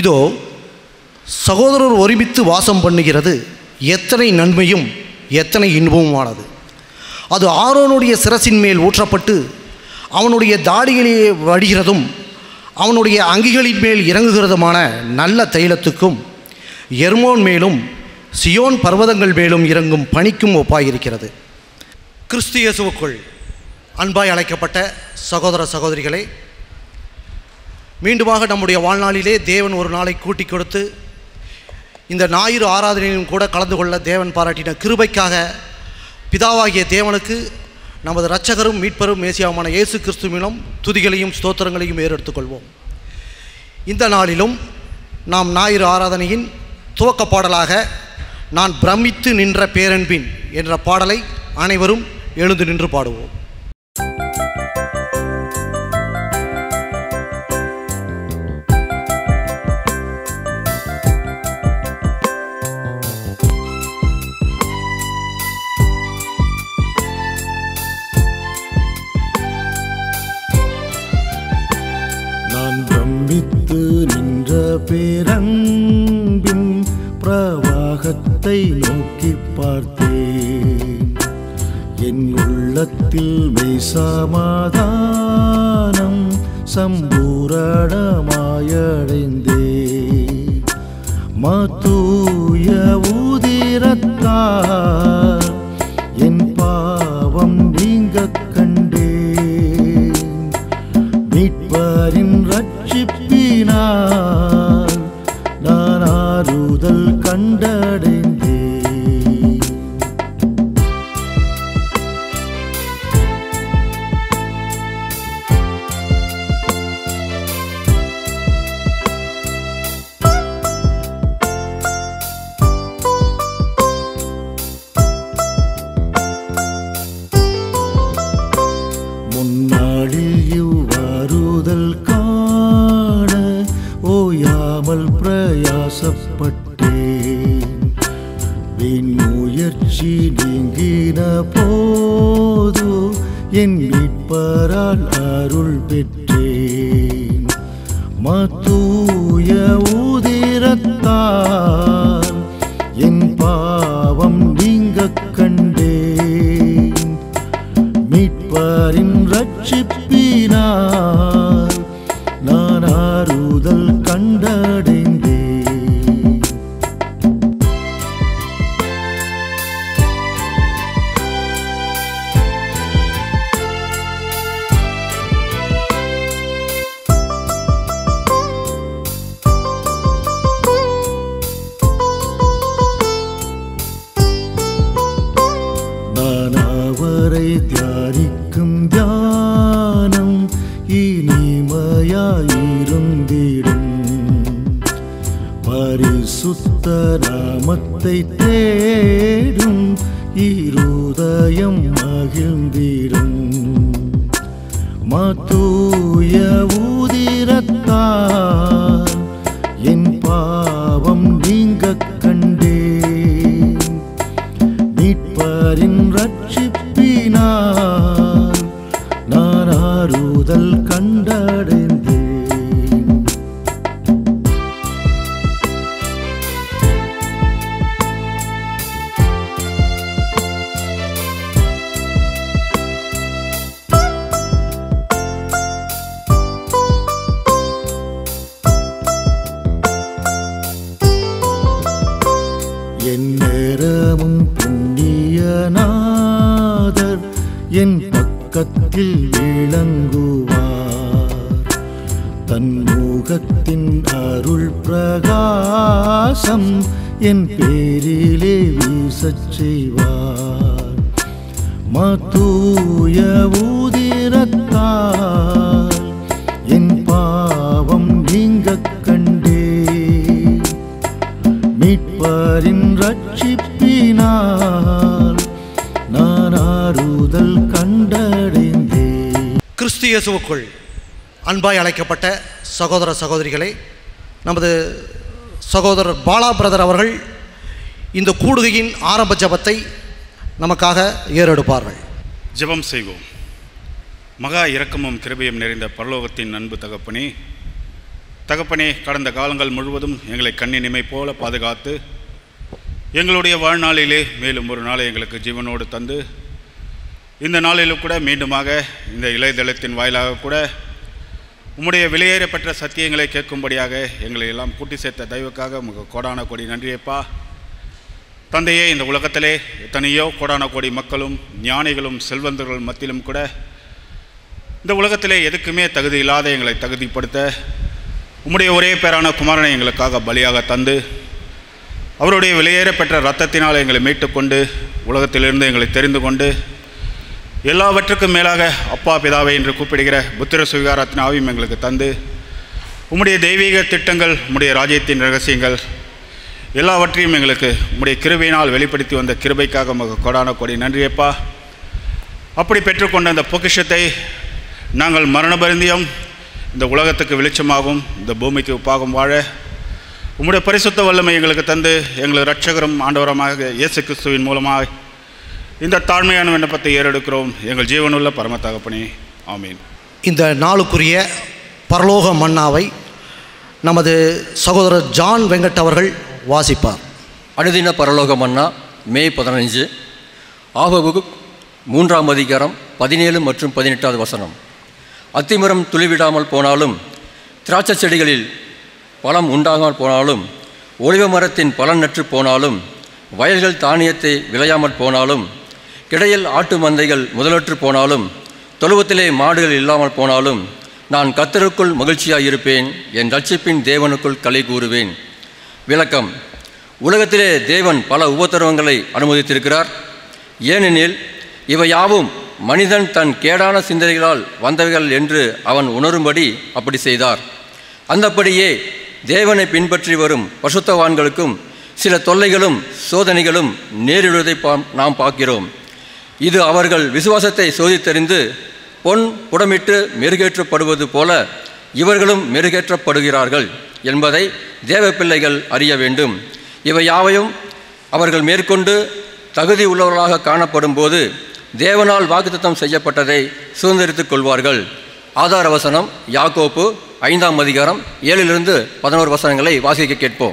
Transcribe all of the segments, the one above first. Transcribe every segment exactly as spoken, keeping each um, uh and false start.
இதோ சகோதரர் ஒருமித்து வாசம் பண்ணுகிறது எத்தனை நன்மையும் எத்தனை இன்பமுமானது. அது ஆரோனுடைய சிரசின் மேல் ஊற்றப்பட்டு அவனுடைய தாடிகளிலே வடிகிறதும் அவனுடைய அங்கிகளின் மேல் இறங்குகிறதுமான நல்ல தைலத்துக்கும் எர்மோன் மேலும் சியோன் பர்வதங்கள் மேலும் இறங்கும் பனிக்கும் ஒப்பாயிருக்கிறது. கிறிஸ்து இயேசுவுக்குள் அன்பாய் அழைக்கப்பட்ட சகோதர சகோதரிகளே, மீண்டுமாக நம்முடைய வாழ்நாளிலே தேவன் ஒரு நாளை கூட்டி கொடுத்து இந்த ஞாயிறு ஆராதனையிலும் கூட கலந்து கொள்ள தேவன் பாராட்டின கிருபைக்காக பிதாவாகிய தேவனுக்கு நமது இரட்சகரும் மீட்பரும் மேசியாவுமான இயேசு கிறிஸ்துவிலும் துதிகளையும் ஸ்தோத்திரங்களையும் ஏறெடுத்துக்கொள்வோம். இந்த நாளிலும் நாம் ஞாயிறு ஆராதனையின் துவக்க பாடலாக நான் பிரமித்து நின்ற பேரன்பின் என்ற பாடலை அனைவரும் எழுந்து நின்று பாடுவோம். பேரன்பின் பிரவாகத்தை நோக்கி பார்த்தேன். என் உள்ளத்தில் மெய் சமாதானம் சம்பூரணமாயடைந்தேன். மத்தூய உதிரத்தால் என் பாவம் நீங்க கண்டேன். மீட்பரின் ரட்சிப்பினால் நான் ஆறுதல் கண்டடைந்தேன். முன்னாடில் இவ்வாறுதல் காண ஓயாமல் பிரயாசப்பட்டேன். என் முயற்சி நீங்கின போது என் மீட்பரால் அருள் பெற்றேன். மத்தூய உதிரத்தால் என் பாவம் நீங்க கண்டேன். மீட்பரின் ரட்சிப்பினால் நான் ஆறுதல் கண்டடைந்தேன். நான் அவரை தியானிக்கும் தியானம் இனிமையாயிருந்திடும். பரிசுத்த நாமத்தை தேடும் இருதயம் மகிழ்ந்திடும். மத்தூய உதிரத்தால் என் பாவம் நீங்க கண்டேன். மீட்பரின் ரட்சிப்பினால் நான் ஆறுதல் கண்டடைந்தேன். என் நேரமும் புண்ணியநாதர் என் பக்கத்தில் விளங்குவார். தன் முகத்தின் அருள் பிரகாசம் என் பேரிலே வீசச் செய்வார். மத்தூய உதிரத்தால் என் பாவம் நீங்க கண்டேன். மீட்பரின் ரட்சிப்பினால் நான் ஆறுதல் கண்டடைந்தேன். கிறிஸ்து இயேசுவுக்குள் அன்பாய் அழைக்கப்பட்ட சகோதர சகோதரிகளே, நமது சகோதரர் பாலா பிரதர் அவர்கள் இந்த கூடுகையின் ஆரம்ப ஜபத்தை நமக்காக ஏறெடுப்பார்கள். ஜெபம் செய்வோம். மகா இரக்கமும் கிருபையும் நிறைந்த பரலோகத்தின் அன்பு தகப்பனே, தகப்பனே, கடந்த காலங்கள் முழுவதும் எங்களை கண்ணின் இமை போல பாதுகாத்து எங்களுடைய வாழ்நாளிலே மேலும் ஒரு நாளை எங்களுக்கு ஜீவனோடு தந்து இந்த நாளிலும் கூட மீண்டுமாக இந்த இளையதளத்தின் வாயிலாக கூட உம்முடைய விலையேறப்பட்ட சத்தியங்களை கேட்கும்படியாக எங்களை எல்லாம் கூட்டி சேர்த்த தெய்வக்காக உமக்கு கோடான கோடி நன்றியப்பா. தந்தையே, இந்த உலகத்திலே எத்தனையோ கோடான கோடி மக்களும் ஞானிகளும் செல்வந்தர்கள் மத்தியிலும் கூட இந்த உலகத்திலே எதுக்குமே தகுதி இல்லாத எங்களை தகுதிப்படுத்த உம்முடைய ஒரே பேரான குமாரனை எங்களுக்காக பலியாக தந்து அவருடைய விலையேறப்பெற்ற இரத்தத்தினால் எங்களை மீட்டுக்கொண்டு உலகத்திலிருந்து எங்களை தெரிந்து கொண்டு எல்லாவற்றுக்கும் மேலாக அப்பா பிதாவை என்று கூப்பிடுகிற புத்திர சுவிகாரத்தின் ஆவியும் எங்களுக்கு தந்து உம்முடைய தெய்வீக திட்டங்கள், உம்முடைய ராஜ்யத்தின் ரகசியங்கள் எல்லாவற்றையும் எங்களுக்கு உம்முடைய கிருபையினால் வெளிப்படுத்தி வந்த கிருபைக்காக உமக்கு கோடான கோடி நன்றியப்பா. அப்படி பெற்றுக்கொண்ட அந்த பொக்கிஷத்தை நாங்கள் மரணபரிந்தியம் இந்த உலகத்துக்கு வெளிச்சமாகவும் இந்த பூமிக்கு உப்பாகும் வாழ உம்முடைய பரிசுத்த வல்லமை எங்களுக்கு தந்து எங்களது இரட்சகரும் ஆண்டவரமாக இயேசு கிறிஸ்துவின் மூலமாக இந்த தாழ்மையான விண்ணப்பத்தை ஏறெடுக்கிறோம் எங்கள் ஜீவனுள்ள பரம தகப்பனே, ஆமீன். இந்த நாளுக்குரிய பரலோக மன்னாவை நமது சகோதரர் ஜான் வெங்கட் அவர்கள் வாசிப்பார். அனுதின பரலோக மன்னா மே பதினஞ்சு, ஆகவுக்கு மூன்றாம் அதிகாரம் பதினேழு மற்றும் பதினெட்டாவது வசனம். அத்திமரம் துளிவிடாமல் போனாலும் திராட்சை செடிகளில் பழம் உண்டாகாமல் போனாலும் ஒலிவ மரத்தின் பலன் நற்று போனாலும் வயல்கள் தானியத்தை விளையாமல் போனாலும் கிடையில் ஆட்டு மந்தைகள் முதலற்று போனாலும் தொழுவத்திலே மாடுகள் இல்லாமல் போனாலும் நான் கர்த்தருக்குள் மகிழ்ச்சியாக இருப்பேன், என் ரட்சிப்பின் தேவனுக்குள் களி கூறுவேன். விளக்கம்: உலகத்திலே தேவன் பல உபத்திரவங்களை அனுமதித்திருக்கிறார். ஏனெனில் இவை யாவும் மனிதன் தன் கேடான சிந்தனைகளால் வந்தவைகள் என்று அவன் உணரும்படி அப்படி செய்தார். அந்தப்படியே தேவனை பின்பற்றி வரும் பசுத்தவான்களுக்கும் சில தொல்லைகளும் சோதனைகளும் நேரிடுவதை பா நாம் பார்க்கிறோம். இது அவர்கள் விசுவாசத்தை சோதித்தறிந்து பொன் புடமிட்டு மெருகேற்றப்படுவது போல இவர்களும் மெருகேற்றப்படுகிறார்கள் என்பதை தேவ பிள்ளைகள் அறிய வேண்டும். இவை யாவையும் அவர்கள் மேற்கொண்டு தகுதி உள்ளவர்களாக காணப்படும் போது தேவனால் வாக்குத்தத்தம் செய்யப்பட்டதை சுதந்திரித்துக் கொள்வார்கள். ஆதார வசனம் யாக்கோப்பு ஐந்தாம் அதிகாரம் ஏழிலிருந்து பதினோரு வசனங்களை வாசிக்க கேட்போம்.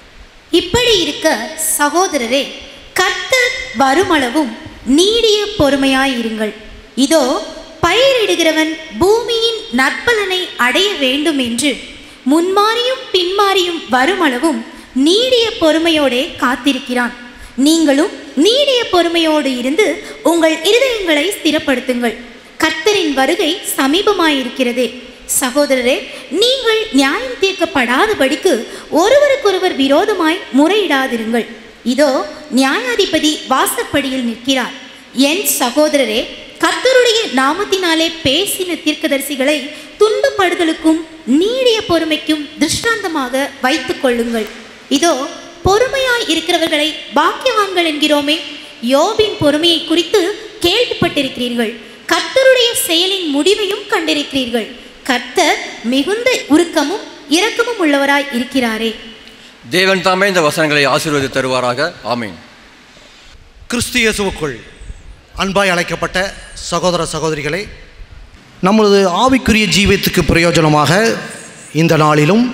இப்படி இருக்க சகோதரரே, கர்த்தர் வருமளவும் நீடிய பொறுமையாயிருங்கள். இதோ பயிரிடுகிறவன் பூமியின் நற்பலனை அடைய வேண்டும் என்று முன்மாறியும் பின்மாறியும் வருமளவும் நீடிய பொறுமையோடே காத்திருக்கிறான். நீங்களும் நீடிய பொறுமையோடு இருந்து உங்கள் இருதயங்களை ஸ்திரப்படுத்துங்கள். கர்த்தரின் வருகை சமீபமாயிருக்கிறதே. சகோதரரே, நீங்கள் நியாயம் தீர்க்கப்படாதபடிக்கு ஒருவருக்கொருவர் விரோதமாய் முறையிடாதிருங்கள். இதோ நியாயாதிபதி வாசற்படியில் நிற்கிறார். என் சகோதரரே, கர்த்தருடைய நாமத்தினாலே பேசின தீர்க்கதரிசிகளை துன்பப்படுதலுக்கும் நீடிய பொறுமைக்கும் திருஷ்டாந்தமாக வைத்துக் கொள்ளுங்கள். இதோ பொறுமையாய் இருக்கிறவர்களை பாக்கியவான்கள் என்கிறோமே. யோபின் பொறுமையை குறித்து கேள்விப்பட்டிருக்கிறீர்கள். கர்த்தருடைய செயலின் முடிவையும் கண்டிருக்கிறீர்கள். கர்த்தர் மிகுந்த உருக்கமும் இரக்கமும் உள்ளவராய் இருக்கிறாரே. தேவன் தாமே இந்த வசனங்களை ஆசீர்வதித்து தருவாராக. ஆமீன். கிறிஸ்து இயேசுவுக்குள் அன்பாய் அழைக்கப்பட்ட சகோதர சகோதரிகளே, நமது ஆவிக்குரிய ஜீவியத்துக்கு பிரயோஜனமாக இந்த நாளிலும்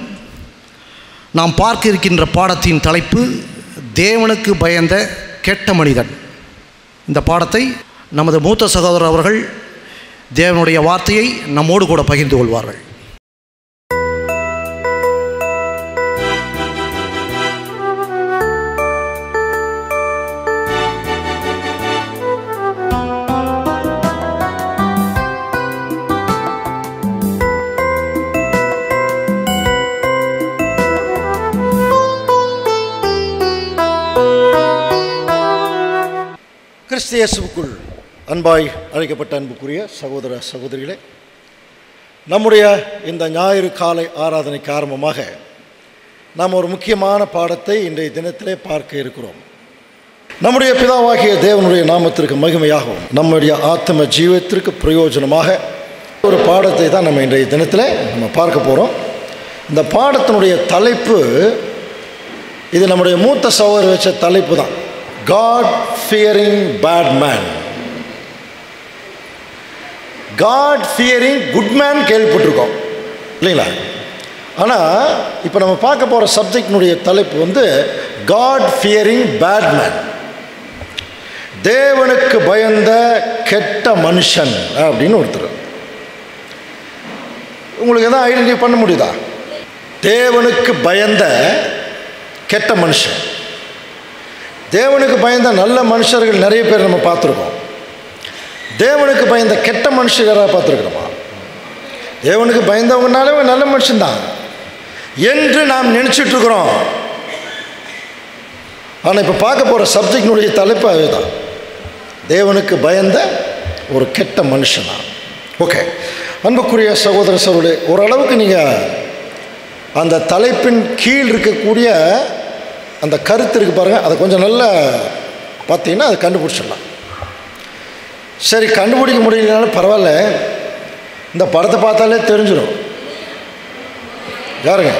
நாம் பார்க்க இருக்கின்ற பாடத்தின் தலைப்பு தேவனுக்கு பயந்த கெட்ட மனிதன். இந்த பாடத்தை நமது மூத்த சகோதரர் அவர்கள் தேவனுடைய வார்த்தையை நம்மோடு கூட பகிர்ந்து கொள்வார்கள். கிறிஸ்து இயேசுவுக்குள் அன்பாய் அழைக்கப்பட்ட அன்புக்குரிய சகோதர சகோதரிகளே, நம்முடைய இந்த ஞாயிறு காலை ஆராதனைக்கு ஆரம்பமாக நாம் ஒரு முக்கியமான பாடத்தை இன்றைய தினத்திலே பார்க்க இருக்கிறோம். நம்முடைய பிதாவாகிய தேவனுடைய நாமத்திற்கு மகிமையாகவும் நம்முடைய ஆத்ம ஜீவத்திற்கு பிரயோஜனமாக ஒரு பாடத்தை தான் நம்ம இன்றைய தினத்தில் நம்ம பார்க்க போகிறோம். இந்த பாடத்தினுடைய தலைப்பு, இது நம்முடைய மூத்த சகோதரர் வச்ச தலைப்பு தான், God fearing bad man. God fearing good man கேள்விப்பட்டிருக்கோம் இல்லைங்களா? ஆனால் இப்போ நம்ம பார்க்க போகிற சப்ஜெக்டினுடைய தலைப்பு வந்து காட் ஃபியரிங் பேட் மேன், தேவனுக்கு பயந்த கெட்ட மனுஷன் அப்படின்னு ஒருத்தர். உங்களுக்கு எதாவது ஐடென்டிஃபை பண்ண முடியுதா? தேவனுக்கு பயந்த கெட்ட மனுஷன். தேவனுக்கு பயந்த நல்ல மனுஷர்கள் நிறைய பேர் நம்ம பார்த்துருக்கோம். தேவனுக்கு பயந்த கெட்ட மனுஷர் யாராவது பார்த்துருக்குறோமா? தேவனுக்கு பயந்தவங்கனாலே அவங்க நல்ல மனுஷன்தான் என்று நாம் நினச்சிட்டு இருக்கிறோம். ஆனால் இப்போ பார்க்க போகிற சப்ஜெக்டினுடைய தலைப்பு அதுதான், தேவனுக்கு பயந்த ஒரு கெட்ட மனுஷனா. ஓகே, அன்புக்குரிய சகோதர சகோதரி, ஓரளவுக்கு நீங்கள் அந்த தலைப்பின் கீழ் இருக்கக்கூடிய அந்த கருத்து இருக்குது பாருங்கள், அதை கொஞ்சம் நல்லா பார்த்தீங்கன்னா அதை கண்டுபிடிச்சிடலாம். சரி, கண்டுபிடிக்க முடியலனாலும் பரவாயில்ல, இந்த படத்தை பார்த்தாலே தெரிஞ்சிடும். யாருங்க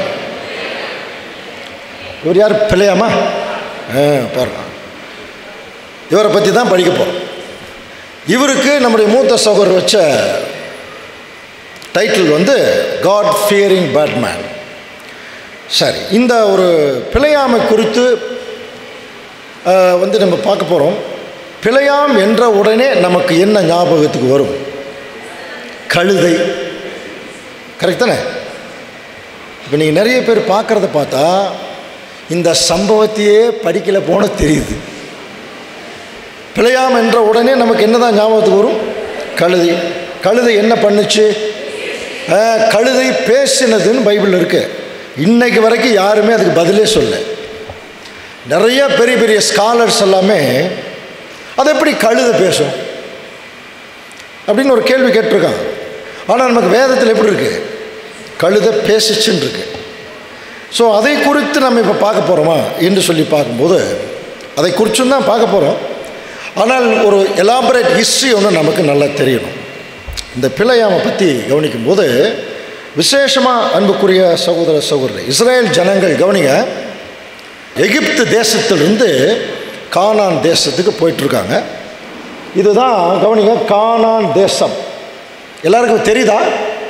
இவர்? யார்? பிள்ளையாமா? ஆ, பாருங்க, இவரை பற்றி தான் படிக்க போகிறோம். இவருக்கு நம்முடைய மூத்த சகோதரர் வச்ச டைட்டில் வந்து காட் ஃபியரிங் பேட் மேன். சரி, இந்த ஒரு பிழையாமை குறித்து வந்து நம்ம பார்க்க போகிறோம். பிழையாம் என்ற உடனே நமக்கு என்ன ஞாபகத்துக்கு வரும்? கழுதை. கரெக்ட் தானே? இப்போ நீங்கள் நிறைய பேர் பார்க்குறத பார்த்தா இந்த சம்பவத்தையே படிக்கல போன தெரியுது. பிழையாம் என்ற உடனே நமக்கு என்ன தான் ஞாபகத்துக்கு வரும்? கழுதை. கழுதை என்ன பண்ணுச்சு? கழுதை பேசினதுன்னு பைபிளில் இருக்கு. இன்னைக்கு வரைக்கும் யாருமே அதுக்கு பதிலே சொல்ல. நிறைய பெரிய பெரிய ஸ்காலர்ஸ் எல்லாமே அது எப்படி கழுதை பேசும் அப்படின்னு ஒரு கேள்வி கேட்டிருக்காங்க. ஆனால் நமக்கு வேதத்தில் எப்படி இருக்கு? கழுதை பேசிச்சுன்னு இருக்கு. ஸோ அதை குறித்து நம்ம இப்போ பார்க்க போகிறோமா என்று சொல்லி பார்க்கும்போது அதை குறித்தும் தான் பார்க்க போகிறோம். ஆனால் ஒரு எலாபரேட் ஹிஸ்ட்ரி ஒன்று நமக்கு நல்லா தெரியணும். இந்த பிழையாமை பற்றி கவனிக்கும்போது விசேஷமாக அன்புக்குரிய சகோதர சகோதரி, இஸ்ரேல் ஜனங்கள் கவனிங்க, எகிப்து தேசத்திலிருந்து கானான் தேசத்துக்கு போயிட்டுருக்காங்க. இதுதான் கவனிங்க கானான் தேசம். எல்லாருக்கும் தெரியுதா?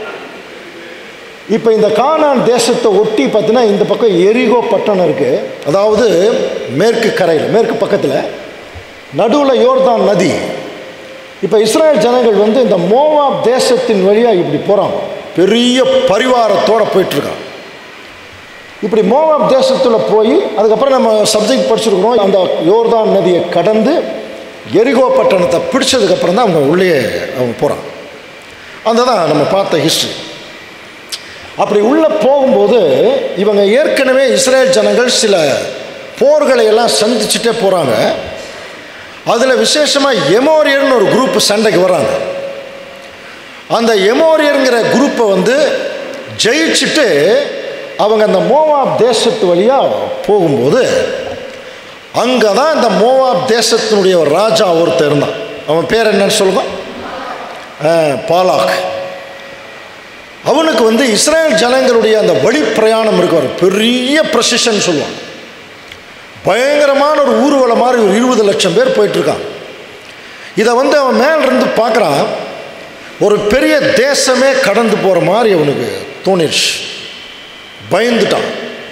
இப்போ இந்த கானான் தேசத்தை ஒட்டி பார்த்தீங்கன்னா இந்த பக்கம் எரிகோ பட்டணம் இருக்குது. அதாவது மேற்கு கரையில், மேற்கு பக்கத்தில் நடுவில் யோர்தான் நதி. இப்போ இஸ்ரேல் ஜனங்கள் வந்து இந்த மோவாப் தேசத்தின் வழியாக இப்படி போகிறாங்க. பெரிய பரிவாரத்தோடு போயிட்டுருக்காங்க. இப்படி மோவாப் தேசத்தில் போய் அதுக்கப்புறம் நம்ம சப்ஜெக்ட் படிச்சிருக்கிறோம். அந்த யோர்தான் நதியை கடந்து எரிகோ பட்டணத்தை பிடிச்சதுக்கப்புறம் தான் அவங்க உள்ளே அவங்க போகிறாங்க. அந்த தான் நம்ம பார்த்த ஹிஸ்ட்ரி. அப்படி உள்ளே போகும்போது இவங்க ஏற்கனவே இஸ்ரேல் ஜனங்கள் சில போர்களை எல்லாம் சந்திச்சுட்டே போகிறாங்க. அதில் விசேஷமாக எமோரியர்னு ஒரு குரூப் சண்டைக்கு வராங்க. அந்த எமோரியருங்கிற குரூப்பை வந்து ஜெயிச்சுட்டு அவங்க அந்த மோவாப் தேசத்து வழியாக போகும்போது அங்கே தான் இந்த மோவாப் தேசத்தினுடைய ஒரு ராஜா ஒருத்தர் இருந்தான். அவன் பேர் என்னன்னு சொல்லுவான்? பாலாக். அவனுக்கு வந்து இஸ்ரேல் ஜனங்களுடைய அந்த வழி பிரயாணம் இருக்கு, ஒரு பெரிய ப்ரொசிஷன் சொல்லுவான். பயங்கரமான ஒரு ஊர்வலம் மாதிரி ஒரு இருபது லட்சம் பேர் போயிட்டுருக்கான். இதை வந்து அவன் மேலிருந்து பார்க்குறான். ஒரு பெரிய தேசமே கடந்து போகிற மாதிரி அவனுக்கு தோணிடுச்சு. பயந்துட்டான்.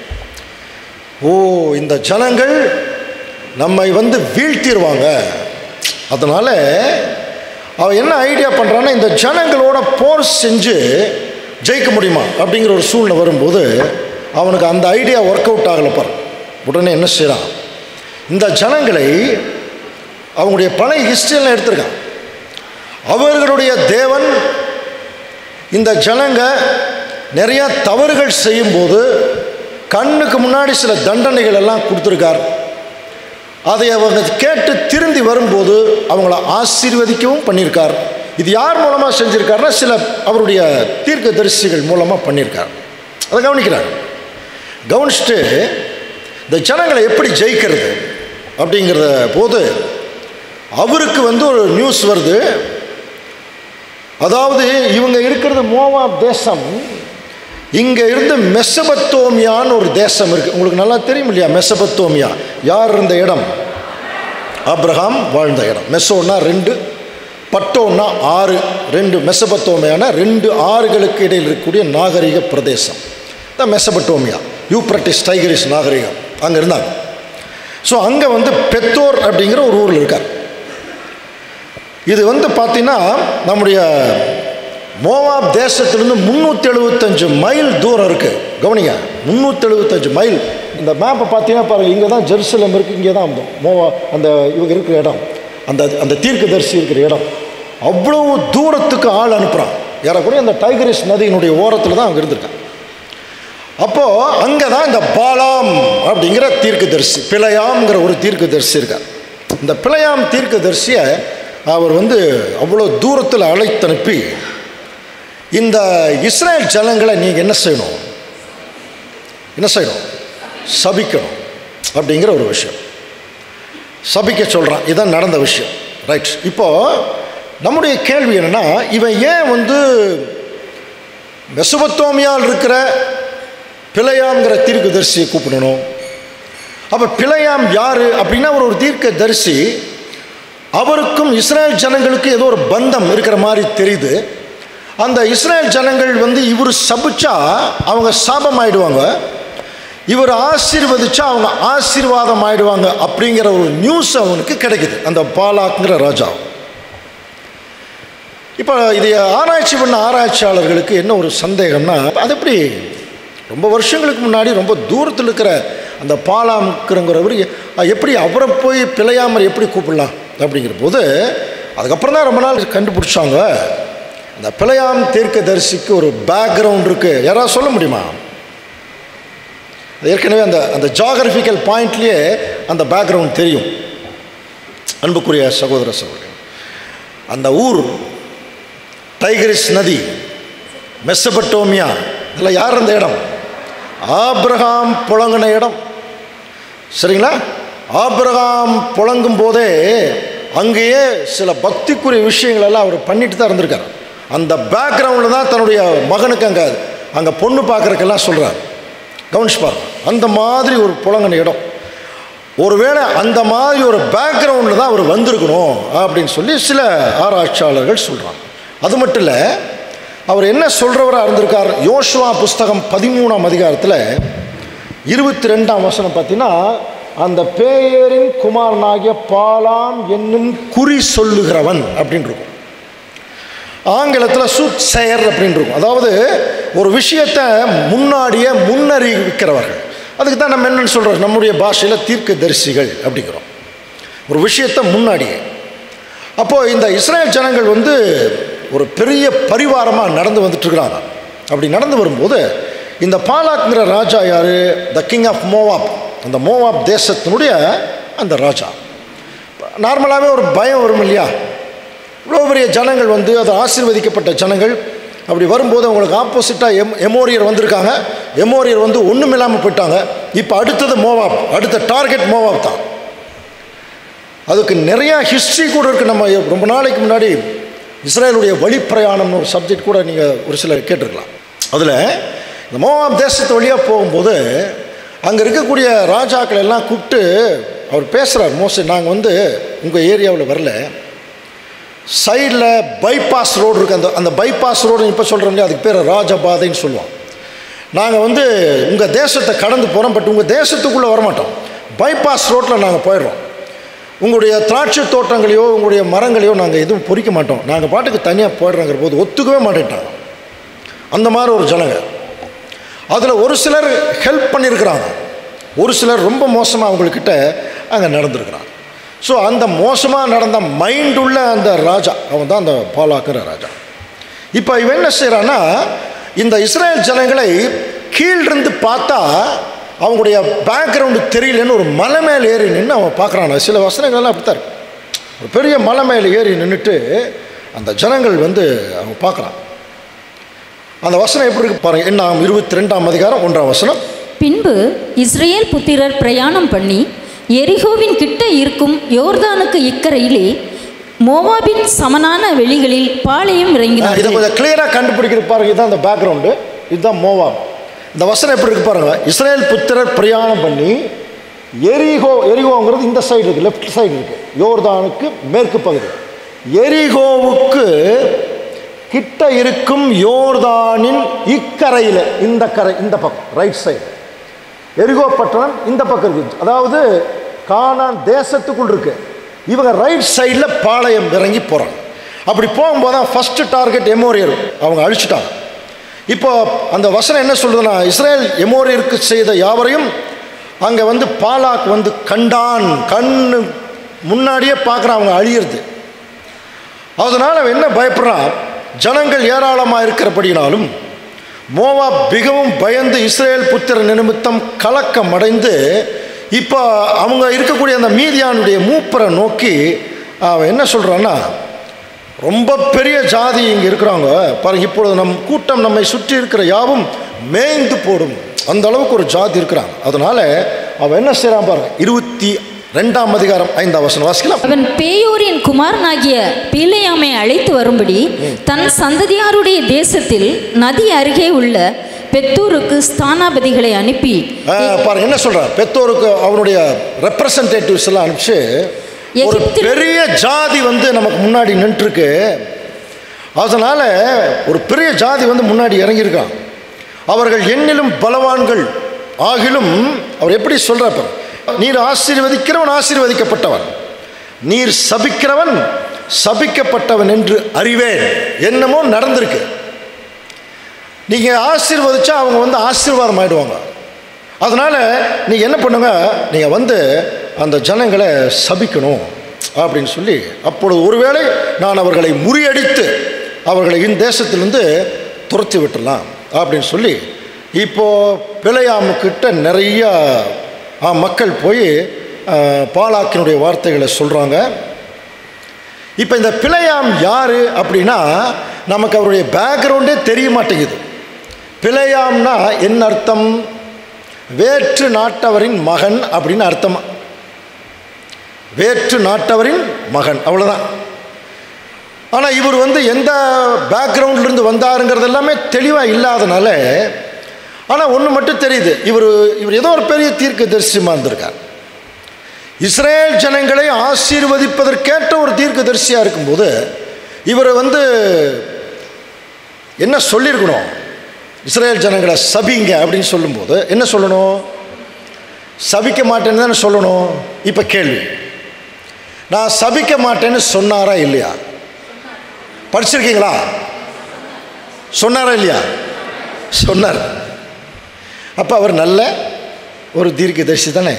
ஓ, இந்த ஜனங்கள் நம்மை வந்து வீழ்த்திடுவாங்க. அதனால் அவன் என்ன ஐடியா பண்ணுறான்னா, இந்த ஜனங்களோட போர் செஞ்சு ஜெயிக்க முடியுமா அப்படிங்கிற ஒரு சூழ்நிலை வரும்போது அவனுக்கு அந்த ஐடியா ஒர்க் அவுட் ஆகலை பாரு. உடனே என்ன செய்கிறான், இந்த ஜனங்களை அவங்களுடைய பழைய ஹிஸ்டரியெல்லாம் எடுத்திருக்கான். அவர்களுடைய தேவன் இந்த ஜனங்க நிறையா தவறுகள் செய்யும்போது கண்ணுக்கு முன்னாடி சில தண்டனைகள் எல்லாம் கொடுத்துருக்கார். அதை அவங்க கேட்டு திருந்தி வரும்போது அவங்கள ஆசீர்வதிக்கவும் பண்ணியிருக்கார். இது யார் மூலமாக செஞ்சுருக்காருன்னா சில அவருடைய தீர்க்க தரிசிகள் மூலமாக பண்ணியிருக்கார். அதை கவனிக்கிறார். கவனிச்சுட்டு இந்த ஜனங்களை எப்படி ஜெயிக்கிறது அப்படிங்கிறத போது அவருக்கு வந்து ஒரு நியூஸ் வருது. அதாவது இவங்க இருக்கிறது மோவாப் தேசம். இங்கே இருந்து மெசபத்தோமியான்னு ஒரு தேசம் இருக்குது. உங்களுக்கு நல்லா தெரியும் இல்லையா? மெசபத்தோமியா யார் இருந்த இடம்? ஆபிரகாம் வாழ்ந்த இடம். மெசோன்னா ரெண்டு, பட்டோன்னா ஆறு. ரெண்டு மெசபத்தோமியான ரெண்டு ஆறுகளுக்கு இடையில் இருக்கக்கூடிய நாகரிக பிரதேசம். த மெசபட்டோமியா, யூப்ரட்டிஸ் டைகிரிஸ் நாகரிகம் அங்கே இருந்தாங்க. ஸோ அங்கே வந்து பெத்தோர் அப்படிங்கிற ஒரு ஊரில் இருக்கார். இது வந்து பார்த்தீங்கன்னா நம்முடைய மோவாப் தேசத்திலிருந்து முந்நூற்றி எழுபத்தஞ்சு மைல் தூரம் இருக்குது. கவனிங்க, முந்நூற்றி எழுபத்தஞ்சு மைல். இந்த மேப்பை பார்த்தீங்கன்னா பாருங்கள், இங்கே தான் ஜெருசலம் இருக்குது, இங்கே தான் மோவா அந்த இவங்க இருக்கிற இடம், அந்த அந்த தீர்க்கதரிசி இருக்கிற இடம். அவ்வளோ தூரத்துக்கு ஆள் அனுப்புகிறான். ஏறக்குறைய அந்த டைகிரிஸ் நதியினுடைய ஓரத்தில் தான் அங்கே இருந்திருக்கான். அப்போது அங்கே தான் இந்த பாலாம் அப்படிங்கிற தீர்க்கதரிசி, பிழையாம்ங்கிற ஒரு தீர்க்கதரிசி இருக்கார். இந்த பிழையாம் தீர்க்கதரிசியை அவர் வந்து அவ்வளோ தூரத்தில் அழைத்தனுப்பி, இந்த இஸ்ரேல் ஜனங்களை நீங்கள் என்ன செய்யணும் என்ன செய்யணும் சபிக்கணும் அப்படிங்கிற ஒரு விஷயம் சபிக்க சொல்கிறான். இதுதான் நடந்த விஷயம். ரைட். இப்போது நம்முடைய கேள்வி என்னென்னா, இவன் ஏன் வந்து மெசொப்பொத்தேமியாவில் இருக்கிற பிழையாம்ங்கிற தீர்க்கதரிசியை கூப்பிடணும்? அப்போ பிழையாம் யார் அப்படின்னா, ஒரு ஒரு தீர்க்கதரிசி, அவருக்கும் இஸ்ரேல் ஜனங்களுக்கு ஏதோ ஒரு பந்தம் இருக்கிற மாதிரி தெரியுது. அந்த இஸ்ரேல் ஜனங்கள் வந்து இவர் சபிச்சா அவங்க சாபம் ஆயிடுவாங்க, இவர் ஆசீர்வதிச்சா அவங்க ஆசீர்வாதம் ஆயிடுவாங்க அப்படிங்கிற ஒரு நியூஸ் அவனுக்கு கிடைக்குது, அந்த பாலாக்ங்கிற ராஜா. இப்போ இதை ஆராய்ச்சி பண்ண ஆராய்ச்சியாளர்களுக்கு என்ன ஒரு சந்தேகம்னா, அது எப்படி ரொம்ப வருஷங்களுக்கு முன்னாடி ரொம்ப தூரத்தில் இருக்கிற அந்த பாலாம்ங்கிறவர் எப்படி அவரை போய் பிழையாமர் எப்படி கூப்பிடலாம் அப்படிங்கிற போது, அதுக்கப்புறம் தான் ரொம்ப நாள் கண்டுபிடிச்சாங்க, இந்த பிழையாம் தீர்க்கதரிசிக்கு ஒரு பேக்ரவுண்ட் இருக்குது. யாராவது சொல்ல முடியுமா? ஏற்கனவே அந்த அந்த ஜாகிரபிக்கல் பாயிண்ட்லேயே அந்த பேக்ரவுண்ட் தெரியும். அன்புக்குரிய சகோதர சகோதரி, அந்த ஊர் டைகிரிஸ் நதி, மெசொப்பொத்தேமியா, இதில் யார் அந்த இடம்? ஆபிரகாம் புழங்கின இடம். சரிங்களா? ஆபிரகாம் புழங்கும் போதே அங்கேயே சில பக்திக்குரிய விஷயங்கள் எல்லாம் அவர் பண்ணிட்டு தான் இருந்திருக்கார். அந்த பேக்ரவுண்டில் தான் தன்னுடைய மகனுக்கு அங்கே அங்கே பொண்ணு பார்க்குறக்கெல்லாம் சொல்கிறார். கவனிச்சு பாருங்க, அந்த மாதிரி ஒரு புழங்கின இடம். ஒருவேளை அந்த மாதிரி ஒரு பேக்ரவுண்டில் தான் அவர் வந்திருக்கணும் அப்படின்னு சொல்லி சில ஆராய்ச்சியாளர்கள் சொல்கிறாங்க. அது மட்டும் இல்லை, அவர் என்ன சொல்கிறவராக இருந்திருக்கார்? யோசுவா புஸ்தகம் பதிமூணாம் அதிகாரத்தில் இருபத்தி ரெண்டாம் வசனம் பார்த்தீங்கன்னா, அந்த பேயரின் குமாரனாகிய பாலாம் என்னும் குறி சொல்லுகிறவன் அப்படின்னு இருக்கும். ஆங்கிலத்தில் சூட் செயர் அப்படின்னு இருக்கும். அதாவது ஒரு விஷயத்தை முன்னாடியே முன்னறிவிக்கிறவர்கள். அதுக்கு தான் நம்ம என்னென்னு சொல்கிறோம், நம்முடைய பாஷையில் தீர்க்கதரிசிகள் அப்படிங்கிறோம். ஒரு விஷயத்தை முன்னாடியே. அப்போது இந்த இஸ்ரேல் ஜனங்கள் வந்து ஒரு பெரிய பரிவாரமாக நடந்து வந்துட்டுருக்குறாங்க. அப்படி நடந்து வரும்போது இந்த பாலாக்ங்கிற ராஜா யார்? த கிங் ஆஃப் மோவாப், அந்த மோவாப் தேசத்தினுடைய அந்த ராஜா. நார்மலாகவே ஒரு பயம் வரும் இல்லையா? இவ்வளோ பெரிய ஜனங்கள் வந்து, அது ஆசீர்வதிக்கப்பட்ட ஜனங்கள். அப்படி வரும்போது அவங்களுக்கு ஆப்போசிட்டாக எம் எமோரியர் வந்திருக்காங்க. எமோரியர் வந்து ஒன்றும் இல்லாமல் போயிட்டாங்க. இப்போ அடுத்தது மோவாப், அடுத்த டார்கெட் மோவாப் தான். அதுக்கு நிறையா ஹிஸ்ட்ரி கூட இருக்குது. நம்ம ரொம்ப நாளைக்கு முன்னாடி இஸ்ரேலுடைய வழிப்பிரயாணம்னு ஒரு சப்ஜெக்ட் கூட நீங்கள் ஒரு சிலர் கேட்டிருக்கலாம். அதில் இந்த மோவாப் தேசத்து வழியாக போகும்போது அங்கே இருக்கக்கூடிய ராஜாக்கள் எல்லாம் கூப்பிட்டு அவர் பேசுகிறார். மோஸ்ட்லி நாங்கள் வந்து உங்கள் ஏரியாவில் வரல, சைடில் பைபாஸ் ரோடு இருக்குது. அந்த அந்த பைபாஸ் ரோடு இப்போ சொல்கிறோம் இல்லையா, அதுக்கு பேர் ராஜபாதைன்னு சொல்லுவோம். நாங்கள் வந்து உங்கள் தேசத்தை கடந்து போகிறோம், பட் உங்கள் தேசத்துக்குள்ளே வரமாட்டோம், பைபாஸ் ரோட்டில் நாங்கள் போயிடுறோம். உங்களுடைய திராட்சை தோட்டங்களையோ உங்களுடைய மரங்களையோ நாங்கள் எதுவும் பொறிக்க மாட்டோம், நாங்கள் பாட்டுக்கு தனியாக போயிடுறோங்கிற போது ஒத்துக்கவே மாட்டேன்ட்டாங்க. அந்த மாதிரி ஒரு ஜனங்க. அதில் ஒரு சிலர் ஹெல்ப் பண்ணியிருக்கிறாங்க, ஒரு சிலர் ரொம்ப மோசமாக அவங்கக்கிட்ட அங்கே நடந்துருக்கிறாங்க. ஸோ அந்த மோசமாக நடந்த மைண்ட் உள்ள அந்த ராஜா, அவன் தான் அந்த பாலாக்கிற ராஜா. இப்போ இவன் என்ன செய்கிறான்னா, இந்த இஸ்ரேல் ஜனங்களை கீழிருந்து பார்த்தா அவங்களுடைய பேக்ரவுண்டு தெரியலன்னு ஒரு மலை மேலே ஏறி நின்று அவன் பார்க்குறான். சில வசனங்கள்லாம் அப்படித்தான் இருக்கு. ஒரு பெரிய மலை மேலே ஏறி நின்றுட்டு அந்த ஜனங்கள் வந்து அவன் பார்க்குறான். அந்த வசனம் எப்படி இருக்கு பாருங்க. என்ன இருபத்தி ரெண்டாம் அதிகாரம் ஒன்றாம் வசனம். பின்பு இஸ்ரேல் புத்திரர் பிரயாணம் பண்ணி எரிகோவின் கிட்ட இருக்கும் யோர்தானுக்கு இக்கரையிலே மோவாபின் சமனான வெளிகளில் பாளையம் இறங்கினார். இதை கொஞ்சம் கிளியராக கண்டுபிடிக்கிற பாருங்க. இதுதான் அந்த பேக்ரவுண்டு, இதுதான் மோவாப். இந்த வசனம் எப்படி இருக்கு பாருங்க. இஸ்ரேல் புத்திரர் பிரயாணம் பண்ணி எரிகோ, எரிகோங்கிறது இந்த சைடு இருக்குது, லெஃப்ட் சைடு இருக்குது, யோர்தானுக்கு மேற்கு பகுதி. எரிகோவுக்கு கிட்ட இருக்கும் யோர்தானின் இக்கரையில், இந்த கரை, இந்த பக்கம் ரைட் சைடு. எரிகோ பட்டணம் இந்த பக்கம் இருக்கு, அதாவது கானான் தேசத்துக்குள் இருக்கு. இவங்க ரைட் சைடில் பாளையம் இறங்கி போகிறாங்க. அப்படி போகும்போது தான் ஃபஸ்ட்டு டார்கெட் எமோரியர் அவங்க அழிச்சிட்டாங்க. இப்போ அந்த வசனம் என்ன சொல்றதுன்னா, இஸ்ரேல் எமோரியருக்கு செய்த யாவரையும் அங்கே வந்து பாலாக் வந்து கண்டான், கண்ணு முன்னாடியே பார்க்குறான் அவங்க அழியிறது. அதனால் அவன் என்ன பயப்படுறான், ஜனங்கள் ஏராளமாக இருக்கிறபடினாலும் மோவாப் மிகவும் பயந்து இஸ்ரேல் புத்திர நிமித்தம் கலக்கம் அடைந்து இப்போ அவங்க இருக்கக்கூடிய அந்த மீதியானுடைய மூப்பரை நோக்கி அவன் என்ன சொல்கிறான்னா, ரொம்ப பெரிய ஜாதி இங்கே இருக்கிறாங்க பாருங்க, இப்பொழுது நம் கூட்டம் நம்மை சுற்றி இருக்கிற யாவும் மேய்ந்து போடும், அந்த அளவுக்கு ஒரு ஜாதி இருக்கிறாங்க. அதனால அவன் என்ன செய்யறான் பாருங்க, இருபத்தி ரெண்டாம் அதிகாரம் ஐந்தாம் வசனம் வாசிக்கலாம். அவன் பேயோரின் குமாரனாகிய பிலேயாமை அழைத்து வரும்படி தன் சந்ததியாருடைய தேசத்தில் நதி அருகே உள்ள பெத்தூருக்கு ஸ்தானாபதிகளை அனுப்பி பாருங்க என்ன சொல்றான், பெத்தூருக்கு அவனுடைய ரெப்ரசன்டேட்டிவ்ஸ் எல்லாம் அனுப்பிச்சு, ஒரு பெரிய ஜாதி வந்து நமக்கு முன்னாடி நின்றுருக்கு, அதனால ஒரு பெரிய ஜாதி வந்து முன்னாடி இறங்கியிருக்கான், அவர்கள் எண்ணிலும் பலவான்கள் ஆகிலும். அவர் எப்படி சொல்றார், நீர் ஆசீர்வதிக்கிறவன் ஆசீர்வதிக்கப்பட்டவன், நீர் சபிக்கிறவன் சபிக்கப்பட்டவன் என்று அறிவேன். என்னமோ நடந்திருக்கு, நீங்க ஆசீர்வதிச்சா அவங்க வந்து ஆசீர்வாதம் ஆயிடுவாங்க. அதனால நீங்க என்ன பண்ணுங்க, நீங்க வந்து அந்த ஜனங்களை சபிக்கணும் அப்படின்னு சொல்லி, அப்பொழுது ஒருவேளை நான் அவர்களை முறியடித்து அவர்களை இந்த தேசத்திலிருந்து துரத்தி விட்டுடலாம் அப்படின்னு சொல்லி, இப்போ பிலேயாமுக்கிட்ட நிறைய மக்கள் போய் பாலாக்கினுடைய வார்த்தைகளை சொல்கிறாங்க. இப்போ இந்த பிலேயாம் யார் அப்படின்னா நமக்கு அவருடைய பேக்ரவுண்டே தெரிய மாட்டேங்குது. பிலேயாம்னா என்ன அர்த்தம், வேற்று நாட்டவரின் மகன் அப்படின்னு அர்த்தம், வேற்று நாட்டவரின் மகன், அவ்வளோதான். ஆனால் இவர் வந்து எந்த பேக்ரவுண்ட்லேருந்து வந்தாருங்கிறது எல்லாமே தெளிவாக இல்லாதனால, ஆனால் ஒன்று மட்டும் தெரியுது, இவர் இவர் ஏதோ ஒரு பெரிய தீர்க்கதரிசியமாக இருந்திருக்கார். இஸ்ரேல் ஜனங்களை ஆசீர்வதிப்பதற்கேற்ற ஒரு தீர்க்கதரிசியாக இருக்கும்போது இவர் வந்து என்ன சொல்லியிருக்கணும், இஸ்ரேல் ஜனங்களை சபிங்க அப்படின்னு சொல்லும்போது என்ன சொல்லணும், சபிக்க மாட்டேன்னு தானே சொல்லணும். இப்போ கேள்வி, நான் சபிக்க மாட்டேன்னு சொன்னாரா இல்லையா? படிச்சிருக்கீங்களா? சொன்னாரா இல்லையா? சொன்னார். அப்போ அவர் நல்ல ஒரு தீர்க்கதரிசி தானே,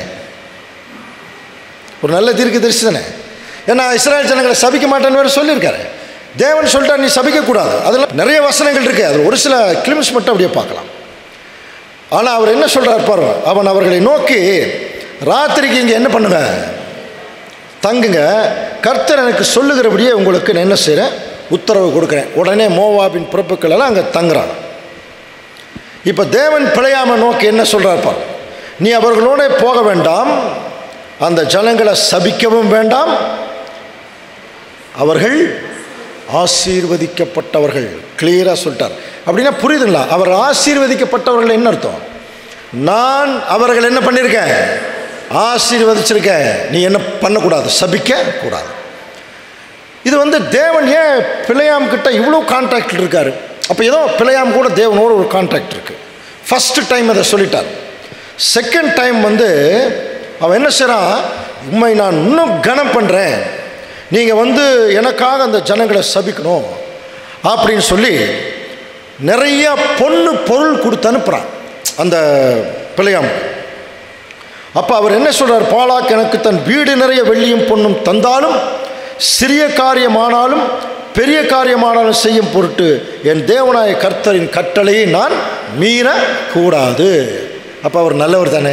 ஒரு நல்ல தீர்க்கதரிசி தானே. ஏன்னா இஸ்ரேல் ஜனங்களை சபிக்க மாட்டேன்னு வேறு சொல்லியிருக்காரு. தேவன் சொல்லிட்டார் நீ சபிக்கக்கூடாது. அதில் நிறைய வசனங்கள் இருக்கு, அதில் ஒரு சில கிளிம்ஸ் மட்டும் அப்படியே பார்க்கலாம். ஆனால் அவர் என்ன சொல்கிறார் பாருங்க, அவன் அவர்களை நோக்கி ராத்திரிக்கு இங்கே என்ன பண்ணுங்க, தங்குங்க, கர்த்தர் எனக்கு சொல்லுகிறபடியே உங்களுக்கு நான் என்ன செய்கிறேன், உத்தரவு கொடுக்குறேன். உடனே மோவாபின் பிறப்புக்கள் எல்லாம் அங்கே தங்குறாங்க. இப்போ தேவன் பிழையாமை நோக்கி என்ன சொல்கிறார் பாரு, நீ அவர்களோட போக வேண்டாம், அந்த ஜனங்களை சபிக்கவும் வேண்டாம், அவர்கள் ஆசீர்வதிக்கப்பட்டவர்கள். கிளியராக சொல்லிட்டார். அப்படின்னா புரியுதுங்களா, அவர் ஆசீர்வதிக்கப்பட்டவர்கள் என்ன அர்த்தம், நான் அவர்கள் என்ன பண்ணியிருக்கேன், ஆசீர்வதிச்சிருக்கேன், நீ என்ன பண்ணக்கூடாது, சபிக்க கூடாது. இது வந்து தேவன் ஏன் பிழையாம் கிட்ட இவ்வளோ கான்டாக்ட் இருக்காரு, அப்போ ஏதோ பிழையாம் கூட தேவனோட ஒரு கான்டாக்ட் இருக்கு. ஃபர்ஸ்ட் டைம் அதை சொல்லிட்டார். செகண்ட் டைம் வந்து அவன் என்ன செய்கிறான், உண்மை நான் இன்னும் கனம் பண்ணுறேன், நீங்கள் வந்து எனக்காக அந்த ஜனங்களை சபிக்கணும் அப்படின்னு சொல்லி நிறைய பொண்ணு பொருள் கொடுத்து அனுப்புகிறான் அந்த பிழையாம். அப்போ அவர் என்ன சொல்கிறார், பாலாக் எனக்கு தன் வீடு நிறைய வெள்ளியும் பொண்ணும் தந்தாலும் சிறிய காரியமானாலும் பெரிய காரியமானாலும் செய்யும் பொருட்டு என் தேவனாய கர்த்தரின் கட்டளையை நான் மீறக்கூடாது. அப்போ அவர் நல்லவர் தானே,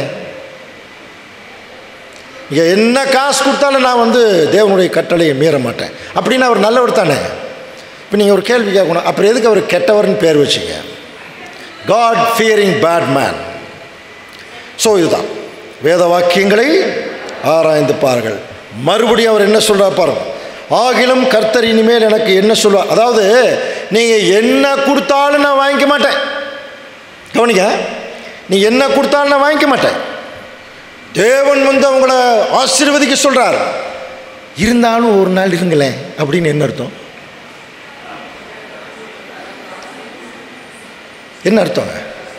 இங்கே என்ன காசு கொடுத்தாலும் நான் வந்து தேவனுடைய கட்டளையை மீற மாட்டேன் அப்படின்னு அவர் நல்லவர் தானே. இப்போ நீங்கள் ஒரு கேள்வி கேட்கணும், அப்புறம் எதுக்கு அவர் கெட்டவர்னு பேர் வச்சிங்க, God fearing bad man. So இதுதான் வேத வாக்கியங்களை ஆராய்ந்து பாருங்கள். மறுபடியும் அவர் என்ன சொல்கிறார் பாருங்க, ஆகிலும் கர்த்தர் இனிமேல் எனக்கு என்ன சொல்வார், அதாவது நீங்கள் என்ன கொடுத்தாலும் நான் வாங்கிக்க மாட்டேன். கவனிங்க, நீ என்ன கொடுத்தாலும் நான் வாங்கிக்க மாட்டேன். தேவன் வந்து அவங்கள ஆசீர்வதிக்க சொல்கிறார், இருந்தாலும் ஒரு நாள் இருங்களேன் அப்படின்னு என்ன அர்த்தம், என்ன அர்த்தங்க?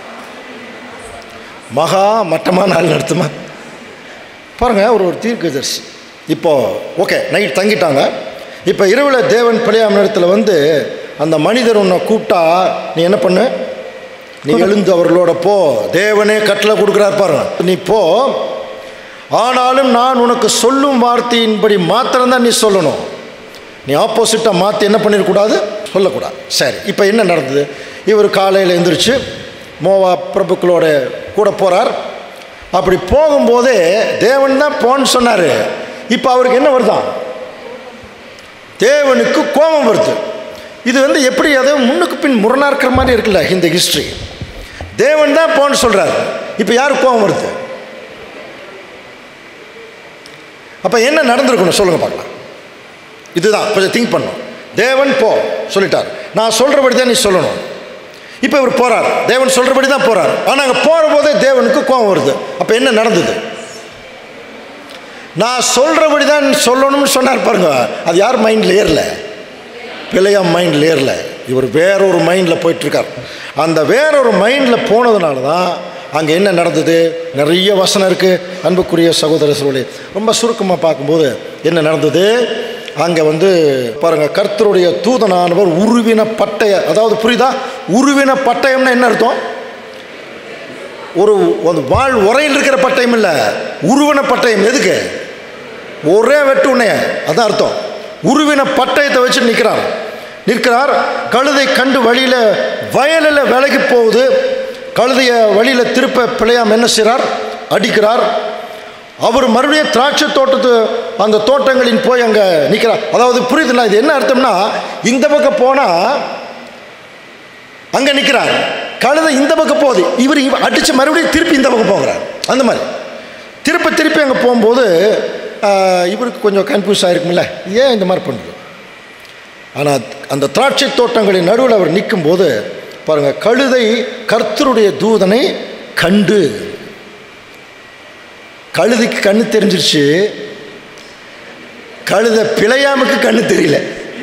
மகா மட்டமான ஆள் அர்த்தமா? பாருங்கள், ஒரு ஒரு தீர்க்கதரிசி இப்போது ஓகே நைட் தங்கிட்டாங்க. இப்போ இரவில் தேவன் பிழையாம் நேரத்தில் வந்து அந்த மனிதர் உன்னை கூப்பிட்டா நீ என்ன பண்ணு? நீ எழுந்து அவர்களோட போ. தேவனே கட்டளை கொடுக்குறார் பாருங்க, நீ போ. ஆனாலும் நான் உனக்கு சொல்லும் வார்த்தையின்படி மாத்திரம்தான் நீ சொல்லணும். நீ ஆப்போசிட்டாக மாற்றி என்ன பண்ணிடக்கூடாது, சொல்லக்கூடாது. சரி, இப்போ என்ன நடந்தது? இவர் காலையில் எழுந்திரிச்சு மோவா பிரபுக்களோட கூட போகிறார். அப்படி போகும்போதே தேவன் தான் போன்னு சொன்னார். இப்போ அவருக்கு என்ன வருதான்? தேவனுக்கு கோபம் வருது. இது வந்து எப்படி அதை முன்னுக்கு பின் முரணா இருக்கிற மாதிரி இருக்குல்ல இந்த ஹிஸ்ட்ரி. தேவன் தான் போன்னு சொல்கிறார், இப்போ யாருக்கு கோபம் வருது? அப்போ என்ன நடந்திருக்கணும் சொல்லுங்கள் பார்க்கலாம். இதுதான் கொஞ்சம் திங்க் பண்ணணும். தேவன் போ சொல்லிட்டார், நான் சொல்கிறபடி தான் நீ சொல்லணும். இப்போ இவர் போகிறார், தேவன் சொல்கிறபடி தான் போகிறார். ஆனால் அங்கே போகிற போதே தேவனுக்கு கோபம் வருது. அப்போ என்ன நடந்தது? நான் சொல்கிறபடி தான் சொல்லணும்னு சொன்னார் பாருங்க. அது யார் மைண்டில் ஏறல? பிழையாம் மைண்டில் ஏறல. இவர் வேறொரு மைண்டில் போயிட்டுருக்கார். அந்த வேறொரு மைண்டில் போனதுனால தான் அங்கே என்ன நடந்தது? நிறைய வசனம் இருக்குது அன்புக்குரிய சகோதர சகோதரி. ரொம்ப சுருக்கமாக பார்க்கும்போது என்ன நடந்தது அங்கே வந்து பாருங்கள், கர்த்தருடைய தூதனானவர் உருவின பட்டய, அதாவது புரியுதா? உருவின பட்டயம்னா என்ன அர்த்தம்? ஒரு வாழ் உரையில் இருக்கிற பட்டயம் இல்லை, உருவின பட்டயம். எதுக்கு? ஒரே வெட்டு உன்னைய, அதான் அர்த்தம். உருவின பட்டயத்தை வச்சு நிற்கிறார் நிற்கிறார் கழுதை கண்டு வழியில் வயலில் விலகி போகுது. கழுதையை வழியில் திருப்ப பிழையாம் என்ன செய்கிறார்? அடிக்கிறார். அவர் மறுபடியும் திராட்சை தோட்டத்து அந்த தோட்டங்களின் போய் அங்கே நிற்கிறார். அதாவது புரியுதுங்களா? இது என்ன அர்த்தம்னா, இந்த பக்கம் போனால் அங்கே நிற்கிறார், கழுதை இந்த பக்கம் போகுது, இவர் அடித்து மறுபடியும் திருப்பி இந்த பக்கம் போகிறார். அந்த மாதிரி திருப்பி திருப்பி அங்கே போகும்போது இவருக்கு கொஞ்சம் கன்ஃபியூஸ் ஆகிருக்கும்ல, ஏன் இந்த மாதிரி பண்ணுது. ஆனால் அந்த திராட்சை தோட்டங்களின் நடுவில் அவர் நிற்கும்போது பாருங்கள், கழுதை கர்த்தருடைய தூதனை கண்டு, கழுதைக்கு கண்ணு தெரிஞ்சிருச்சு, கழுதை பிழையாமுக்கு கண்ணு தெரியல.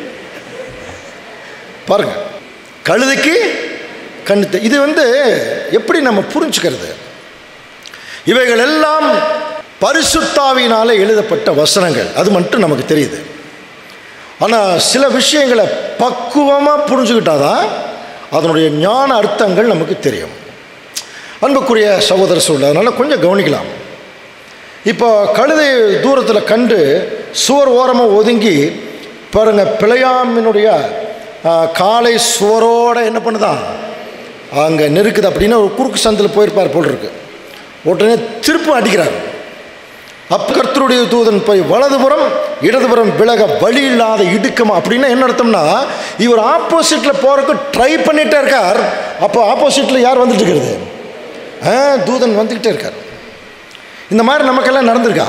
பாருங்க, கழுதைக்கு கண்ணு. இது வந்து எப்படி நம்ம புரிஞ்சுக்கிறது? இவைகள் எல்லாம் பரிசுத்தாவினால எழுதப்பட்ட வசனங்கள், அது மட்டும் நமக்கு தெரியுது. ஆனால் சில விஷயங்களை பக்குவமாக புரிஞ்சுக்கிட்டாதான் அதனுடைய ஞான அர்த்தங்கள் நமக்கு தெரியும். அன்புக்குரிய சகோதர சூழல், அதனால் கொஞ்சம் கவனிக்கலாம். இப்போ கழுதை தூரத்தில் கண்டு சுவர் ஓரமாக ஒதுங்கி பாருங்கள், பிழையாமினுடைய காலை சுவரோடு என்ன பண்ணுதான் அங்கே நெருக்குது. அப்படின்னா ஒரு குறுக்கு சந்தில் போயிருப்பார் போல் இருக்கு. உடனே திருப்பி அடிக்கிறார். அப்போ கர்த்தருடைய தூதன் போய் வலதுபுறம் இடதுபுறம் விலக வழி இல்லாத இடுக்கமா. அப்படின்னா என்ன அர்த்தம்னா, இவர் ஆப்போசிட்டில் போகிறதுக்கு ட்ரை பண்ணிகிட்டே இருக்கார். அப்போ ஆப்போசிட்டில் யார் வந்துட்டு இருக்கிறது? தூதன் வந்துக்கிட்டே இருக்கார். இந்த மாதிரி நமக்கெல்லாம் நடந்திருக்கா?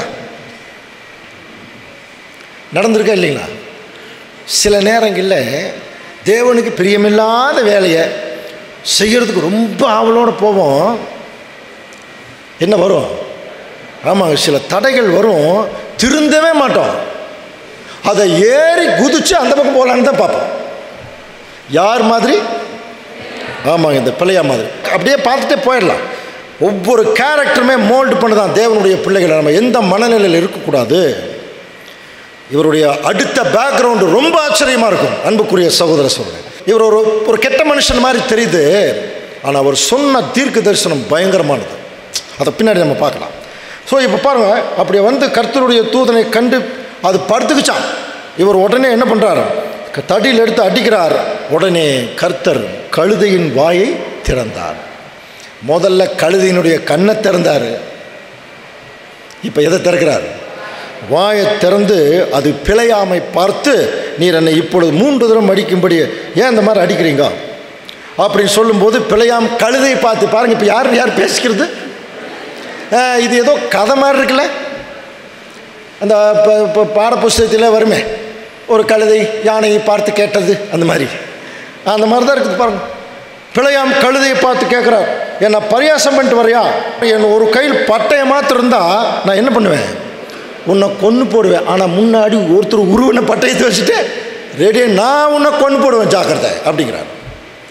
நடந்திருக்கா இல்லைங்களா? சில நேரங்களில் தேவனுக்கு பிரியமில்லாத வேலையை செய்கிறதுக்கு ரொம்ப ஆவலோடு போவோம். என்ன வரும்? ஆமாங்க, சில தடைகள் வரும், திருந்தவே மாட்டோம். அதை ஏறி குதிச்சு அந்த பக்கம் போகலான்னு தான் பார்ப்போம். யார் மாதிரி? ஆமாங்க, இந்த பிள்ளையா மாதிரி. அப்படியே பார்த்துட்டே போயிடலாம். ஒவ்வொரு கேரக்டருமே மோல்டு பண்ணுதான் தேவனுடைய பிள்ளைகளை. நம்ம எந்த மனநிலையில் இருக்கக்கூடாது. இவருடைய அடுத்த பேக்ரவுண்டு ரொம்ப ஆச்சரியமாக இருக்கும் அன்புக்குரிய சகோதர சகோதரி. இவர் ஒரு ஒரு கெட்ட மனுஷன் மாதிரி தெரியுது, ஆனால் அவர் சொன்ன தீர்க்க தரிசனம் பயங்கரமானது. அதை பின்னாடி நம்ம பார்க்கலாம். ஸோ இப்போ பாருங்கள், அப்படி வந்து கர்த்தருடைய தூதனை கண்டு அது படுத்துக்குச்சான். இவர் உடனே என்ன பண்ணுறார்? தடியில் எடுத்து அடிக்கிறார். உடனே கர்த்தர் கழுதையின் வாயை திறந்தார். முதல்ல கழுதையினுடைய கண்ணை திறந்தார். இப்போ எதை திறக்கிறார்? வாயை திறந்து அது பிழையாமை பார்த்து, நீர் என்னை இப்பொழுது மூன்று தரம் அடிக்கும்படி ஏன் இந்த மாதிரி அடிக்கிறீங்க அப்படின்னு சொல்லும்போது, பிழையாம் கழுதையை பார்த்து பாருங்கள். இப்போ யார் யார் பேசிக்கிறது? இது ஏதோ கதை மாதிரி இருக்குல்ல. அந்த இப்போ பாடப்புஸ்தகத்தில் வருமே, ஒரு கழுதை யானையை பார்த்து கேட்டது, அந்த மாதிரி அந்த மாதிரி தான் இருக்குது பாருங்கள். பிழையாம் கழுதையை பார்த்து கேட்குறார், என்னை பரியாசம் பண்ணிட்டு வரையா? என் ஒரு கையில் பட்டையை மாத்திரம் இருந்தால் நான் என்ன பண்ணுவேன்? உன்னை கொன்று போடுவேன். ஆனால் முன்னாடி ஒருத்தர் உருவின பட்டயத்தை வச்சுட்டு ரெடியாக நான் உன்னை கொன்று போடுவேன், ஜாக்கிரதை அப்படிங்கிறார்.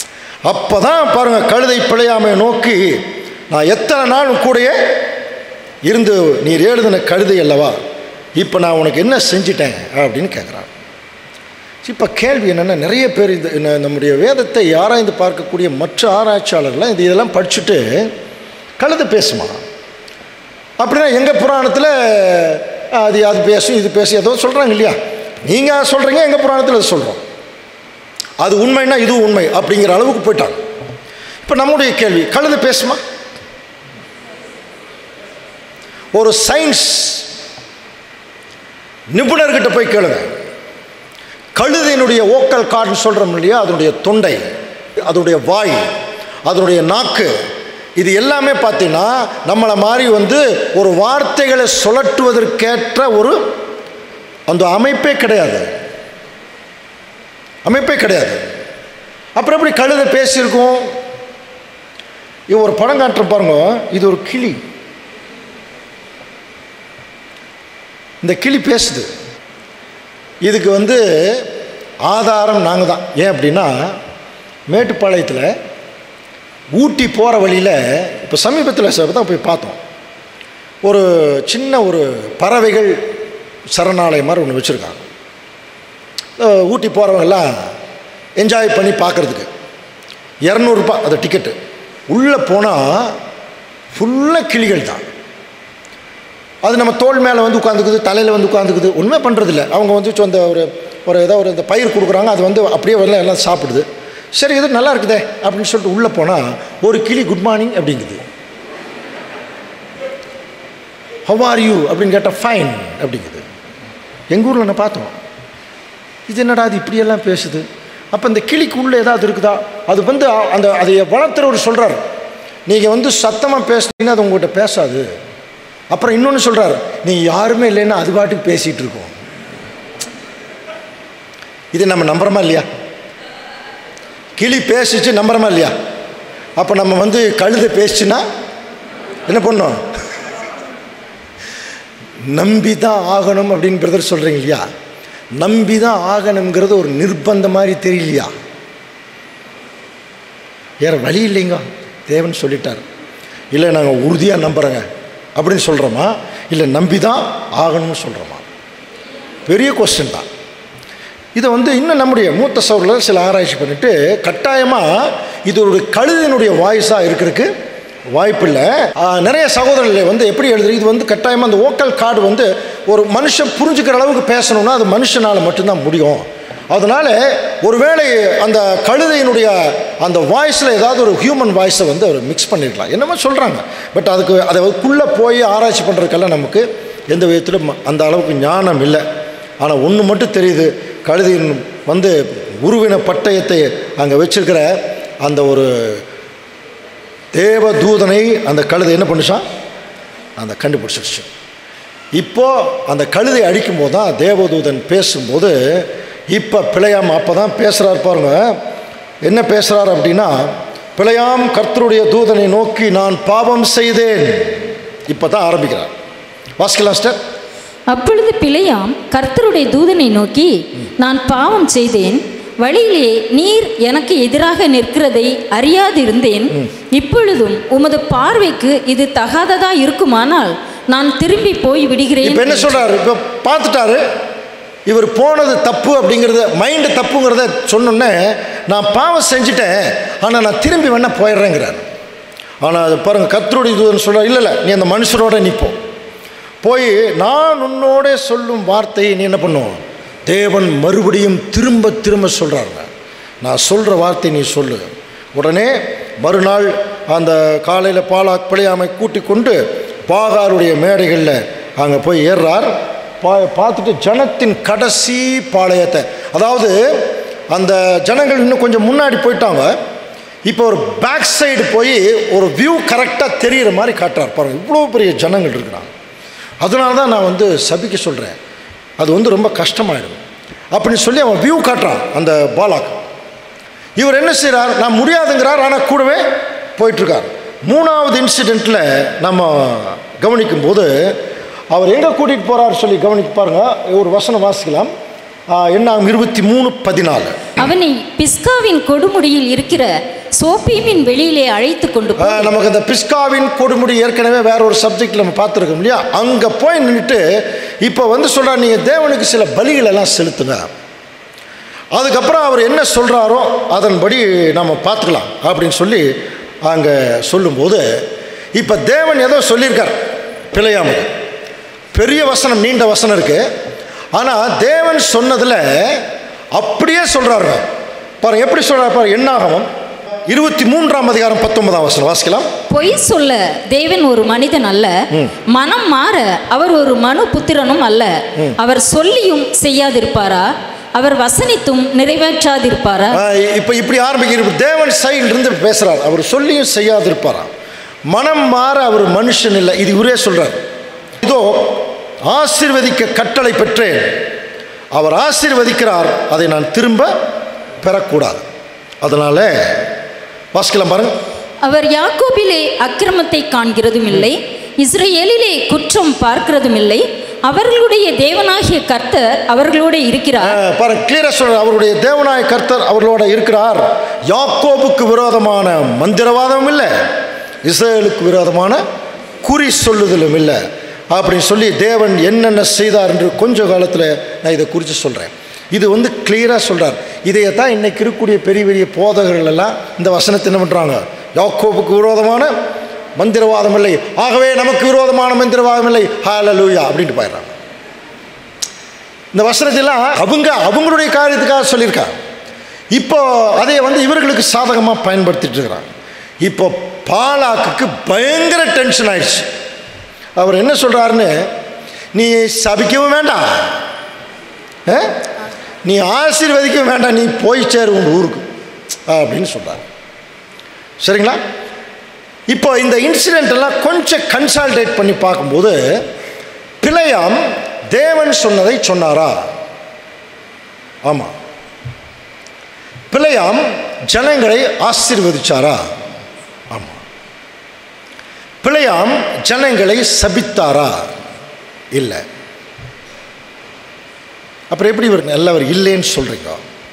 அப்போ தான் பாருங்கள், கழுதை பிழையாமை நோக்கி, நான் எத்தனை நாள் கூடயே இருந்து நீர் எழுதின கழுதை அல்லவா, இப்போ நான் உனக்கு என்ன செஞ்சிட்டேன் அப்படின்னு கேட்குறான். இப்போ கேள்வி என்னென்னா, நிறைய பேர் இந்த நம்முடைய வேதத்தை ஆராய்ந்து பார்க்கக்கூடிய மற்ற ஆராய்ச்சியாளர்கள்லாம் இது இதெல்லாம் படிச்சுட்டு கழுதை பேசுமா அப்படின்னா எங்கள் புராணத்தில் அது அது பேசும் இது பேசும் ஏதோ சொல்கிறாங்க இல்லையா? நீங்கள் சொல்கிறீங்க, எங்கள் புராணத்தில் அது சொல்கிறோம், அது உண்மைன்னா இதுவும் உண்மை அப்படிங்கிற அளவுக்கு போயிட்டாங்க. இப்போ நம்முடைய கேள்வி, கழுதை பேசுமா? ஒரு சயின்ஸ் நிபுணர்கிட்ட போய் கேளுங்க. கழுதையினுடைய ஓக்கல் கார்டுன்னு சொல்கிறோம் இல்லையா, அதனுடைய தொண்டை, அதனுடைய வாய், அதனுடைய நாக்கு, இது எல்லாமே பார்த்தீங்கன்னா நம்மளை மாதிரி வந்து ஒரு வார்த்தைகளை சுழற்றுவதற்கேற்ற ஒரு அந்த அமைப்பே கிடையாது, அமைப்பே கிடையாது. அப்புறம் எப்படி கழுதை பேசியிருக்கோம்? இது ஒரு படம் காட்டுற பாருங்க, இது ஒரு கிளி, இந்த கிளி பேசுது. இதுக்கு வந்து ஆதாரம் நாங்கள் தான். ஏன் அப்படின்னா, மேட்டுப்பாளையத்தில் ஊட்டி போகிற வழியில் இப்போ சமீபத்தில் தான் போய் பார்த்தோம். ஒரு சின்ன ஒரு பறவைகள் சரணாலயம் மாதிரி ஒன்று வச்சுருக்காங்க. ஊட்டி போகிறவங்கெல்லாம் என்ஜாய் பண்ணி பார்க்குறதுக்கு இரநூறுபா அது டிக்கெட்டு. உள்ளே போனால் ஃபுல்லாக கிளிகள் தான். அது நம்ம தோல் மேலே வந்து உட்காந்துக்குது, தலையில் வந்து உட்காந்துக்குது, ஒன்றுமே பண்ணுறதில்ல. அவங்க வந்து அந்த ஒரு ஒரு ஏதோ ஒரு இந்த பயிர் கொடுக்குறாங்க, அது வந்து அப்படியே வரல எல்லாம் சாப்பிடுது. சரி, இது நல்லா இருக்குதே அப்படின்னு சொல்லிட்டு உள்ளே போனால் ஒரு கிளி குட் மார்னிங் அப்படிங்குது. ஹவ் ஆர் யூ அப்படின்னு கேட்டால் ஃபைன் அப்படிங்குது. எங்கள் ஊரில் நான் பார்த்தோம், இது என்னடா அது இப்படியெல்லாம் பேசுது. அப்போ இந்த கிளிக்கு உள்ளே ஏதாவது இருக்குதா? அது வந்து அந்த அதை வளர்த்துறவர் சொல்கிறார், நீங்கள் வந்து சத்தமாக பேசுனீங்கன்னா அது உங்கள்கிட்ட பேசாது. அப்புறம் இன்னொன்று சொல்கிறார், நீங்கள் யாருமே இல்லைன்னா அது பாட்டுக்கு பேசிகிட்டு இருக்கோம். இது நம்ம நம்புறோமா இல்லையா? கிளி பேசிச்சு நம்புறோமா இல்லையா? அப்போ நம்ம வந்து கழுதை பேசிச்சுன்னா என்ன பண்ணோம்? நம்பி தான் ஆகணும் அப்படின்னு பிரதர் சொல்கிறீங்க இல்லையா? நம்பி தான் ஆகணுங்கிறது ஒரு நிர்பந்தம் மாதிரி தெரியலையா? வேறு வழி இல்லைங்க, தேவன் சொல்லிட்டார். இல்லை நாங்கள் உறுதியாக நம்புகிறோங்க அப்படின்னு சொல்கிறோமா, இல்லை நம்பி தான் ஆகணும்னு சொல்கிறோமா? பெரிய கொஸ்டின் தான். இதை வந்து இன்னும் நம்முடைய மூத்த சகோதரர்கள் சில ஆராய்ச்சி பண்ணிவிட்டு கட்டாயமாக இது ஒரு கழுதையினுடைய வாய்ஸாக இருக்கிறதுக்கு வாய்ப்பு இல்லை. நிறைய சகோதரர்கள் வந்து எப்படி எழுதுறது, இது வந்து கட்டாயமாக அந்த ஓக்கல் கார்டு வந்து ஒரு மனுஷன் புரிஞ்சுக்கிற அளவுக்கு பேசணும்னா அது மனுஷனால் மட்டும்தான் முடியும். அதனால் ஒருவேளை அந்த கழுதையினுடைய அந்த வாய்ஸில் ஏதாவது ஒரு ஹியூமன் வாய்ஸை வந்து அவர் மிக்ஸ் பண்ணியிருக்கலாம், என்னமோ சொல்கிறாங்க. பட் அதுக்கு அதை அதுக்குள்ளே போய் ஆராய்ச்சி பண்ணுறதுக்கெல்லாம் நமக்கு எந்த விதத்திலும் அந்த அளவுக்கு ஞானம் இல்லை. ஆனால் ஒன்று மட்டும் தெரியுது, கழுதையின் வந்து உருவின பட்டயத்தை அங்கே வச்சிருக்கிற அந்த ஒரு தேவதூதனை அந்த கழுதை என்ன பண்ணுச்சான், அந்த கண்டுபிடிச்சிருச்சு. இப்போது அந்த கழுதை அடிக்கும் போது தான் தேவதூதன் பேசும்போது, இப்போ பிழையாம் அப்போ தான் பேசுகிறார் பாருங்க. என்ன பேசுகிறார் அப்படின்னா, பிழையாம் கர்த்தருடைய தூதனை நோக்கி நான் பாவம் செய்தேன். இப்போ தான் ஆரம்பிக்கிறார். வாசிக்கலாம் ஸ்டர். அப்பொழுது பிழையாம் கர்த்தருடைய தூதனை நோக்கி, நான் பாவம் செய்தேன், வழியிலே நீர் எனக்கு எதிராக நிற்கிறதை அறியாதிருந்தேன். இப்பொழுதும் உமது பார்வைக்கு இது தகாததா இருக்குமானால் நான் திரும்பி போய் விடுகிறேன். இப்போ என்ன சொல்றாரு? இப்போ பார்த்துட்டாரு, இவர் போனது தப்பு அப்படிங்கிறத, மைண்டு தப்புங்கிறத சொன்னோன்னே, நான் பாவம் செஞ்சுட்டேன் ஆனால் நான் திரும்பி வேணா போயிடுறேங்கிறார். ஆனால் அது பாருங்க, கர்த்தருடைய தூதன் சொல்கிறார், இல்லை இல்லை நீ அந்த மனுஷரோட நிற்போம், போய் நான் உன்னோட சொல்லும் வார்த்தையை நீ என்ன பண்ணுவோம், தேவன் மறுபடியும் திரும்ப திரும்ப சொல்கிறாங்க, நான் சொல்கிற வார்த்தை நீ சொல்லு. உடனே மறுநாள் அந்த காலையில் பாலாக் பிழையாமை கூட்டி கொண்டு பாகாருடைய மேடைகளில் அங்கே போய் ஏறுறார். பா பார்த்துட்டு ஜனத்தின் கடைசி பாளையத்தை, அதாவது அந்த ஜனங்கள் இன்னும் கொஞ்சம் முன்னாடி போயிட்டாங்க, இப்போ ஒரு பேக் சைடு போய் ஒரு வியூ கரெக்டாக தெரிகிற மாதிரி காட்டுறார். பாருங்கள், இவ்வளோ பெரிய ஜனங்கள் இருக்கிறாங்க. அதனால தான் நான் வந்து சபிக்க சொல்கிறேன், அது வந்து ரொம்ப கஷ்டமாயிடும் அப்படின்னு சொல்லி அவன் வியூ காட்டுறான் அந்த பாலாக். இவர் என்ன செய்கிறார், நான் முடியாதுங்கிறார், ஆனால் கூடவே போயிட்டுருக்கார். மூணாவது இன்சிடெண்ட்டில் நம்ம கவனிக்கும்போது அவர் எங்கே கூட்டிகிட்டு போகிறார் சொல்லி கவனிக்க பாருங்கள். ஒரு வசனம் வாசிக்கலாம். என்ன இருபத்தி மூணு பதினாலு. அவனை பிஸ்காவின் கொடுமுடியில் இருக்கிற சோப்பீமின் வெளியிலே அழைத்து கொண்டு ஆ, நமக்கு இந்த பிஸ்காவின் கொடுமுடி ஏற்கனவே வேற ஒரு சப்ஜெக்ட் நம்ம பார்த்துருக்கோம் இல்லையா? அங்கே போய் நின்றுட்டு இப்போ வந்து சொல்கிறார், நீங்கள் தேவனுக்கு சில பலிகள் எல்லாம் செலுத்துங்க. அதுக்கப்புறம் அவர் என்ன சொல்கிறாரோ அதன்படி நம்ம பார்த்துக்கலாம் அப்படின்னு சொல்லி அங்கே சொல்லும்போது, இப்போ தேவன் ஏதோ சொல்லியிருக்கார் பிழையாமல். பெரிய வசனம், நீண்ட வசனம் இருக்குது. ஆனால் தேவன் சொன்னதில் அப்படியே சொல்கிறாரு பாருங்க. எப்படி சொல்கிறார் பாருங்க. என்னாகமம் இருபத்தி மூன்றாம் அதிகாரம் பத்தொன்பதாம் வசனம் வாசிக்கலாம். பொய் சொல்ல தேவன் ஒரு மனிதன் அல்ல, மனம் மாற அவர் ஒரு மனு புத்திரனும் அல்ல. அவர் சொல்லியும் செய்யாதிருப்பாரா? அவர் வசனித்தும் நிறைவேற்றாதிருப்பாரா? இப்போ இப்படி ஆரம்பிக்கிற தேவன் சைடிலிருந்து பேசுகிறார். அவர் சொல்லியும் செய்யாதிருப்பாரா? மனம் மாற அவர் மனுஷன் இல்லை. இது இவரே சொல்கிறார். இதோ ஆசீர்வதிக்க கட்டளை பெற்றேன், அவர் ஆசீர்வதிக்கிறார், அதை நான் திரும்ப பெறக்கூடாது. அதனால வாசிக்கலாம் பாருங்க. அவர் யாக்கோபிலே அக்கிரமத்தை காண்கிறதும் இல்லை, இஸ்ரவேலிலே குற்றம் பார்க்கிறதும் இல்லை. அவர்களுடைய தேவனாகிய கர்த்தர் அவர்களோட இருக்கிறார். பாருங்க, கிளியரா சொல்றார். அவருடைய தேவனாகிய கர்த்தர் அவர்களோட இருக்கிறார். யாக்கோபுக்கு விரோதமான மந்திரவாதமும் இல்லை, இஸ்ரவேலுக்கு விரோதமான குறி சொல்லுதலும் இல்லை அப்படின்னு சொல்லி தேவன் என்னென்ன செய்தார் என்று கொஞ்ச காலத்தில் நான் இதை குறித்து சொல்கிறேன். இது வந்து கிளியராக சொல்கிறார். இதையே தான் இன்றைக்கி இருக்கக்கூடிய பெரிய பெரிய போதகர்கள் எல்லாம் இந்த வசனத்தை என்ன பண்ணுறாங்க? யாக்கோபுக்கு விரோதமான மந்திரவாதம் இல்லை, ஆகவே நமக்கு விரோதமான மந்திரவாதம் இல்லை, ஹல்லேலூயா அப்படின்ட்டு போயிடுறாங்க. இந்த வசனத்தெல்லாம் அவங்க அவங்களுடைய காரியத்துக்காக சொல்லியிருக்காங்க. இப்போ அதை வந்து இவர்களுக்கு சாதகமாக பயன்படுத்திட்டு இருக்கிறாங்க. இப்போ பாலாக்குக்கு பயங்கர டென்ஷன் ஆயிடுச்சு. அவர் என்ன சொல்கிறாருன்னு, நீ சபிக்கவும் வேண்டாம், நீ ஆசீர்வதிக்கவும் வேண்டாம், நீ போய் சேரு உங்கள் ஊருக்கு அப்படின்னு சொல்கிறார். சரிங்களா? இப்போ இந்த இன்சிடென்ட் எல்லாம் கொஞ்சம் கன்சால்டேட் பண்ணி பார்க்கும்போது, பிழையாம் தேவன் சொன்னதை சொன்னாரா? ஆமாம். பிழையாம் ஜனங்களை ஆசீர்வதிச்சாரா? ஆமாம். பிழையாம் ஜனங்களை சபித்தாரா? இல்லை. அப்புறம் எப்படி இவர் நல்லவர் இல்லைன்னு சொல்கிறீங்க?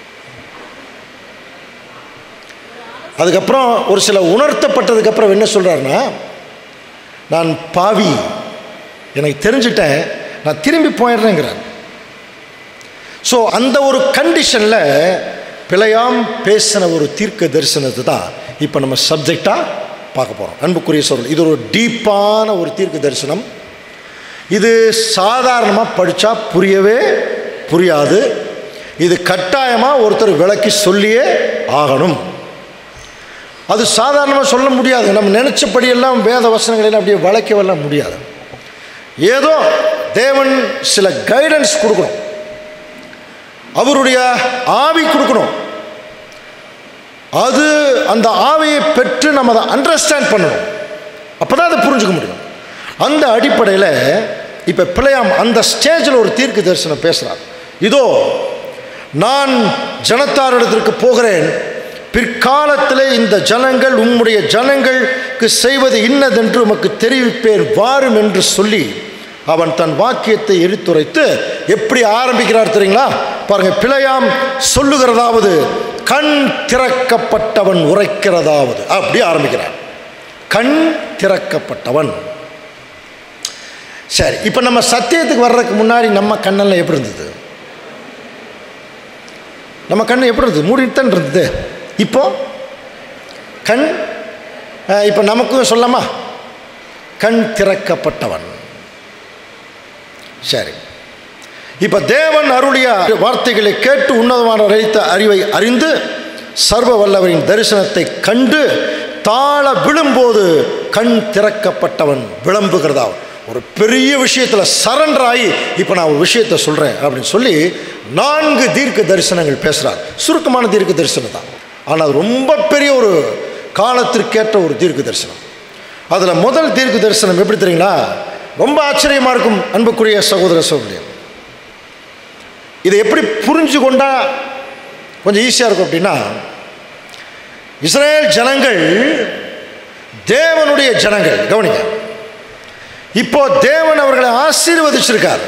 அதுக்கப்புறம் ஒரு சில உணர்த்தப்பட்டதுக்கப்புறம் என்ன சொல்கிறாருன்னா, நான் பாவி, எனக்கு தெரிஞ்சிட்டேன், நான் திரும்பி போயிடுறேங்கிறார். ஸோ அந்த ஒரு கண்டிஷனில் பிழையாம் பேசின ஒரு தீர்க்க தரிசனத்தை தான் இப்போ நம்ம சப்ஜெக்டாக பார்க்க போகிறோம். அன்புக்குரிய சொல், இது ஒரு டீப்பான ஒரு தீர்க்க தரிசனம். இது சாதாரணமாக படித்தா புரியவே புரியாது. இது கட்டாயமாக ஒருத்தர் விளக்கி சொல்லியே ஆகணும். அது சாதாரணமாக சொல்ல முடியாது. நம்ம நினச்சபடியெல்லாம் வேத வசனங்களெல்லாம் அப்படியே வளைக்கவெல்லாம் முடியாது. ஏதோ தேவன் சில கைடன்ஸ் கொடுக்கணும், அவருடைய ஆவி கொடுக்கணும். அது அந்த ஆவியை பெற்று நம்ம அதை அண்டர்ஸ்டாண்ட் பண்ணணும். அப்போ தான் அதை புரிஞ்சுக்க முடியும். அந்த அடிப்படையில் இப்போ பிழையாம் அந்த ஸ்டேஜில் ஒரு தீர்க்க தரிசனம் பேசுகிறார். இதோ நான் ஜனத்தாரிடத்திற்கு போகிறேன், பிற்காலத்தில் இந்த ஜனங்கள் உம்முடைய ஜனங்களுக்கு செய்வது இன்னதென்று உமக்கு தெரிவிப்பேன், வாரும் என்று சொல்லி அவன் தன் வாக்கியத்தை எடுத்துரைத்து எப்படி ஆரம்பிக்கிறார் தெரியுங்களா? பாருங்க, பிழையாம் சொல்லுகிறதாவது கண் திறக்கப்பட்டவன் உரைக்கிறதாவது அப்படி ஆரம்பிக்கிறார். கண் திறக்கப்பட்டவன். சரி, இப்போ நம்ம சத்தியத்துக்கு வர்றதுக்கு முன்னாடி நம்ம கண்ணெல்லாம் எப்படி இருந்தது? நம்ம கண் எப்படி இருந்தது? மூடிட்டு தான் இருந்தது. இப்போ கண், இப்போ நமக்கும் சொல்லாமா, கண் திறக்கப்பட்டவன். சரி, இப்போ தேவன் அருளிய வார்த்தைகளை கேட்டு உன்னதமான அழைத்த அறிவை அறிந்து சர்வ வல்லவரின் தரிசனத்தை கண்டு தாழ விழும்போது கண் திறக்கப்பட்டவன் விளம்புகிறதா. ஒரு பெரிய விஷயத்தில் சரண்டர் ஆகி இப்போ நான் ஒரு விஷயத்தை சொல்கிறேன் அப்படின்னு சொல்லி நான்கு தீர்க்க தரிசனங்கள் பேசுகிறார். சுருக்கமான தீர்க்க தரிசனம் தான், ஆனால் ரொம்ப பெரிய ஒரு காலத்திற்கேற்ற ஒரு தீர்க்க தரிசனம். அதில் முதல் தீர்க்க தரிசனம் எப்படி தெரியுங்களா? ரொம்ப ஆச்சரியமாக இருக்கும் அன்புக்குரிய சகோதர சகோதரியம். இதை எப்படி புரிஞ்சு கொண்டா கொஞ்சம் ஈஸியாக இருக்கும் அப்படின்னா, இஸ்ரேல் ஜனங்கள் தேவனுடைய ஜனங்கள். கவனிங்க, இப்போ தேவன் அவர்களை ஆசீர்வதிச்சிருக்கார்.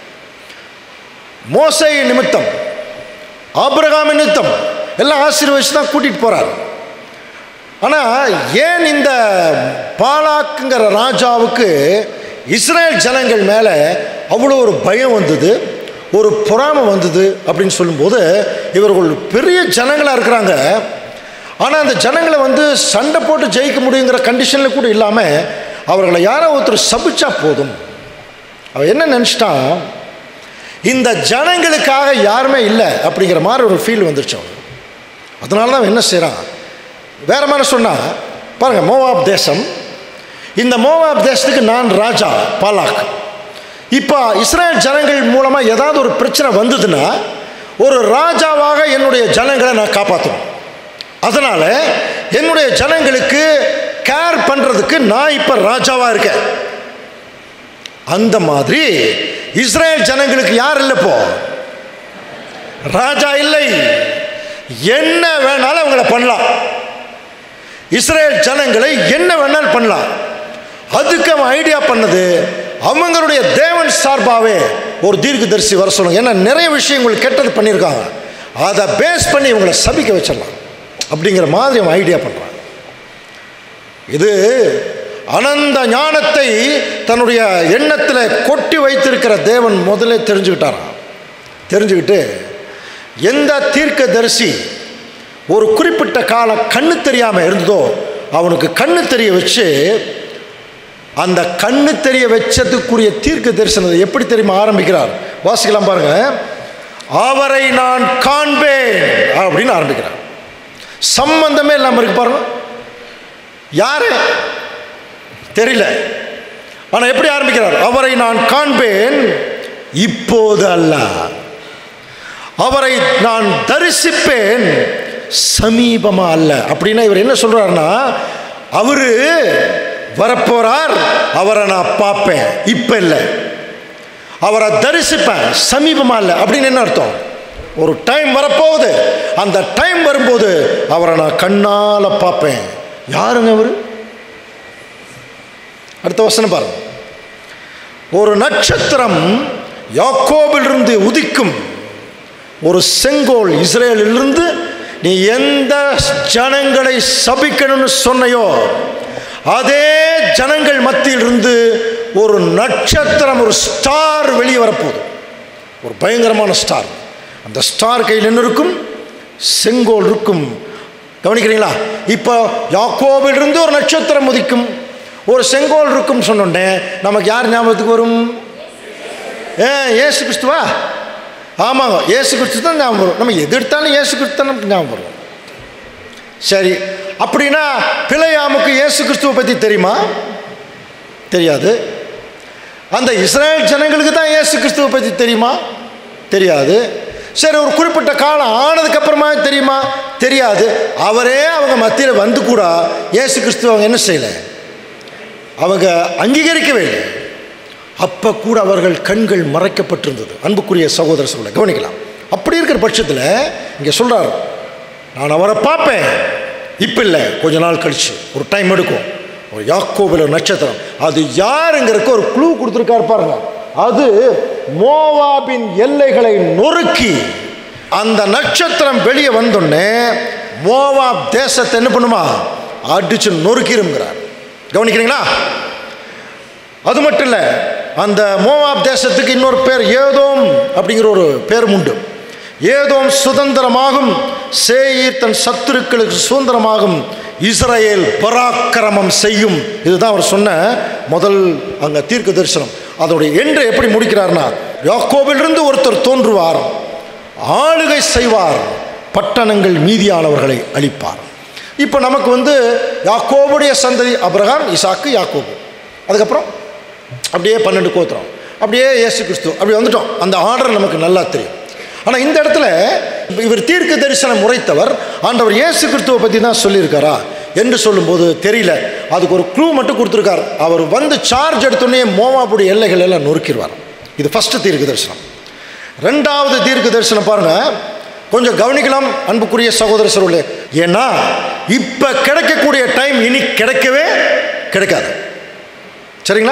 மோசே நிமித்தம், ஆபிரகாம் நிமித்தம் எல்லாம் ஆசீர்வதிச்சு தான் கூட்டிகிட்டு போகிறார். ஆனால் ஏன் இந்த பாலாக்குங்கிற ராஜாவுக்கு இஸ்ரேல் ஜனங்கள் மேலே அவ்வளோ ஒரு பயம் வந்தது, ஒரு பொறாமை வந்தது அப்படின்னு சொல்லும்போது, இவர்கள் பெரிய ஜனங்களாக இருக்கிறாங்க. ஆனால் அந்த ஜனங்களை வந்து சண்டை போட்டு ஜெயிக்க முடியுங்கிற கண்டிஷனில் கூட இல்லாமல் அவர்களை யாரோ ஒருத்தர் சபிச்சா போதும். அவன் என்ன நினச்சிட்டான், இந்த ஜனங்களுக்காக யாருமே இல்லை அப்படிங்கிற மாதிரி ஒரு ஃபீல் வந்துருச்சு அவன். அதனால தான் என்ன செய்கிறான், வேறு மாதிரி சொன்னால் பாருங்கள், மோவாப் தேசம், இந்த மோவாப் தேசத்துக்கு நான் ராஜா பாலாக். இப்போ இஸ்ரேல் ஜனங்கள் மூலமாக ஏதாவது ஒரு பிரச்சனை வந்ததுன்னா ஒரு ராஜாவாக என்னுடைய ஜனங்களை நான் காப்பாற்றணும். அதனால் என்னுடைய ஜனங்களுக்கு கேர் பண்ணுறதுக்கு நான் இப்போ ராஜாவாக இருக்கேன். அந்த மாதிரி இஸ்ரேல் ஜனங்களுக்கு யார் இல்லை, இப்போ ராஜா இல்லை. என்ன வேணாலும் அவங்கள பண்ணலாம், இஸ்ரேல் ஜனங்களை என்ன வேணாலும் பண்ணலாம். அதுக்கு அவன் ஐடியா பண்ணது, அவங்களுடைய தேவன் சார்பாகவே ஒரு தீர்க்கதரிசி வர சொல்லுங்க. ஏன்னா நிறைய விஷயங்கள் கெட்டது பண்ணியிருக்காங்க, அதை பேஸ் பண்ணி இவங்களை சபிக்க வச்சிடலாம் அப்படிங்கிற மாதிரி அவன் ஐடியா பண்ணுறான். இது அனந்த ஞானத்தை தன்னுடைய எண்ணத்தில் கொட்டி வைத்திருக்கிற தேவன் முதல்ல தெரிஞ்சுக்கிட்டாராம். தெரிஞ்சுக்கிட்டு எந்த தீர்க்கதரிசி ஒரு குறிப்பிட்ட காலம் கண்ணு தெரியாமல் இருந்ததோ அவனுக்கு கண்ணு தெரிய வச்சு, அந்த கண்ணு தெரிய வச்சதுக்குரிய தீர்க்க தரிசனத்தை எப்படி தெரியுமா ஆரம்பிக்கிறார், வாசிக்கலாம் பாருங்க. அவரை நான் காண்பேன் அப்படின்னு ஆரம்பிக்கிறார். சம்பந்தமே இல்லாமல் இருக்கு பாருங்க. யாரு தெரியல, ஆனால் எப்படி ஆரம்பிக்கிறார், அவரை நான் காண்பேன் இப்போது அல்ல, அவரை நான் தரிசிப்பேன் சமீபமா அல்ல. அப்படின்னா இவர் என்ன சொல்றாருன்னா, அவரு வரப்போறார், அவரை நான் பார்ப்பேன், இப்ப இல்லை, அவரை தரிசிப்பேன் சமீபமா இல்லை. அப்படின்னு என்ன அர்த்தம், ஒரு டைம் வரப்போகுது, அந்த டைம் வரும்போது அவரை நான் கண்ணால பார்ப்பேன். யாருங்க அவரு? அடுத்த வசனம் பாருங்க. ஒரு நட்சத்திரம் யாக்கோபிலிருந்து உதிக்கும், ஒரு செங்கோல் இஸ்ரேலிலிருந்து நீ எந்த ஜனங்களை சபிக்கணும்னு சொன்னையோ அதே ஜனங்கள் மத்தியிலிருந்து ஒரு நட்சத்திரம், ஒரு ஸ்டார் வெளியே வரப்போகுது, ஒரு பயங்கரமான ஸ்டார். அந்த ஸ்டார் கையில் என்ன இருக்கும், செங்கோல் இருக்கும். கவனிக்கிறீங்களா? இப்போ யாக்கோபிலிருந்து ஒரு நட்சத்திரம் உதிக்கும், ஒரு செங்கோல் இருக்கும் சொன்னோடனே நமக்கு யார் ஞாபகத்துக்கு வரும்? ஏ ஏசு கிறிஸ்துவா? ஆமாங்க, ஏசு கிறிஸ்து தான் ஞாபகம் வரும். நம்ம எது எடுத்தாலும் ஏசு கிறிஸ்து தான் நமக்கு ஞாபகம் வரும். சரி, அப்படின்னா பிலேயாமுக்கு இயேசு கிறிஸ்துவை பற்றி தெரியுமா? தெரியாது. அந்த இஸ்ரேல் ஜனங்களுக்கு தான் இயேசு கிறிஸ்துவை பற்றி தெரியுமா? தெரியாது. சரி, ஒரு குறிப்பிட்ட காலம் ஆனதுக்கு அப்புறமா தெரியுமா? தெரியாது. அவரே அவங்க மத்தியில் வந்து கூட இயேசு கிறிஸ்துவ அவங்க என்ன செய்யலை, அவங்க அங்கீகரிக்கவே இல்லை. அப்போ கூட அவர்கள் கண்கள் மறைக்கப்பட்டிருந்தது. அன்புக்குரிய சகோதர சகோதரரை கவனிக்கலாம். அப்படி இருக்கிற பட்சத்தில் இங்கே சொல்கிறார், நான் அவரை பார்ப்பேன், இப்போ இல்லை, கொஞ்ச நாள் கழிச்சு, ஒரு டைம் எடுக்கும். ஒரு யாக்கோபில் ஒரு நட்சத்திரம், அது யாருங்கிறதுக்கு ஒரு க்ளூ கொடுத்துருக்காரு பாருங்க. அது மோவாபின் எல்லைகளை நொறுக்கி அந்த நட்சத்திரம் வெளியே வந்தோடனே மோவாப் தேசத்தை என்ன பண்ணுமா, அடிச்சு நொறுக்கிருங்கிறார். கவனிக்கிறீங்களா? அது மட்டும் இல்லை, அந்த மோவாப் தேசத்துக்கு இன்னொரு பேர் ஏதோம் அப்படிங்கிற ஒரு பேரும் உண்டு. ஏதோம் சுதந்திரமாகும், சேயீர் தன் சத்துருக்களுக்கு சுதந்திரமாகும், இஸ்ரவேல் பராக்கிரமம் செய்யும். இதுதான் அவர் சொன்ன முதல் அங்கே தீர்க்க தரிசனம். அதோடைய என்று எப்படி முடிக்கிறார்னா, யாக்கோபிலிருந்து ஒருத்தர் தோன்றுவார், ஆளுகை செய்வார், பட்டணங்கள் மீதியானவர்களை அழிப்பார். இப்போ நமக்கு வந்து யாக்கோபுடைய சந்ததி அபிரகாம், ஈசாக்கு, யாக்கோபு, அதுக்கப்புறம் அப்படியே பன்னெண்டு கோத்திரம், அப்படியே இயேசு கிறிஸ்து, அப்படி வந்துட்டோம். அந்த ஆர்டர் நமக்கு நல்லா தெரியும். ஆனால் இந்த இடத்துல இவர் தீர்க்க தரிசனம் உரைத்தவர் ஆண்டவர் இயேசு கிறிஸ்துவை பற்றி தான் சொல்லியிருக்காரா என்று சொல்லும்போது தெரியல. அதுக்கு ஒரு க்ளூ மட்டும் கொடுத்துருக்கார். அவர் வந்து சார்ஜ் எடுத்தோடனே மோவாபுடைய எல்லைகள் எல்லாம் நொறுக்கிடுவார். இது ஃபஸ்ட்டு தீர்க்க தரிசனம். ரெண்டாவது தீர்க்க தரிசனம் பாருங்க, கொஞ்சம் கவனிக்கலாம் அன்புக்குரிய சகோதர சகோதரர்களே. ஏன்னா இப்போ கிடைக்கக்கூடிய டைம் இனி கிடைக்கவே கிடைக்காது. சரிங்களா?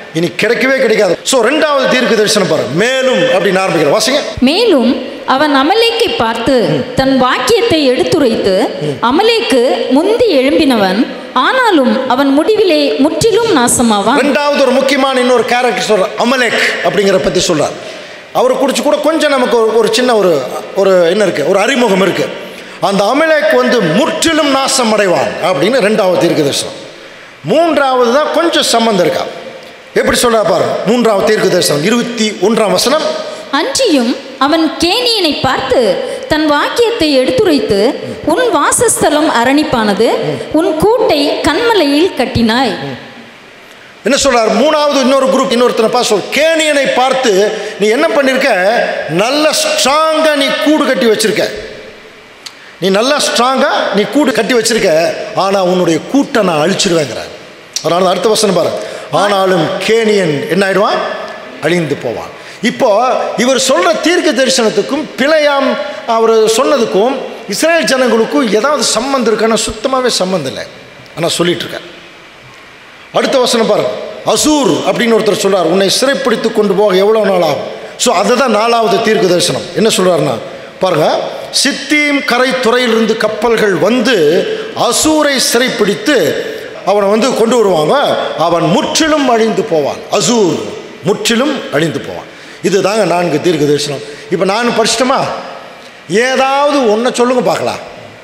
இனி கிடைக்கவே கிடைக்காது. ஸோ ரெண்டாவது தீர்க்க தரிசனம் பாருங்க, மேலும் அப்படின்னு ஆரம்பிக்கிற வாசிங்க. மேலும் அவன் அமலேக்கை பார்த்து தன் வாக்கியத்தை எடுத்துரைத்து, அமலேக்கு முந்தி எழும்பினவன், ஆனாலும் அவன் முடிவிலே முற்றிலும் நாசமாவான். ரெண்டாவது ஒரு முக்கியமான இன்னொரு கேரக்டர் சொல்றார், அமலேக் அப்படிங்கிற பத்தி சொல்றார். அவரை குறித்து கூட கொஞ்சம் நமக்கு ஒரு சின்ன ஒரு ஒரு என்ன இருக்கு, ஒரு அறிமுகம் இருக்கு. அந்த அமலேக் வந்து முற்றிலும் நாசம் அடைவான் அப்படின்னு ரெண்டாவது தீர்க்க தரிசனம். மூன்றாவது தான் கொஞ்சம் சம்பந்தம் இருக்கா. எப்படி சொல்றா பாருங்க, மூன்றாவது தீர்க்க தரிசனம் இருபத்தி ஒன்றாம் வசனம். அன்றியும் அவன் கேனியனை பார்த்து தன் வாக்கியத்தை எடுத்துரைத்து, உன் வாசஸ்தலம் அரணிப்பானது, உன் கூட்டை கண்மலையில் கட்டினாய். என்ன சொல்றார்? மூணாவது இன்னொரு குரூப், இன்னொருத்தனை பார்த்து சொல், கேனியனை பார்த்து நீ என்ன பண்ணிருக்க, நல்ல ஸ்ட்ராங்கா நீ கூடு கட்டி வச்சிருக்க, நீ நல்லா ஸ்ட்ராங்கா நீ கூடு கட்டி வச்சிருக்க, ஆனா உன்னுடைய கூட்டை நான் அழிச்சிருவேங்கிறார். அதனால அடுத்த வசனம் பாரு, ஆனாலும் கேனியன் என்ன ஆயிடுவான், அழிந்து போவான். இப்போ இவர் சொல்ற தீர்க்க தரிசனத்துக்கும் பிழையாம் அவர் சொன்னதுக்கும் இஸ்ரேல் ஜனங்களுக்கும் ஏதாவது சம்பந்தம் இருக்கான்னா சுத்தமாகவே சம்பந்தம் இல்லை. ஆனால் சொல்லிட்டு இருக்க. அடுத்த வசனம் பாருங்க, அசூர் அப்படின்னு ஒருத்தர் சொல்றார், உன்னை சிறைப்பிடித்து கொண்டு போக எவ்வளோ நாள் ஆகும். ஸோ அதுதான் நாலாவது தீர்க்க தரிசனம். என்ன சொல்றாருன்னா பாருங்க, சித்தீம் கரை துறையிலிருந்து கப்பல்கள் வந்து அசூரை சிறைப்பிடித்து அவனை வந்து கொண்டு வருவாங்க, அவன் முற்றிலும் அழிந்து போவான். அசூர் முற்றிலும் அழிந்து போவான். இதுதாங்க நான்கு தீர்க்க தரிசனம். இப்போ நான் படிச்சிட்டோமா, ஏதாவது ஒன்றை சொல்லுங்க பார்க்கலாம்.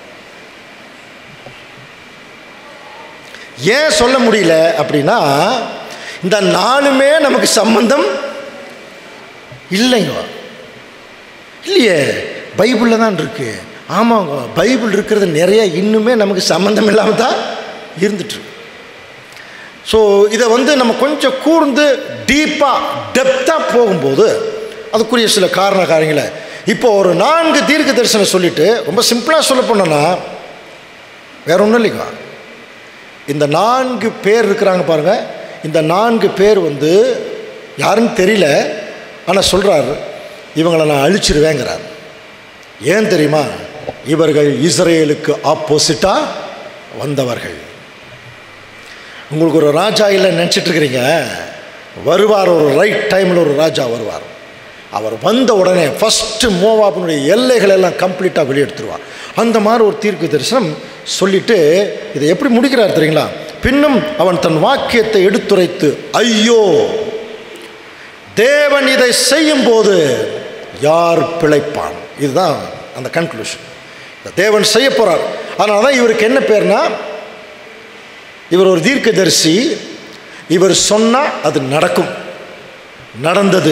ஏன் சொல்ல முடியல அப்படின்னா, இந்த நாலுமே நமக்கு சம்பந்தம் இல்லைங்க. இல்லையே, பைபிளில் தான் இருக்கு. ஆமாங்க, பைபிள் இருக்கிறது நிறைய இன்னுமே நமக்கு சம்பந்தம் இல்லாமல் தான் இருந்துட்டு இருக்கு. ஸோ இதை வந்து நம்ம கொஞ்சம் கூர்ந்து டீப்பாக டெப்த்தாக போகும்போது அதுக்குரிய சில காரண காரியங்களை இப்போ ஒரு நான்கு தீர்க்க தரிசனம் சொல்லிட்டு ரொம்ப சிம்பிளாக சொல்ல போனோன்னா வேற ஒன்றும் இல்லைங்க. இந்த நான்கு பேர் இருக்கிறாங்க பாருங்கள், இந்த நான்கு பேர் வந்து யாருன்னு தெரியல, ஆனால் சொல்கிறார் இவங்களை நான் அழிச்சிருவேங்கிறார். ஏன் தெரியுமா? இவர்கள் இஸ்ரேலுக்கு ஆப்போசிட்டாக வந்தவர்கள். உங்களுக்கு ஒரு ராஜா இல்லை நினச்சிட்டு இருக்கிறீங்க, வருவார் ஒரு ரைட் டைமில் ஒரு ராஜா வருவார். அவர் வந்த உடனே ஃபஸ்ட்டு மோவாபினுடைய எல்லைகள் எல்லாம் கம்ப்ளீட்டாக வெளியெடுத்துருவார். அந்த மாதிரி ஒரு தீர்க்க தரிசனம் சொல்லிட்டு இதை எப்படி முடிக்கிறார் தெரியுங்களா? பின்னும் அவன் தன் வாக்கியத்தை எடுத்துரைத்து, ஐயோ தேவன் இதை செய்யும் போது யார் பிழைப்பான்? இதுதான் அந்த கன்க்ளூஷன். தேவன் செய்ய போறார். அதனால தான் இவருக்கு என்ன பேர்னா, இவர் ஒரு தீர்க்கதரிசி. இவர் சொன்னா அது நடக்கும், நடந்தது.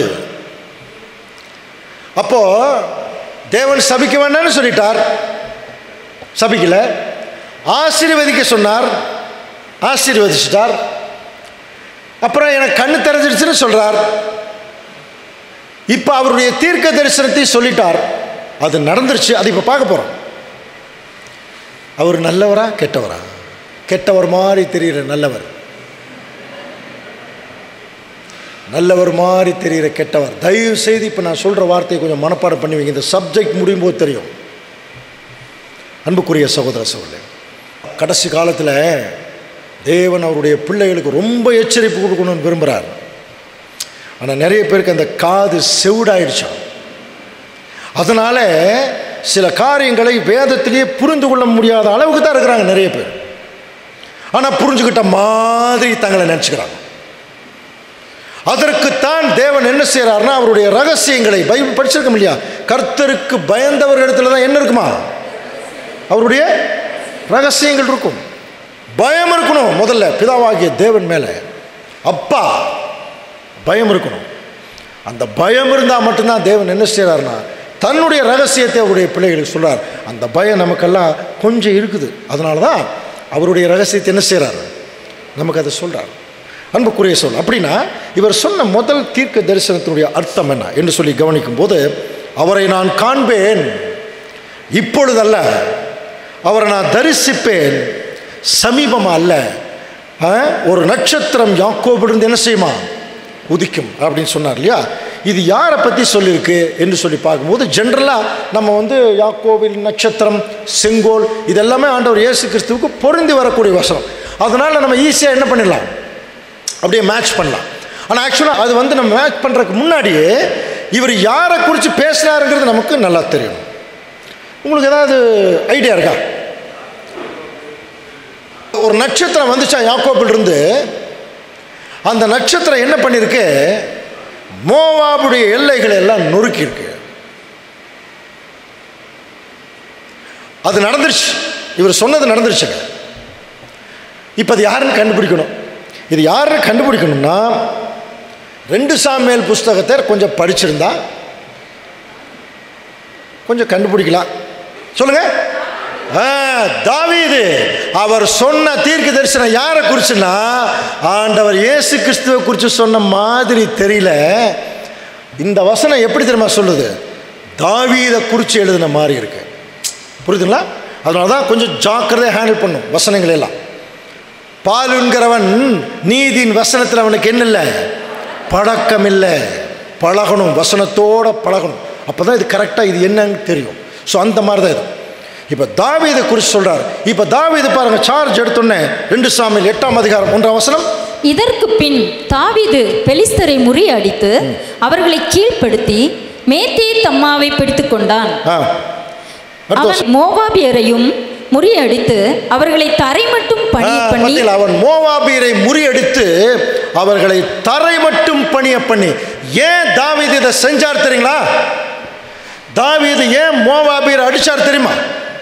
அப்போ தேவன் சபிக்க வேண்டாம்னு சொல்லிட்டார், சபிக்கல. ஆசீர்வதிக்க சொன்னார், ஆசீர்வதிச்சிட்டார். அப்புறம் எனக்கு கண்ணு தெரிஞ்சிருச்சுன்னு சொல்றார். இப்போ அவருடைய தீர்க்க தரிசனத்தை சொல்லிட்டார், அது நடந்துருச்சு. அது இப்போ பார்க்க போறோம். அவர் நல்லவரா கெட்டவரா? கெட்டவர் மாதிரி தெரிகிற நல்லவர், நல்லவர் மாதிரி தெரிகிற கெட்டவர். தயவு செய்து இப்போ நான் சொல்கிற வார்த்தையை கொஞ்சம் மனப்பாடம் பண்ணுவீங்க. இந்த சப்ஜெக்ட் முடியும் போது தெரியும். அன்புக்குரிய சகோதர சகோதரி, கடைசி காலத்தில் தேவன் அவருடைய பிள்ளைகளுக்கு ரொம்ப எச்சரிப்பு கொடுக்கணும்னு விரும்புகிறார். ஆனால் நிறைய பேருக்கு அந்த காது செவிடாயிடுச்சு. அதனால சில காரியங்களை வேதத்திலேயே புரிந்து கொள்ள முடியாத அளவுக்கு தான் இருக்கிறாங்க நிறைய பேர். ஆனால் புரிஞ்சுக்கிட்ட மாதிரி தங்களை நினச்சிக்கிறாங்க. அதற்குத்தான் தேவன் என்ன செய்கிறார்னா, அவருடைய ரகசியங்களை பைபிள் படிச்சிருக்க இல்லையா, கர்த்தருக்கு பயந்தவர்களிடத்துல தான் என்ன இருக்குமா, அவருடைய ரகசியங்கள் இருக்கும். பயம் இருக்கணும் முதல்ல பிதாவாகிய தேவன் மேலே. அப்பா பயம் இருக்கணும். அந்த பயம் இருந்தால் மட்டும்தான் தேவன் என்ன செய்கிறார்னா தன்னுடைய ரகசியத்தை அவருடைய பிள்ளைகளுக்கு சொல்கிறார். அந்த பயம் நமக்கெல்லாம் கொஞ்சம் இருக்குது. அதனால தான் அவருடைய ரகசியத்தை என்ன செய்கிறார், நமக்கு அதை சொல்கிறார். அன்புக்குரிய சொல். அப்படின்னா இவர் சொன்ன முதல் தீர்க்க தரிசனத்தினுடைய அர்த்தம் என்ன என்று சொல்லி கவனிக்கும் போது, அவரை நான் காண்பேன் இப்பொழுதல்ல, அவரை நான் தரிசிப்பேன் சமீபமாக அல்ல. ஒரு நட்சத்திரம் யாக்கோபிலிருந்து என்ன செய்யுமா, உதிக்கும் அப்படின்னு சொன்னார் இல்லையா. இது யாரை பற்றி சொல்லியிருக்கு என்று சொல்லி பார்க்கும்போது, ஜென்ரலாக நம்ம வந்து யாக்கோபில் நட்சத்திரம், செங்கோல், இதெல்லாமே ஆண்டவர் இயேசு கிறிஸ்துவுக்கு பொருந்தி வரக்கூடிய வசனம். அதனால் நம்ம ஈஸியாக என்ன பண்ணிடலாம், அப்படியே மேட்ச் பண்ணலாம். ஆனால் ஆக்சுவலாக அது வந்து நம்ம மேட்ச் பண்ணுறதுக்கு முன்னாடியே இவர் யாரை குறித்து பேசுகிறாருங்கிறது நமக்கு நல்லா தெரியும். உங்களுக்கு ஏதாவது ஐடியா இருக்கா? ஒரு நட்சத்திரம் வந்துச்சா யாக்கோபிலிருந்து. அந்த நட்சத்திரம் என்ன பண்ணியிருக்கு? மோவாபுடைய எல்லைகளை எல்லாம் நொறுக்கியிருக்கு. அது நடந்துருச்சு, இவர் சொன்னது நடந்துருச்சுங்க. இப்போ அது யாருன்னு கண்டுபிடிக்கணும். இது யாருன்னு கண்டுபிடிக்கணும்னா ரெண்டு சாமுவேல் புஸ்தகத்தை கொஞ்சம் படிச்சிருந்தா கொஞ்சம் கண்டுபிடிக்கலாம். சொல்லுங்க. தாவீது அவர் சொன்ன தீர்க்க தரிசனம் யாரை குறிச்சுன்னா ஆண்டவர் இயேசு கிறிஸ்துவை குறித்து சொன்ன மாதிரி தெரியல. இந்த வசனம் எப்படி தெரியுமா சொல்லுது? தாவீதை குறித்து எழுதின மாதிரி இருக்கு. புரியுதுங்களா? அதனால தான் கொஞ்சம் ஜாக்கிரதையாக ஹேண்டில் பண்ணும் வசனங்கள் எல்லாம். பாலுங்கிறவன் நீதியின் வசனத்தில் அவனுக்கு என்ன இல்லை? பழக்கம் இல்லை. பழகணும், வசனத்தோடு பழகணும். அப்போ தான் இது கரெக்டாக இது என்னன்னு தெரியும். ஸோ அந்த மாதிரி தான் இது. இப்போ தாவீதை குறித்து சொல்கிறார். இப்போ தாவீது பாருங்க, சார்ஜ் எடுத்தோன்னே ரெண்டு சாமுவேல் எட்டாம் அதிகாரம் ஒன்றாம் வசனம். இதற்கு பின் தாவீது பெலிஸ்தரை முறியடித்து அவர்களை கீழ்ப்படுத்தி மேத்தே தம்மாவை பிடித்து கொண்டான். அவன் மோவாபியரையும் முறியடித்து அவர்களை தரை மட்டும் பணிய பண்ணி அவன் மோவாபியரை முறியடித்து அவர்களை தரை மட்டும் பணிய பண்ணி. ஏன் தாவீது இதை செஞ்சார் தெரியுங்களா? தாவீது ஏன் மோவாபியரை அடிச்சார் தெரியுமா?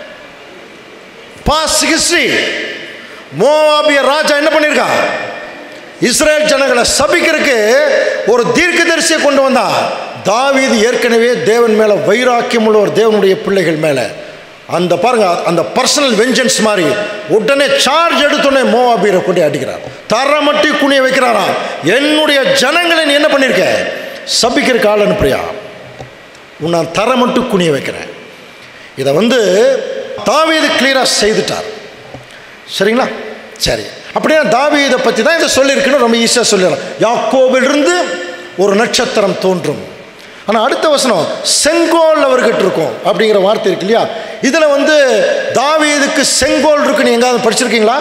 Past history. மோவாபிய ராஜா என்ன பண்ணிருக்கா? இஸ்ரேல் ஜனங்களை சபிக்கிறதுக்கு ஒரு தீர்க்கதரிசியை கொண்டு வந்தா. தாவீது ஏற்கனவே தேவன் மேல வைராக்கியம் உள்ள ஒரு தேவனுடைய பிள்ளைகள் மேல அந்த பாருங்க அந்த பர்சனல் வெஞ்சன்ஸ் மாதிரி உடனே சார்ஜ் எடுத்தோடனே மோவாபியரை கொண்டு அடிக்கிறார். தர மட்டும் குனிய வைக்கிறாரா? என்னுடைய ஜனங்களை நீ என்ன பண்ணிருக்க? சபிக்கிற கால் அனுப்புறியா? நான் தர மட்டும் குனிய வைக்கிறேன். இதை வந்து தாவீது கிளியரா செய்துட்டார். சரிங்களா? சரி, அப்படியே தாவீதை பற்றி தான் இதை சொல்லியிருக்கணும். ரொம்ப ஈஸியாக சொல்லிடலாம். யாக்கோபிலிருந்து ஒரு நட்சத்திரம் தோன்றும். ஆனால் அடுத்த வசனம் செங்கோல் அவர்கிட்ட இருக்கும் அப்படிங்கிற வார்த்தை இருக்கு இல்லையா? இதில் வந்து தாவீதுக்கு செங்கோல் இருக்குன்னு எங்கேயாவது படிச்சிருக்கீங்களா?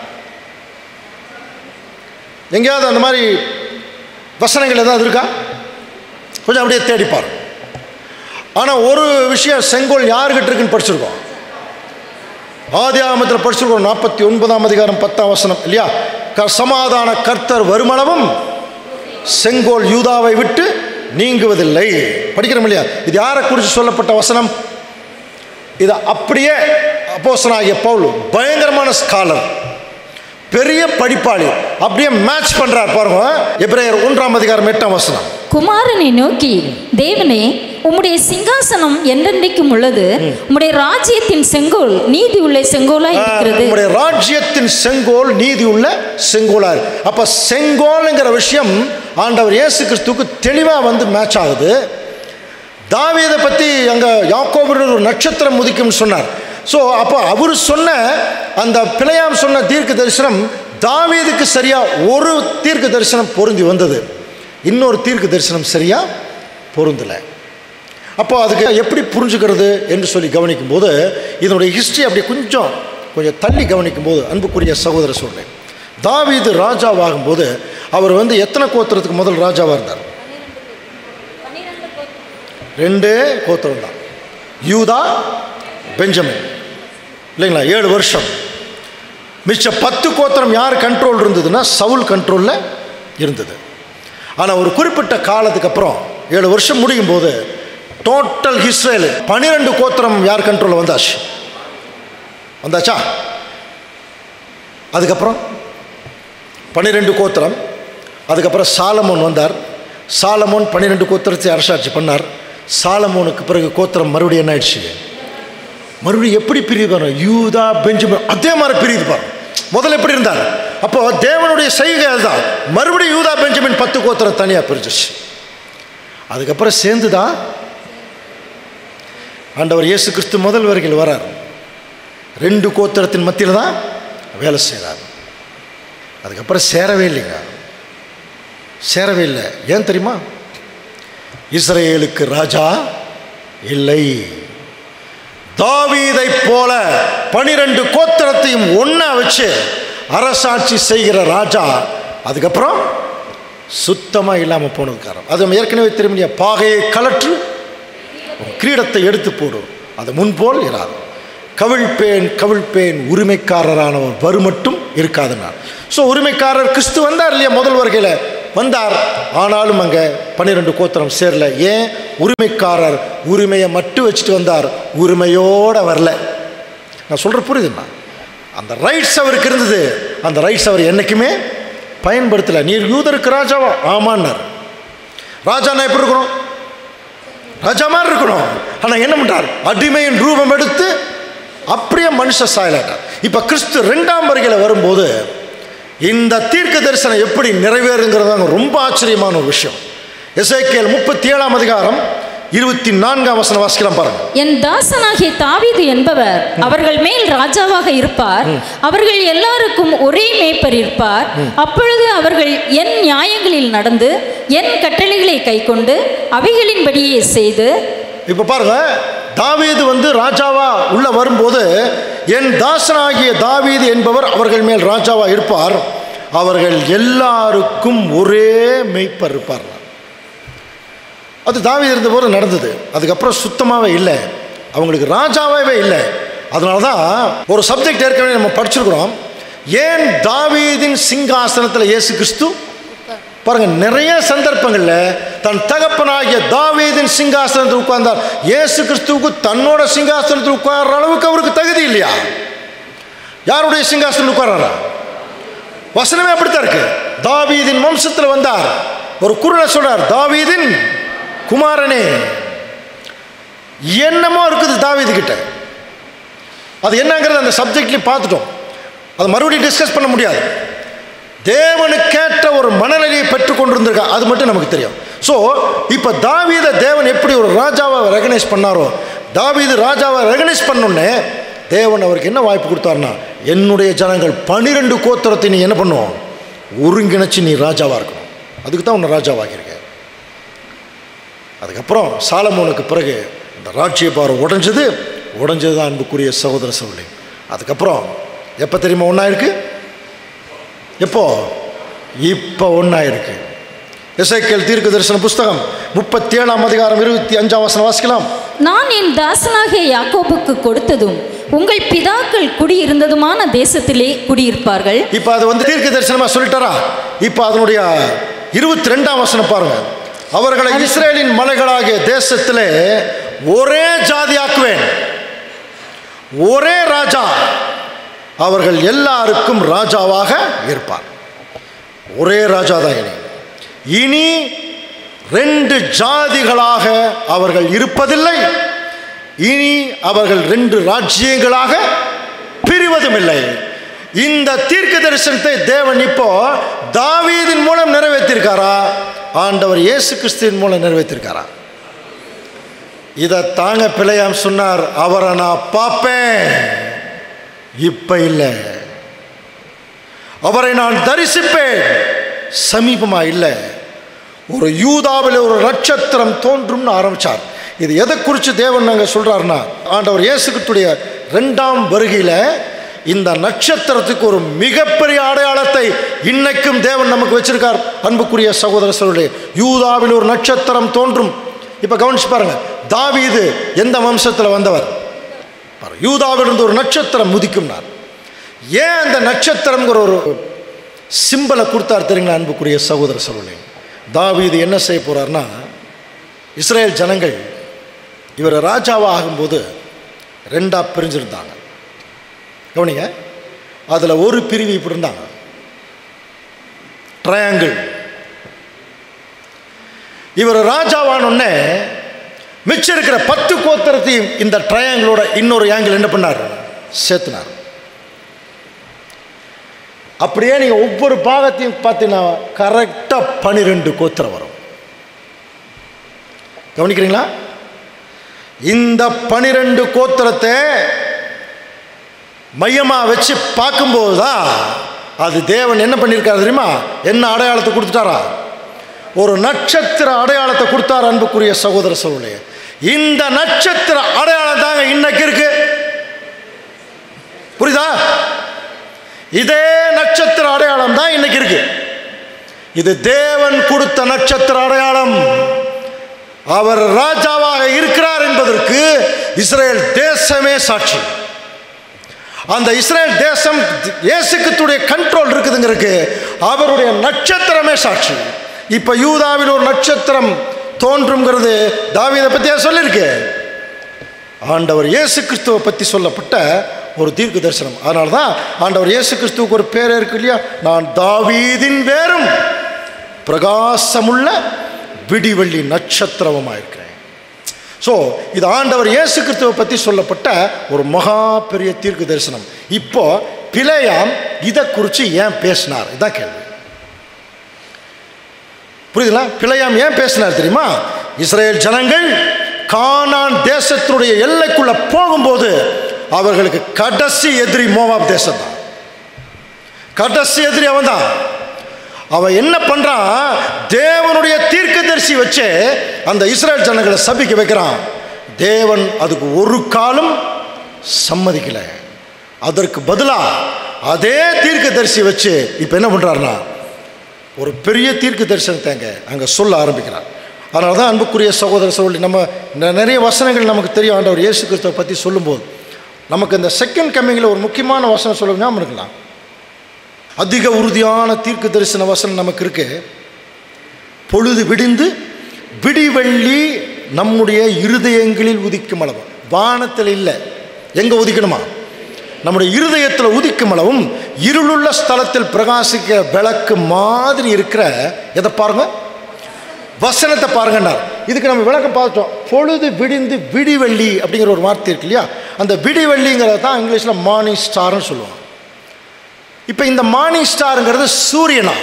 எங்கேயாவது அந்த மாதிரி வசனங்கள் ஏதாவது இருக்கா? கொஞ்சம் அப்படியே தேடிப்பார். ஆனால் ஒரு விஷயம், செங்கோல் யாருக்கிட்ட இருக்குன்னு படிச்சிருக்கோம். ஆதி ஆகமத்தில் படிச்சிருக்கோம். நாற்பத்தி ஒன்பதாம் அதிகாரம் பத்தாம் வசனம் இல்லையா? சமாதான கர்த்தர் வருமளவும் செங்கோல் யூதாவை விட்டு நீங்குவதில்லை. படிக்கிறோம் இல்லையா? இது யாரை குறித்து சொல்லப்பட்ட வசனம்? இது அப்படியே அப்போஸ்தலனாகிய பவுல் பயங்கரமான ஸ்காலர், பெரிய படிப்பாளி, அப்படியே மேட்ச் பண்றார் பாருங்க. எபிரேயர் ஒன்றாம் அதிகாரம் எட்டாம் வசனம். குமாரனை நோக்கி, தேவனே உம்முடைய சிங்காசனம் என்றென்றைக்கும் உள்ளது, உம்முடைய ராஜ்யத்தின் செங்கோல் நீதி உள்ள செங்கோலா இருக்கிறது. உம்முடைய ராஜ்யத்தின் செங்கோல் நீதி உள்ள செங்கோலா. அப்ப செங்கோல்ங்கிற விஷயம் ஆண்டவர் இயேசு கிறிஸ்துவுக்கு தெளிவா வந்து மேட்ச் ஆகுது. தாவீதை பத்தி அங்க யாக்கோபு ஒரு நட்சத்திரம் உதிக்கும் சொன்னார். ஸோ அப்போ அவர் சொன்ன அந்த பிழையாம் சொன்ன தீர்க்க தரிசனம் தாவீதுக்கு சரியா ஒரு தீர்க்க தரிசனம் பொருந்தி வந்தது, இன்னொரு தீர்க்க தரிசனம் சரியா பொருந்தலை. அப்போ அதுக்கு எப்படி புரிஞ்சுக்கிறது என்று சொல்லி கவனிக்கும் போது இதனுடைய ஹிஸ்ட்ரி அப்படி கொஞ்சம் கொஞ்சம் தள்ளி கவனிக்கும் போது அன்புக்குரிய சகோதர சொல்றேன், தாவீது ராஜாவாகும் போது அவர் வந்து எத்தனை கோத்திரத்துக்கு முதல் ராஜாவாக இருந்தார்? ரெண்டே கோத்திரம் தான், யூதா பெஞ்சமின் இல்லைங்களா? ஏழு வருஷம். மிச்ச பத்து கோத்திரம் யார் கண்ட்ரோல் இருந்ததுன்னா சவுல் கண்ட்ரோலில் இருந்தது. ஆனால் ஒரு குறிப்பிட்ட காலத்துக்கு அப்புறம் ஏழு வருஷம் முடியும் போது டோட்டல் இஸ்ரேல் பனிரெண்டு கோத்திரம் யார் கண்ட்ரோலில் வந்தாச்சு வந்தாச்சா? அதுக்கப்புறம் பன்னிரெண்டு கோத்திரம். அதுக்கப்புறம் சாலமோன் வந்தார். சாலமோன் பன்னிரெண்டு கோத்திரத்தை அரசாட்சி பண்ணார். சாலமோனுக்கு பிறகு கோத்திரம் மறுபடியும் என்ன ஆயிடுச்சு? மறுபடியும் எப்படி பிரியுது பாருங்க, யூதா பெஞ்சமின் அதே மாதிரி பிரியுது பாருங்க. முதல்ல எப்படி இருந்தார்? அப்போ தேவனுடைய செய்கை அதுதான். மறுபடியும் யூதா பெஞ்சமின் பத்து கோத்திரம் தனியாக பிரிஞ்சிச்சு. அதுக்கப்புறம் சேர்ந்துதான் ஆண்டவர் இயேசு கிறிஸ்து முதல் வருகையில் வரார். ரெண்டு கோத்திரத்தின் மத்தியில் தான் வேலை செய்கிறார். அதுக்கப்புறம் சேரவே இல்லைங்க, சேரவே இல்லை. ஏன் தெரியுமா? இஸ்ரேலுக்கு ராஜா இல்லை. தாவீதை போல பனிரெண்டு கோத்திரத்தையும் ஒன்னா வச்சு அரசாட்சி செய்கிற ராஜா அதுக்கப்புறம் சுத்தமாக இல்லாமல் போனது காரணம். அது நம்ம ஏற்கனவே திரும்பிய பாகையை கலற்று கிரீடத்தை எடுத்து போடும், அது முன்போல் இராது. கவிழ்ப்பேன் கவிழ்ப்பேன் உரிமைக்காரரானவர் வருமட்டும் இருக்காதுன்னார். ஸோ உரிமைக்காரர் கிறிஸ்து வந்தார் இல்லையா, முதல் வருகையில் வந்தார். ஆனாலும் அங்கே பன்னிரெண்டு கோத்திரம் சேரல. ஏன்? உரிமைக்காரர் உரிமையை மட்டும் வச்சுட்டு வந்தார், உரிமையோடு வரல. நான் சொல்கிற புரியுதுண்ணா, அந்த ரைட்ஸ் அவருக்கு இருந்தது, அந்த ரைட்ஸ் அவர் என்றைக்குமே பயன்படுத்தலை. நீர் யூதருக்கு ராஜாவா? ஆமான்னார். ராஜானா எப்படி இருக்கணும்? ராஜா மாதிரி இருக்கணும். ஆனால் என்ன பண்ணுறார்? அடிமையின் ரூபம் எடுத்து அப்படியே மனுஷ சாயலாட்டார். இப்போ கிறிஸ்து ரெண்டாம் வருகையில் வரும்போது இந்த தீர்க்க தரிசனம் எப்படி நிறைவேறுங்கிறதாங்க ரொம்ப ஆச்சரியமான ஒரு விஷயம். எசேக்கியேல் முப்பத்தி ஏழாம் அதிகாரம் இருபத்தி நான்காம் வசனம் வாசிக்கலாம் பாருங்க. என் தாசனாகிய தாவீது என்பவர் அவர்கள் மேல் ராஜாவாக இருப்பார். அவர்கள் எல்லாருக்கும் ஒரே மேய்ப்பர் இருப்பார். அப்பொழுது அவர்கள் என் நியாயங்களில் நடந்து என் கட்டளைகளை கைக்கொண்டு அவைகளின்படியே செய்து. இப்ப பாருங்க, தாவீது வந்து ராஜாவா உள்ள வரும்போது என் தாசனாகிய தாவீது என்பவர் அவர்கள் மேல் ராஜாவா இருப்பார். அவர்கள் எல்லாருக்கும் ஒரே மேய்ப்பர் இருப்பார். அது தாவீது இருந்தபோது நடந்தது. அதுக்கப்புறம் சுத்தமாகவே இல்லை, அவங்களுக்கு ராஜாவே இல்லை. அதனால தான் ஒரு சப்ஜெக்ட் ஏற்கனவே நம்ம படிச்சிருக்கிறோம். ஏன் தாவீதின் சிங்காசனத்தில் இயேசு கிறிஸ்து பாருங்க, நிறைய சந்தர்ப்பங்களில் தன் தகப்பனாகிய தாவீதின் சிங்காசனத்தில் உட்கார்ந்தார். இயேசு கிறிஸ்துவுக்கு தன்னோட சிங்காசனத்தில் உட்கார்ற அளவுக்கு அவருக்கு தகுதி இல்லையா? யாருடைய சிங்காசனத்தில் உட்கார்றாரா? வசனமே அப்படித்தான் இருக்கு. தாவீதின் வம்சத்தில் வந்தார். ஒரு குரலை சொல்றார், தாவீதின் குமாரனே. என்னமோ இருக்குது தாவீது கிட்ட. அது என்னங்கிறது அந்த சப்ஜெக்ட்லேயும் பார்த்துட்டோம், அது மறுபடியும் டிஸ்கஸ் பண்ண முடியாது. தேவனுக்கேற்ற ஒரு மனநிலையை பெற்றுக் கொண்டிருந்திருக்கா, அது மட்டும் நமக்கு தெரியும். ஸோ இப்போ தாவீத தேவன் எப்படி ஒரு ராஜாவை ரெகனைஸ் பண்ணாரோ, தாவீது ராஜாவை ரெகனைஸ் பண்ணோன்னே தேவன் அவருக்கு என்ன வாய்ப்பு கொடுத்தாருன்னா, என்னுடைய ஜனங்கள் பனிரெண்டு கோத்திரத்தை நீ என்ன பண்ணுவோம், ஒருங்கிணைச்சு நீ ராஜாவாக இருக்கணும். அதுக்கு தான் உன்னை ராஜாவாகியிருக்க. அதுக்கப்புறம் சாலமோனுக்கு பிறகு இந்த ராஜ்யபாரம் உடைஞ்சது. உடைஞ்சது தான் அன்புக்குரிய சகோதர சகோதரி. அதுக்கப்புறம் எப்போ தெரியுமா ஒன்றாயிருக்கு? எப்போ? இப்போ ஒன்றாயிருக்கு. எசேக்கியேல் தீர்க்க தரிசன புஸ்தகம் முப்பத்தி ஏழாம் அதிகாரம் இருபத்தி அஞ்சாம் வசனம் வாசிக்கலாம். நான் என் தாசனாகிய யாக்கோபுக்கு கொடுத்ததும் உங்கள் பிதாக்கள் குடியிருந்ததுமான தேசத்திலே குடியிருப்பார்கள். இப்போ அது வந்து தீர்க்க தரிசனமாக சொல்லிட்டாரா? இப்போ அதனுடைய இருபத்தி ரெண்டாம் வசனம் பாருங்க. அவர்களை இஸ்ரேலின் மலைகளாகிய தேசத்திலே ஒரே ஜாதியாக்குவேன், ஒரே ராஜா, அவர்கள் எல்லாருக்கும் ராஜாவாக இருப்பார். ஒரே ராஜா தான். இனி இனி ரெண்டு ஜாதிகளாக அவர்கள் இருப்பதில்லை. இனி அவர்கள் ரெண்டு ராஜ்யங்களாக பிரிவதும் இல்லை. இந்த தீர்க்க தரிசனத்தை தேவன் இப்போ தாவீதின் மூலம் நிறைவேற்றிருக்காரா, ஆண்டவர் இயேசு கிறிஸ்துவின் மூலம் நிறைவேற்றிருக்காரா? இதை தாங்க பிள்ளையாம் சொன்னார், அவரை நான் பார்ப்பேன், இப்ப இல்லை. அவரை நான் தரிசிப்பேன், சமீபமா இல்லை. ஒரு யூதாவில் ஒரு நட்சத்திரம் தோன்றும்னு ஆரம்பிச்சார். இது எதை குறித்து தேவன் நாங்கள் சொல்றாருன்னா, ஆண்டவர் இயேசு கிறிஸ்துடைய ரெண்டாம் வருகையில் இந்த நட்சத்திரத்துக்கு ஒரு மிகப்பெரிய அடையாளத்தை இன்னைக்கும் தேவன் நமக்கு வச்சிருக்கார். அன்புக்குரிய சகோதர சகோதரர்களே, யூதாவில் ஒரு நட்சத்திரம் தோன்றும். இப்போ கவனிச்சு பாருங்க, தாவீது எந்த வம்சத்தில் வந்தவர்? யூதாவிலிருந்து ஒரு நட்சத்திரம் முதிக்கும்னார். ஏன் அந்த நட்சத்திரம்ங்கிற ஒரு சிம்பலை கொடுத்தார் தெரியுங்களா? அன்புக்குரிய சகோதர சகோதரர்களே, தாவீது என்ன செய்ய போறார்னா, இஸ்ரேல் ஜனங்கள் இவர் ராஜாவாக ஆகும்போது ரெண்டா பிரிஞ்சிருந்தாங்க. கவனிங்க, அதில் ஒரு பிரிவு இப்படி இருந்தாங்க, ட்ரையாங்கிள். இவர் ராஜாவானோடனே மிச்சம் இருக்கிற பத்து கோத்திரத்தையும் இந்த ட்ரையாங்கிளோட இன்னொரு ஆங்கிள் என்ன பண்ணார், சேர்த்துனார். அப்படியே நீங்க ஒவ்வொரு பாகத்தையும் பார்த்தீங்கன்னா கரெக்டா பனிரெண்டு கோத்திரம் வரும். கவனிக்கிறீங்களா? இந்த பனிரெண்டு கோத்திரத்தை மையமா வச்சு பார்க்கும்போது தான் அது தேவன் என்ன பண்ணியிருக்காரு தெரியுமா? என்ன அடையாளத்தை கொடுத்துட்டாரா? ஒரு நட்சத்திர அடையாளத்தை கொடுத்தார். அன்புக்குரிய சகோதர சகோதரர்களே, இந்த நட்சத்திர அடையாளம் தாங்க இன்னைக்கு இருக்கு. புரியுதா? இதே நட்சத்திர அடையாளம் தான் இன்னைக்கு இருக்கு. இது தேவன் கொடுத்த நட்சத்திர அடையாளம். அவர் ராஜாவாக இருக்கிறார் என்பதற்கு இஸ்ரேல் தேசமே சாட்சி. அந்த இஸ்ரேல் தேசம் இயேசு கிறிஸ்துவுடைய கண்ட்ரோல் இருக்குதுங்கிறதுக்கு அவருடைய நட்சத்திரமே சாட்சி. இப்போ யூதாவில் ஒரு நட்சத்திரம் தோன்றுங்கிறது தாவீதை பற்றியா சொல்லியிருக்கு. ஆண்டவர் இயேசு கிறிஸ்துவை பற்றி சொல்லப்பட்ட ஒரு தீர்க்க தரிசனம். அதனால தான் ஆண்டவர் இயேசு கிறிஸ்துவுக்கு ஒரு பேர் இருக்கு இல்லையா, நான் தாவீதின் வேரும் பிரகாசமுள்ள விடிவெள்ளி நட்சத்திரமாக இருக்கிறேன். ஸோ இது ஆண்டவர் இயேசு கிறிஸ்துவை பற்றி சொல்லப்பட்ட ஒரு மகா பெரிய தீர்க்க தரிசனம். இப்போ பிலேயாம் இதை குறித்து ஏன் பேசினார், இதான் கேள்வி. புரியுதுங்களா? பிலேயாம் ஏன் பேசினார் தெரியுமா? இஸ்ரேல் ஜனங்கள் கானான் தேசத்தினுடைய எல்லைக்குள்ள போகும்போது அவர்களுக்கு கடைசி எதிரி மோவாப் தேசம் தான். கடைசி எதிரி அவன் தான். அவன் என்ன பண்றான், தேவனுடைய தீர்க்கதரிசி வச்சு அந்த இஸ்ரேல் ஜனங்களை சபிக்க வைக்கிறான். தேவன் அதுக்கு ஒரு காலம் சம்மதிக்கல. அதற்கு பதிலாக அதே தீர்க்கதரிசி வச்சு இப்போ என்ன பண்றாருன்னா ஒரு பெரிய தீர்க்க தரிசனத்தை அங்கே அங்கே சொல்ல ஆரம்பிக்கிறார். அதனால தான் அன்புக்குரிய சகோதர சகோதரி, நம்ம நிறைய வசனங்கள் நமக்கு தெரியும். ஆண்டவர் இயேசு கிறிஸ்துவை பற்றி சொல்லும்போது நமக்கு இந்த செகண்ட் கம்மிங்கில் ஒரு முக்கியமான வசனம் சொல்ல ஞாபகம் இருக்கலாம். அதிக உறுதியான தீர்க்க தரிசன வசனம் நமக்கு இருக்கு. பொழுது விடிந்து விடிவெள்ளி நம்முடைய இருதயங்களில் உதிக்கும் அளவும், வானத்தில் இல்லை, எங்கே உதிக்கணுமா? நம்முடைய இருதயத்தில் உதிக்கும் அளவும் இருளுள்ள ஸ்தலத்தில் பிரகாசிக்கிற விளக்கு மாதிரி இருக்கிற எதை பாருங்க, வசனத்தை பாருங்கன்னார். இதுக்கு நம்ம விளக்கம் பார்த்தோம். பொழுது விடிந்து விடிவெள்ளி அப்படிங்கிற ஒரு வார்த்தை இருக்கு இல்லையா, அந்த விடிவெள்ளிங்கிறது தான் இங்கிலீஷில் மார்னிங் ஸ்டார்னு சொல்லுவாங்க. இப்போ இந்த மார்னிங் ஸ்டாருங்கிறது சூரியனா?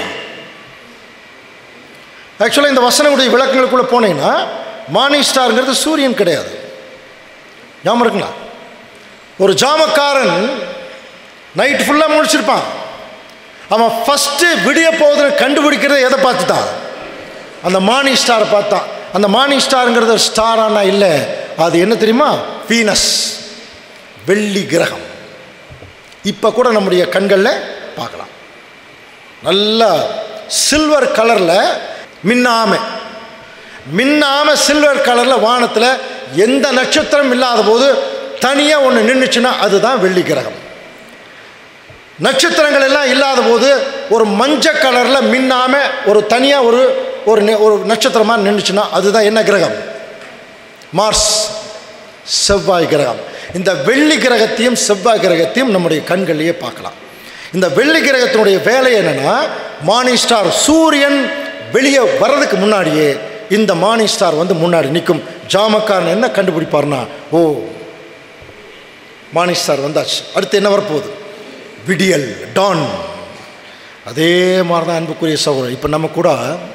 ஆக்சுவலாக இந்த வசனங்களுடைய விளக்கங்களுக்குள்ளே போனீங்கன்னா மார்னிங் ஸ்டாருங்கிறது சூரியன் கிடையாது. ஞாபகம் இருக்குங்களா? ஒரு ஜாமக்காரன் நைட் ஃபுல்லாக முடிச்சிருப்பான். அவன் ஃபஸ்ட்டு விடிய போகுதுன்னு கண்டுபிடிக்கிறத எதை பார்த்துட்டான்? அந்த மார்னிங் ஸ்டாரை பார்த்தான். அந்த மார்னிங் ஸ்டாருங்கிறது ஸ்டாரானா இல்லை, அது என்ன தெரியுமா? வீனஸ், வெள்ளி கிரகம். இப்போ கூட நம்முடைய கண்களில் பார்க்கலாம். நல்லா சில்வர் கலரில் மின்னாம மின்னாம சில்வர் கலரில் வானத்தில் எந்த நட்சத்திரம் இல்லாத போது தனியாக ஒன்று நின்றுச்சுன்னா அதுதான் வெள்ளி கிரகம். நட்சத்திரங்கள் எல்லாம் இல்லாத போது ஒரு மஞ்சள் கலரில் மின்னாம ஒரு தனியாக ஒரு ஒரு ஒரு நட்சத்திரமாக நின்றுச்சுன்னா அதுதான் என்ன கிரகம்? மார்ஸ், செவ்வாய் கிரகம். இந்த வெள்ளி கிரகத்தையும் செவ்வாய் கிரகத்தையும் நம்முடைய கண்களிலேயே பார்க்கலாம். இந்த வெள்ளி கிரகத்தினுடைய வேலை என்னன்னா, மார்னிங் ஸ்டார் சூரியன் வெளியே வர்றதுக்கு முன்னாடியே இந்த மார்னிங் ஸ்டார் வந்து முன்னாடி நிற்கும். ஜாமக்காரன் என்ன கண்டுபிடிப்பார்னா, ஓ மார்னிங் ஸ்டார் வந்தாச்சு, அடுத்து என்ன வரப்போகுது? விடியல், டான். அதே மாதிரி தான் அன்புக்குரிய சகோதரர், இப்போ நம்ம கூட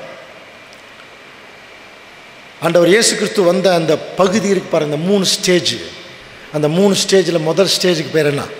ஆண்டவர் இயேசு கிறிஸ்து வந்த அந்த பகுதி இருக்கு பாருங்க, இந்த மூணு ஸ்டேஜ். அந்த மூணு ஸ்டேஜில் முதல் ஸ்டேஜுக்கு பேர் என்ன?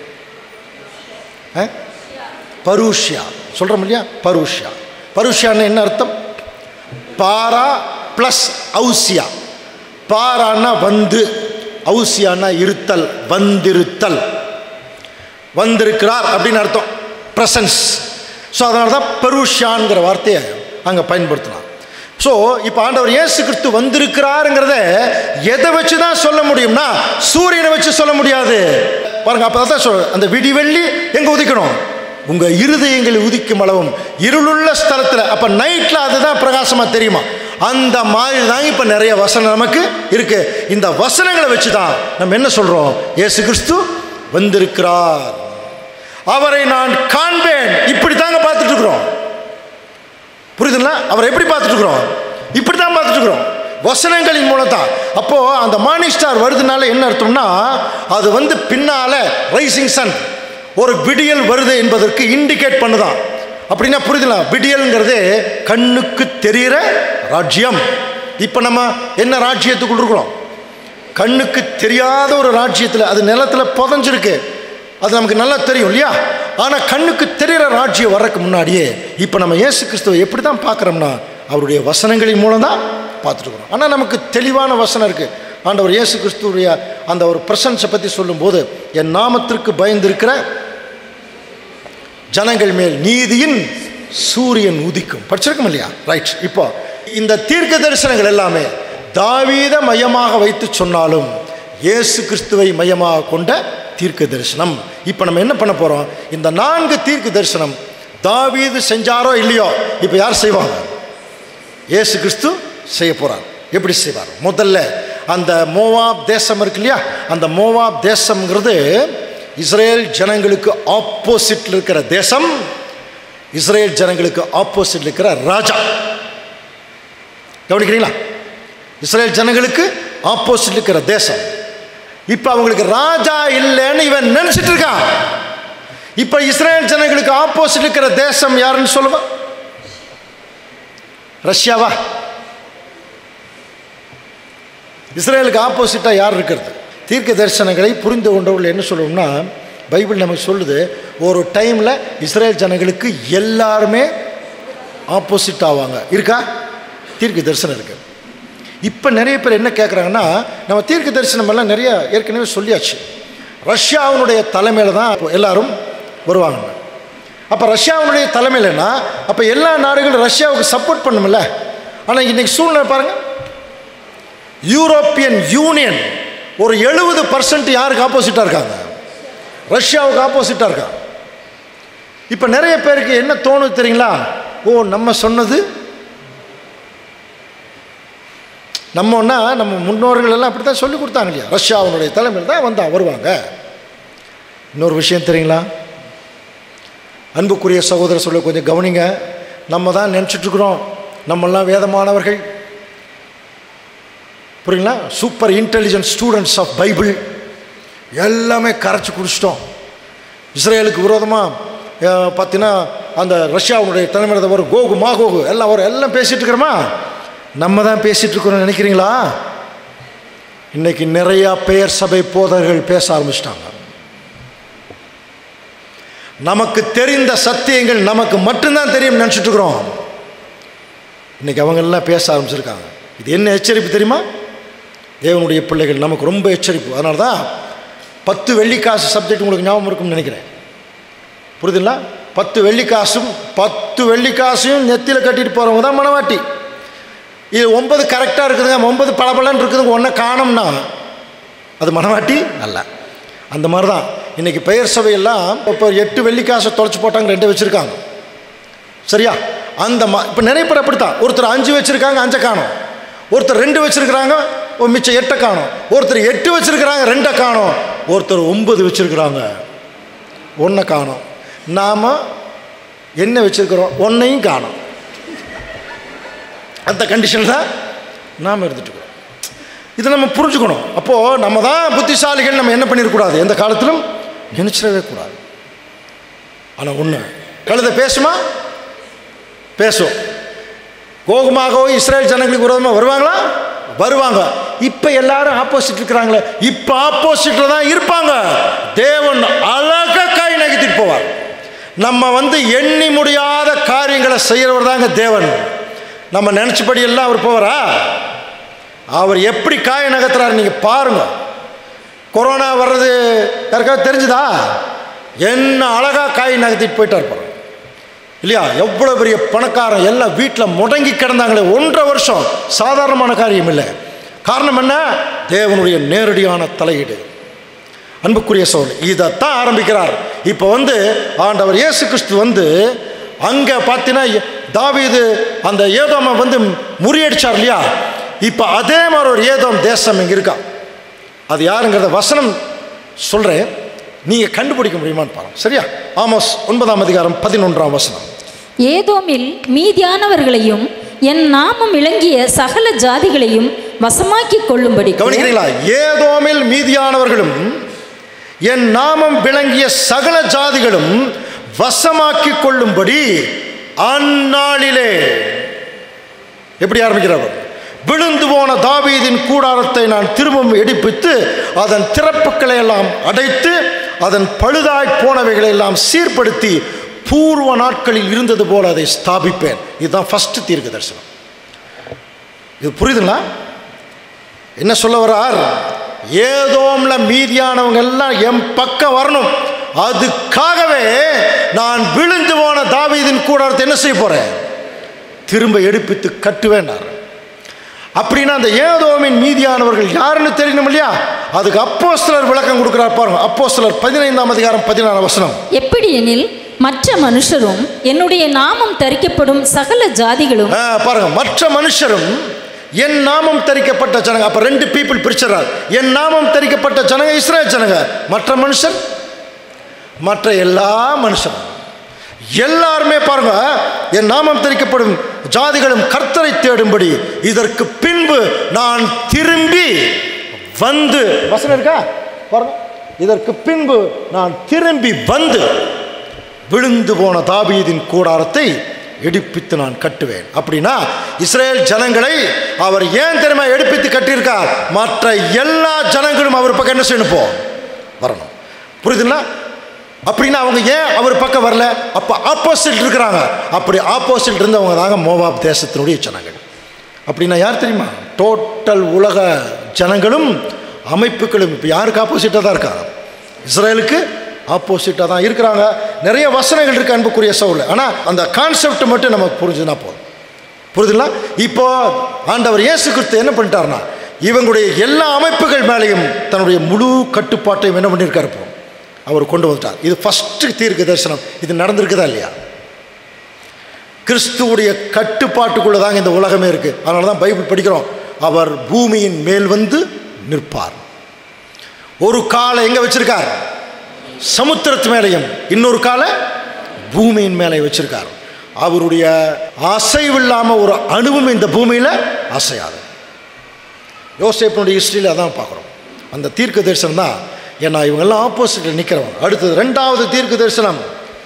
பரூஷியா சொல்கிறோம் இல்லையா? பரூஷியா. பரூஷியான்னு என்ன அர்த்தம்? பாரா ப்ளஸ் ஔசியா. பாரான்னா வந்து, ஔசியான்னா இருத்தல், வந்திருத்தல், வந்திருக்கிறார் அப்படின்னு அர்த்தம், ப்ரெசன்ஸ். ஸோ அதனால தான் பரூஷியான்கிற வார்த்தையை அங்கே பயன்படுத்தலாம். ஸோ இப்போ ஆண்டவர் இயேசு கிறிஸ்து வந்திருக்கிறாருங்கிறத எதை வச்சு தான் சொல்ல முடியும்னா சூரியனை வச்சு சொல்ல முடியாது பாருங்க. அப்போ தான் சொல்ற அந்த விடிவெள்ளி எங்கே உதிக்கணும்? உங்கள் இருதயங்களில் உதிக்கும் அளவும் இருளுள்ள ஸ்தலத்தில். அப்போ நைட்டில் அதுதான் பிரகாசமாக தெரியுமா? அந்த மாதிரி தான் இப்போ நிறைய வசனம் நமக்கு இருக்கு. இந்த வசனங்களை வச்சு தான் நம்ம என்ன சொல்கிறோம்? இயேசு கிறிஸ்து வந்திருக்கிறார், அவரை நான் காண்பேன். இப்படி தாங்க பார்த்துட்டு இருக்கிறோம். புரியுதுங்களா? அவரை எப்படி பார்த்துட்டு இருக்கிறோம்? இப்படி தான் பார்த்துட்டு இருக்கிறோம், வசனங்களின் மூலம் தான். அப்போது அந்த மார்னிங் ஸ்டார் வருதுனால என்ன அர்த்தம்னா, அது வந்து பின்னால் ரைசிங் சன், ஒரு விடியல் வருது என்பதற்கு இண்டிகேட் பண்ணுதான். அப்படின்னா புரியுதுங்களா? விடியல்ங்கிறது கண்ணுக்கு தெரிகிற ராஜ்யம். இப்போ நம்ம என்ன ராஜ்யத்துக்குள் இருக்கிறோம்? கண்ணுக்கு தெரியாத ஒரு ராஜ்யத்தில், அது நிலத்தில் புதஞ்சிருக்கு, அது நமக்கு நல்லா தெரியும் இல்லையா? ஆனால் கண்ணுக்கு தெரிகிற ராஜ்யம் வர்றதுக்கு முன்னாடியே இப்போ நம்ம இயேசு கிறிஸ்துவை எப்படி தான் பார்க்குறோம்னா அவருடைய வசனங்களின் மூலம் தான் பார்த்துட்டுருக்குறோம். ஆனால் நமக்கு தெளிவான வசனம் இருக்குது. ஆண்டவர் இயேசு கிறிஸ்துடைய அந்த ஒரு பிரசன்ஸை பற்றி சொல்லும்போது, என் நாமத்திற்கு பயந்திருக்கிற ஜனங்கள் மேல் நீதியின் சூரியன் உதிக்கும். படிச்சிருக்கோம் இல்லையா? ரைட். இப்போ இந்த தீர்க்க தரிசனங்கள் எல்லாமே தாவீதை மையமாக வைத்து சொன்னாலும் இயேசு கிறிஸ்துவை மையமாக கொண்ட தீர்க்க தரிசனம். இப்போ நம்ம என்ன பண்ண போகிறோம்? இந்த நான்கு தீர்க்க தரிசனம் தாவீது செஞ்சாரோ இல்லையோ, இப்போ யார் செய்வாங்க? இயேசு கிறிஸ்து செய்ய போகிறார். எப்படி செய்வார்? முதல்ல அந்த மோவாப் தேசம் இருக்கு இல்லையா, அந்த மோவாப் தேசம்ங்கிறது இஸ்ரேல் ஜனங்களுக்கு ஆப்போசிட்டில் இருக்கிற தேசம். இஸ்ரேல் ஜனங்களுக்கு ஆப்போசிட்டில் இருக்கிற ராஜா. கவனிக்கிறீங்களா? இஸ்ரேல் ஜனங்களுக்கு ஆப்போசிட் இருக்கிற தேசம். இப்போ அவங்களுக்கு ராஜா இல்லைன்னு இவன் நினைச்சிட்டு இருக்கான். இப்போ இஸ்ரேல் ஜனங்களுக்கு ஆப்போசிட் இருக்கிற தேசம் யாருன்னு சொல்லுவா? ரஷ்யாவா? இஸ்ரேலுக்கு ஆப்போசிட்டாக யார் இருக்கிறது? தீர்க்க தரிசனங்களை புரிந்து கொண்டவர்கள் என்ன சொல்லுவோம்னா, பைபிள் நமக்கு சொல்லுது, ஒரு டைமில் இஸ்ரேல் ஜனங்களுக்கு எல்லாருமே ஆப்போசிட் ஆவாங்க. இருக்கா? தீர்க்க தரிசனம் இருக்கு. இப்போ நிறைய பேர் என்ன கேட்குறாங்கன்னா, நம்ம தீர்க்க தரிசனம் எல்லாம் நிறைய ஏற்கனவே சொல்லியாச்சு. ரஷ்யாவினுடைய தலைமையில் தான் எல்லாரும் வருவாங்க. அப்போ ரஷ்யாவினுடைய தலைமையிலன்னா அப்போ எல்லா நாடுகளும் ரஷ்யாவுக்கு சப்போர்ட் பண்ணுமில்ல. ஆனால் இன்றைக்கி சூழ்நிலை பாருங்கள், யூரோப்பியன் யூனியன் ஒரு எழுபது பர்சன்ட் யாருக்கு ஆப்போசிட்டாக இருக்காங்க? ரஷ்யாவுக்கு ஆப்போசிட்டாக இருக்காங்க. இப்போ நிறைய பேருக்கு என்ன தோணுது தெரியுங்களா? ஓ, நம்ம சொன்னது நம்மன்னா நம்ம முன்னோர்கள் எல்லாம் அப்படி தான் சொல்லி கொடுத்தாங்க இல்லையா? ரஷ்யாவினுடைய தலைமையில் தான் வந்தா வருவாங்க. இன்னொரு விஷயம் தெரியுங்களா? அன்புக்குரிய சகோதர சொல்ல கொஞ்சம் கவனிங்க. நம்ம தான் நினச்சிட்ருக்குறோம் நம்மெல்லாம் வேதமானவர்கள், புரியுங்களா? Super intelligent students of Bible எல்லாமே கரைச்சி குடிச்சிட்டோம். இஸ்ரேலுக்கு விரோதமாக பார்த்தீங்கன்னா அந்த ரஷ்யாவுடைய தலைமையில் வரும் கோகு மாகோகு எல்லாம் வரும், எல்லாம் பேசிகிட்டு இருக்கிறோமா? நம்ம தான் பேசிகிட்டு இருக்கிறோம் நினைக்கிறீங்களா? இன்றைக்கி நிறையா பெயர் சபை போதகர்கள் பேச ஆரம்பிச்சிட்டாங்க. நமக்கு தெரிந்த சத்தியங்கள் நமக்கு மட்டும்தான் தெரியும் நினச்சிட்டு இருக்கிறோம். இன்றைக்கி அவங்கெல்லாம் பேச ஆரம்பிச்சிருக்காங்க. இது என்ன எச்சரிப்பு தெரியுமா? தேவனுடைய பிள்ளைகள் நமக்கு ரொம்ப எச்சரிப்பு. அதனால தான் பத்து வெள்ளிக்காசு சப்ஜெக்ட் உங்களுக்கு ஞாபகம் இருக்கும்னு நினைக்கிறேன். புரியுதுங்களா? பத்து வெள்ளிக்காசும் பத்து வெள்ளிக்காசையும் நெத்தியில் கட்டிட்டு போகிறவங்க தான் மனவாட்டி. இது ஒன்பது கரெக்டாக இருக்குதுங்க, ஒன்பது பளபளன்னு இருக்குதுங்க, ஒன்றை காணும்னா அது மனவாட்டி அல்ல. அந்த மாதிரி தான் இன்றைக்கி பெயர் சபையெல்லாம் இப்போ எட்டு வெள்ளிக்காசை தொலைச்சி போட்டாங்க, ரெண்டு வச்சுருக்காங்க. சரியா? அந்த மா இப்போ நிறைய பேர் அப்படித்தான். ஒருத்தர் அஞ்சு வச்சுருக்காங்க, அஞ்சை காணும். ஒருத்தர் ரெண்டு வச்சுருக்கிறாங்க, மிச்சம் எட்டை காணும். ஒருத்தர் எட்டு வச்சுருக்கிறாங்க, ரெண்டை காணும். ஒருத்தர் ஒன்பது வச்சுருக்கிறாங்க, ஒன்றை காணும். நாம் என்ன வச்சுருக்கிறோம்? ஒன்றையும் காணும். அந்த கண்டிஷன் தான் நாம் இருந்துட்டுருக்கோம். இதை நம்ம புரிஞ்சுக்கணும். அப்போது நம்ம தான் புத்திசாலிகள். நம்ம என்ன பண்ணிடக்கூடாது? எந்த காலத்திலும் நினைச்சிடவே கூடாது. ஆனால் ஒன்று, கழுதை பேசுமா? பேசும். கோகுமாகவோ இஸ்ரேல் ஜனங்களுக்கு விரோதமாக வருவாங்களா? வருவாங்க. இப்போ எல்லாரும் ஆப்போசிட் இருக்கிறாங்களே, இப்போ ஆப்போசிட்டில் தான் இருப்பாங்க. தேவன் அழகாக காய் நகர்த்திட்டு போவார். நம்ம வந்து எண்ணி முடியாத காரியங்களை செய்கிறவர் தாங்க தேவன். நம்ம நினச்சபடி எல்லாம் அவர் போவாரா? அவர் எப்படி காய நகர்த்துறாரு நீங்கள் பாருங்கள். கொரோனா வர்றது யாருக்காவது தெரிஞ்சுதா? என்ன அழகாக காய் நகர்த்திட்டு போயிட்டார் பாருங்க இல்லையா? எவ்வளோ பெரிய பணக்காரன் எல்லாம் வீட்டில் முடங்கி கிடந்தாங்களே ஒன்றரை வருஷம், சாதாரணமான காரியம் இல்லை. காரணம் என்ன? தேவனுடைய நேரடியான தலையீடு. அன்புக்குரிய சோழன் இதைத்தான் ஆரம்பிக்கிறார். இப்போ வந்து ஆண்டவர் இயேசு கிறிஸ்து வந்து அங்கே பார்த்தீங்கன்னா தாவீது அந்த ஏதோமை வந்து முறியடிச்சார் இல்லையா? இப்போ அதே மாதிரி ஒரு ஏதோம் தேசம் இங்கே இருக்கா. அது யாருங்கிறத வசனம் சொல்கிறேன், நீங்கள் கண்டுபிடிக்க முடியுமான்னு பாருங்க. சரியா? ஆமோஸ் ஒன்பதாம் அதிகாரம் பதினொன்றாம் வசனம். ஏதோமில் மீதியானவர்களையும் என் நாமம் விளங்கிய சகல ஜாதிகளையும் வசமாக்கி கொள்ளும்படி. கவனிக்கிறீங்களா? ஏதோமில் மீதியானவர்களும் என் நாமம் விளங்கிய சகல ஜாதிகளும் வசமாக்கி கொள்ளும்படி அந்நாளிலே. எப்படி ஆரம்பிக்கிறார்? விழுந்து போன தாவீதின் கூடாரத்தை நான் திரும்பவும் எடுப்பித்து அதன் திறப்புக்களை எல்லாம் அடைத்து அதன் பழுதாய் போனவைகளை எல்லாம் சீர்படுத்தி பூர்வ நாட்களில் இருந்தது போல அதை ஸ்தாபிப்பேன். இதுதான் ஃபர்ஸ்ட் தீர்க்க தரிசனம். இது புரியுதுங்களா? என்ன சொல்ல வர்றார்? ஏதோம்ல மீதியானவங்க எல்லாம் என் பக்கம் வரணும். அதுக்காகவே நான் விழுந்து போன தாவீதின் கூடாரத்தை என்ன செய்ய போறேன், திரும்ப எடுப்பித்து கட்டுவேன்னார். அப்படின்னா அந்த ஏதோமின் மீதியானவர்கள் யாருன்னு தெரியணும் இல்லையா? அதுக்கு அப்போஸ்தலர் விளக்கம் கொடுக்கிறார் பாருங்க. அப்போஸ்தலர் பதினைந்தாம் அதிகாரம் பதினாறாம் வசனம். எப்படி எனில் மற்ற மனுஷரும் என்னுடைய நாமம் தரிக்கப்படும் சகல ஜாதிகளும். பாருங்க, மற்ற மனுஷரும் என் நாமம் தரிக்கப்பட்ட ஜனங்க. அப்ப ரெண்டு பீப்புள் பிரிச்சார். என் நாமம் தரிக்கப்பட்ட ஜனங்க இஸ்ரவேல் ஜனங்க, மற்ற மனுஷன் மற்ற எல்லா மனுஷரும் எல்லாருமே பாருங்க, என் நாமம் தரிக்கப்படும் ஜாதிகளும் கர்த்தரை தேடும்படி இதற்கு பின்பு நான் திரும்பி வந்து, வசனம் இருக்கா பாருங்க, இதற்கு பின்பு நான் திரும்பி வந்து விழுந்து போன தாவீதின் கூடாரத்தை எடுப்பித்து நான் கட்டுவேன். அப்படின்னா இஸ்ரேல் ஜனங்களை அவர் ஏன் தெரியுமா எடுப்பித்து கட்டியிருக்கார்? மற்ற எல்லா ஜனங்களும் அவர் பக்கம் என்ன செய்யணும், போ வரணும். புரியுதுங்களா? அப்படின்னா அவங்க ஏன் அவர் பக்கம் வரல? அப்ப ஆப்போசிட் இருக்கிறாங்க. அப்படி ஆப்போசிட் இருந்தவங்க தாங்க மோவாப் தேசத்தினுடைய ஜனங்கள். அப்படின்னா யார் தெரியுமா? டோட்டல் உலக ஜனங்களும் அமைப்புகளும் இப்போ யாருக்கு ஆப்போசிட்டாக தான் இருக்காங்க? இஸ்ரேலுக்கு ஆப்போசிட்டாக தான் இருக்கிறாங்க. நிறைய வசனங்கள் இருக்கு அன்புக்குரிய சவுல். ஆனால் அந்த கான்செப்ட் மட்டும் நமக்கு புரிஞ்சுன்னா போதும். புரியுதுங்களா? இப்போ ஆண்டவர் இயேசு கிறிஸ்து என்ன பண்ணிட்டார்னா, இவங்களுடைய எல்லா அமைப்புகள் மேலேயும் தன்னுடைய முழு கட்டுப்பாட்டையும் என்ன பண்ணியிருக்காரு, இப்போ அவர் கொண்டு வந்துட்டார். இது ஃபர்ஸ்ட் தீர்க்க தரிசனம். இது நடந்திருக்குதா இல்லையா? கிறிஸ்துவுடைய கட்டுப்பாட்டுக்குள்ள தாங்க இந்த உலகமே இருக்கு. அதனால தான் பைபிள் படிக்கிறோம், அவர் பூமியின் மேல் வந்து நிற்பார். ஒரு காலை எங்க வச்சிருக்கார்? சமுத்திரத்து மேலையும், இன்னொரு காலை பூமியின் மேலே வச்சிருக்கார். அவருடைய அசைவில்லாம ஒரு அணுவும் இந்த பூமியில அசையாது. யோசேப்பினுடைய ஹிஸ்டரியில் அதான் பார்க்குறோம். அந்த தீர்க்க தரிசனம் தான். ஏன்னா இவங்கெல்லாம் ஆப்போசிட்டில் நிற்கிறவங்க. அடுத்தது ரெண்டாவது தீர்க்க தரிசனம்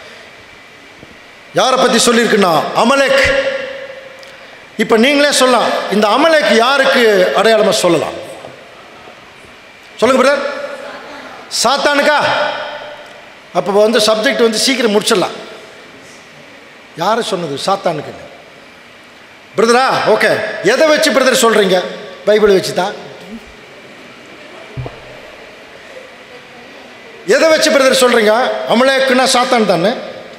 யாரை பற்றி சொல்லியிருக்குன்னா, அமலேக். இப்போ நீங்களே சொல்லலாம், இந்த அமலேக் யாருக்கு அடையாளமாக சொல்லலாம்? சொல்லுங்க பிரதர். சாத்தானுக்கா? அப்போ வந்து சப்ஜெக்ட் வந்து சீக்கிரம் முடிச்சிடலாம். யாரு சொன்னது சாத்தானுக்கு பிரதரா? ஓகே, எதை வச்சு பிரதர் சொல்றீங்க? பைபிளை வச்சு தான். எதை வச்சு பிரதர் சொல்றீங்க? அமலேக்குன்னா சாத்தான் தானே.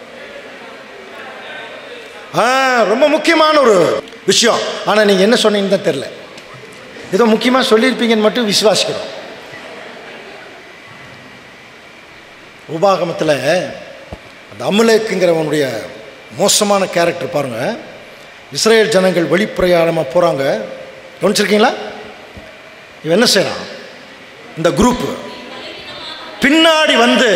ஆ, ரொம்ப முக்கியமான ஒரு விஷயம். ஆனால் நீங்கள் என்ன சொன்னீங்கன்னு தான் தெரியல. ஏதோ முக்கியமாக சொல்லியிருப்பீங்கன்னு மட்டும் விசுவாசிக்கிறோம். உபாகமத்தில் அந்த அமலேக்குங்கிறவனுடைய மோசமான கேரக்டர் பாருங்க. இஸ்ரேல் ஜனங்கள் வெளிப்பிரயாணமாக போகிறாங்க, கவனிச்சிருக்கீங்களா? இவன் என்ன செய்யறான்? இந்த குரூப் பின்னாடி வந்து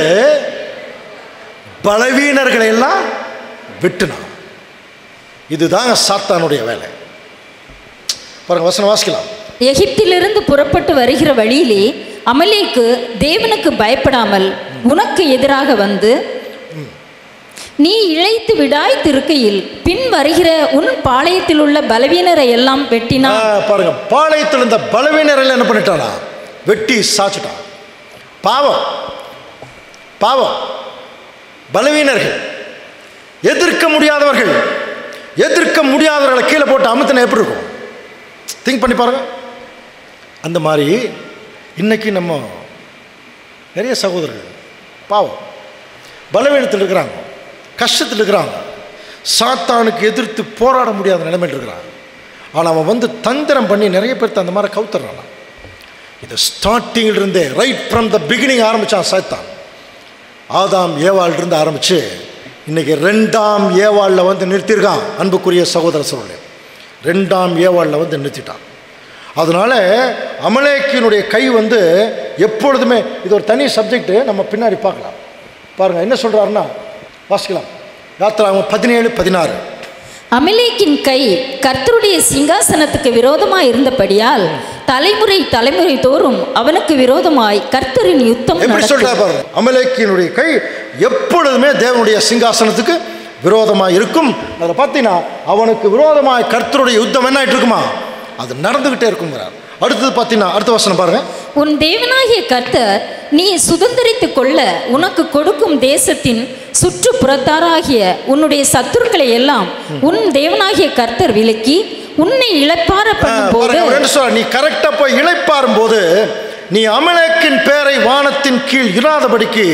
பலவீனர்களை எல்லாம் வெட்டுனான். இதுதாங்க சாத்தானுடைய வேலை. பாருங்க, வசனம் வாசிக்கலாம். எகிப்திலிருந்து புறப்பட்டு வருகிற வழியிலே அமலேக்கு தேவனுக்கு பயப்படாமல் உனக்கு எதிராக வந்து நீ இழைத்து விடாய்த்து இருக்கையில் பின் வருகிற உன் பாளையத்தில் உள்ள பலவீனரை எல்லாம் வெட்டினான். பாருங்க, பாளையத்தில் இருந்த பலவீனரை என்ன பண்ணிட்டானா? வெட்டி சாச்சிட்டான். பாவம் பாவம் பலவீனர்கள், எதிர்க்க முடியாதவர்கள், எதிர்க்க முடியாதவர்களை கீழே போட்டு அமுத்தின எப்படி இருக்கும்? திங்க் பண்ணி பாருங்க. அந்த மாதிரி இன்னைக்கு நம்ம நிறைய சகோதரர்கள் பாவம் பலவீனத்தில் இருக்கிறாங்க, கஷ்டத்தில் இருக்கிறாங்க, சாத்தானுக்கு எதிர்த்து போராட முடியாத நிலைமையில் இருக்கிறாங்க. ஆனால் அவன் வந்து தந்திரம் பண்ணி நிறைய பேர்த்து அந்த மாதிரி கவுத்துறான். இது ஸ்டார்டிங்கில் இருந்தே ரைட் ஃப்ரம் த பிகினிங் ஆரம்பித்தான் சாத்தான். ஆதாம் ஏவாள் இருந்து ஆரம்பித்து இன்றைக்கி ரெண்டாம் ஏவாளில் வந்து நிறுத்தியிருக்கான். அன்புக்குரிய சகோதர சகோதரர்களே, ரெண்டாம் ஏவாளில் வந்து நிறுத்திட்டான். அதனால் அமலேக்கினுடைய கை வந்து எப்பொழுதுமே, இது ஒரு தனி சப்ஜெக்டு, நம்ம பின்னாடி பார்க்கலாம். பாருங்கள் என்ன சொல்கிறாருன்னா, வாசிக்கலாம். யாத்திராகமம் பதினேழு பதினாறு. அமலேக்கின் கை கர்த்தருடைய சிங்காசனத்துக்கு விரோதமாய் இருந்தபடியால் தலைமுறை தலைமுறை தோறும் அவனுக்கு விரோதமாய் கர்த்தரின் யுத்தம் எப்படி சொல்றாரு பாருங்க. அமலேக்கினுடைய கை எப்பொழுதுமே தேவனுடைய சிங்காசனத்துக்கு விரோதமாய் இருக்கும். அதில் பார்த்தீங்கன்னா அவனுக்கு விரோதமாய் கர்த்தருடைய யுத்தம் என்ன ஆயிட்டு இருக்குமா? அது நடந்துகிட்டே இருக்குங்கிறார். அடுத்தது பார்த்தீங்கன்னா அடுத்த வசனம் பாருங்க. உன் தேவனாகிய கர்த்தர் நீ சுதந்திரித்துக் கொள்ள உனக்கு கொடுக்கும் தேசத்தின் சுற்றுப்புறத்தாராகிய உன்னுடைய சத்துருக்களை எல்லாம் உன் தேவனாகிய கர்த்தர் விலக்கி உன்னை இளைப்பார பண்ணும் போது, நீ கரெக்டா போய் இளைப்பாரும் போது நீ அமலேக்கின் பேரை வானத்தின் கீழ் இராதபடிக்கு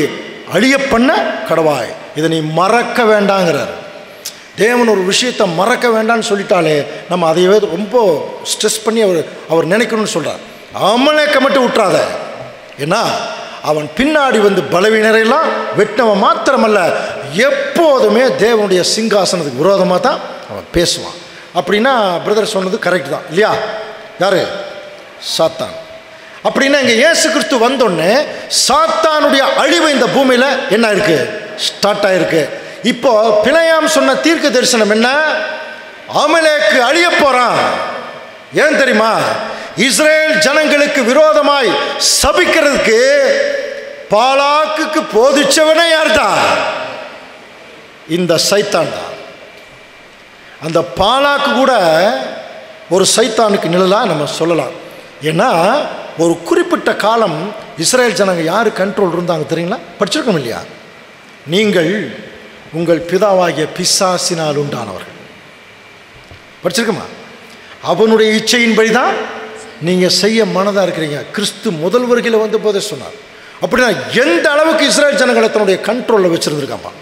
அழிய பண்ண கடவாய். இதை நீ மறக்க வேண்டாங்கிறார். தேவன் ஒரு விஷயத்தை மறக்க வேண்டான்னு சொல்லிட்டாலே நம்ம அதையவே ரொம்ப ஸ்ட்ரெஸ் பண்ணி அவர் அவர் நினைக்கணும்னு சொல்கிறார். அமலேக்க மட்டும் விட்டுறாத, ஏன்னா அவன் பின்னாடி வந்து பலவீனரையெல்லாம் வெட்டினவன் மாத்திரமல்ல, எப்போதுமே தேவனுடைய சிங்காசனத்துக்கு விரோதமாக தான் அவன் பேசுவான். அப்படின்னா பிரதர் சொன்னது கரெக்ட் தான் இல்லையா? யாரு? சாத்தான். அப்படின்னா இங்கே இயேசு கிறிஸ்து வந்தோடனே சாத்தானுடைய அழிவு இந்த பூமியில் என்ன இருக்கு? ஸ்டார்ட் ஆயிருக்கு. இப்போ பிலேயாம் சொன்ன தீர்க்க தரிசனம் என்ன? அமலேக்கு அழிய போறான். ஏன் தெரியுமா? இஸ்ரேல் ஜனங்களுக்கு விரோதமாய் சபிக்கிறதுக்கு பாலாக்குக்கு போதிச்சவனே யார் தான்? இந்த சைத்தான் தான். அந்த பாலாக்கு கூட ஒரு சைத்தானுக்கு நிழலா நம்ம சொல்லலாம். ஏன்னா ஒரு குறிப்பிட்ட காலம் இஸ்ரேல் ஜனங்க யார் கண்ட்ரோல் இருந்தாங்க தெரியுங்களா? படிச்சிருக்கோம் இல்லையா? நீங்கள் உங்கள் பிதாவாகிய பிசாசினால் உண்டானவர்கள். படிச்சிருக்கோமா? அவனுடைய இச்சையின்படி தான் நீங்கள் செய்ய மனதாக இருக்கிறீங்க. கிறிஸ்து முதல் வருகையில் வந்த போதே சொன்னார். அப்படின்னா எந்த அளவுக்கு இஸ்ரேல் ஜனங்களை தன்னுடைய கண்ட்ரோலில் வச்சுருந்துருக்காப்பா.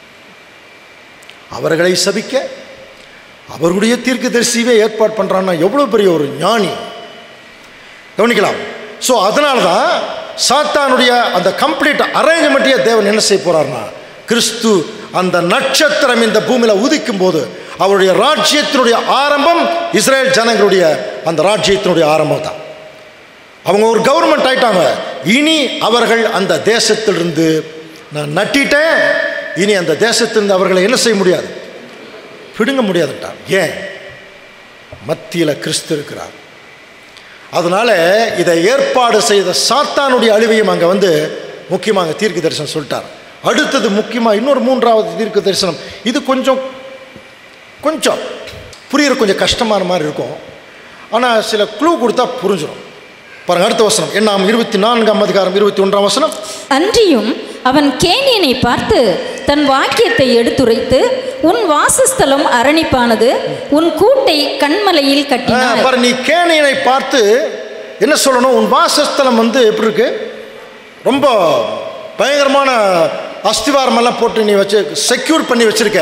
அவர்களை சபிக்க அவருடைய தீர்க்கதரிசியவே ஏற்பாடு பண்ணுறான்னா எவ்வளோ பெரிய ஒரு ஞானி. கவனிக்கலாம். ஸோ அதனால தான் சாத்தானுடைய அந்த கம்ப்ளீட் அரேஞ்ச்மெண்ட்டையே தேவன் என்ன செய்ய போகிறார்னா, கிறிஸ்து அந்த நட்சத்திரம் இந்த பூமியில் உதிக்கும் போது அவருடைய ராஜ்யத்தினுடைய ஆரம்பம் இஸ்ரேல் ஜனங்களுடைய அந்த ராஜ்யத்தினுடைய ஆரம்பம் தான். அவங்க ஒரு கவர்மெண்ட் ஆயிட்டாங்க. இனி அவர்கள் அந்த தேசத்திலிருந்து நான் நட்டிட்டேன், இனி அந்த தேசத்திலிருந்து அவர்களை என்ன செய்ய முடியாது? பிடுங்க முடியாதுட்டார். ஏன்? மத்தியில் கிறிஸ்து இருக்கிறார். அதனால இதை ஏற்பாடு செய்த சாத்தானுடைய அழிவையும் அங்கே வந்து முக்கியமாக தீர்க்க தரிசனம் சொல்லிட்டார். அடுத்தது முக்கியமாக இன்னொரு மூன்றாவது தீர்க்க தரிசனம். இது கொஞ்சம் கொஞ்சம் புரியுற கொஞ்சம் கஷ்டமான மாதிரி இருக்கும். ஆனால் சில க்ளூ கொடுத்தா புரிஞ்சிடும். பாருங்க அடுத்த வசனம். என்னாம் இருபத்தி நான்காம் அதிகாரம் இருபத்தி ஒன்றாம் வசனம். அன்றியும் அவன் கேனியனை பார்த்து தன் வாக்கியத்தை எடுத்துரைத்து, உன் வாசஸ்தலம் அரணிப்பானது, உன் கூட்டை கண்மலையில் கட்டினாய். பாரு, நீ கேனியனை பார்த்து என்ன சொல்லணும்? உன் வாசஸ்தலம் வந்து எப்படி இருக்கு? ரொம்ப பயங்கரமான அஸ்திவாரமெல்லாம் போட்டு நீ வச்சு செக்யூர் பண்ணி வச்சிருக்க.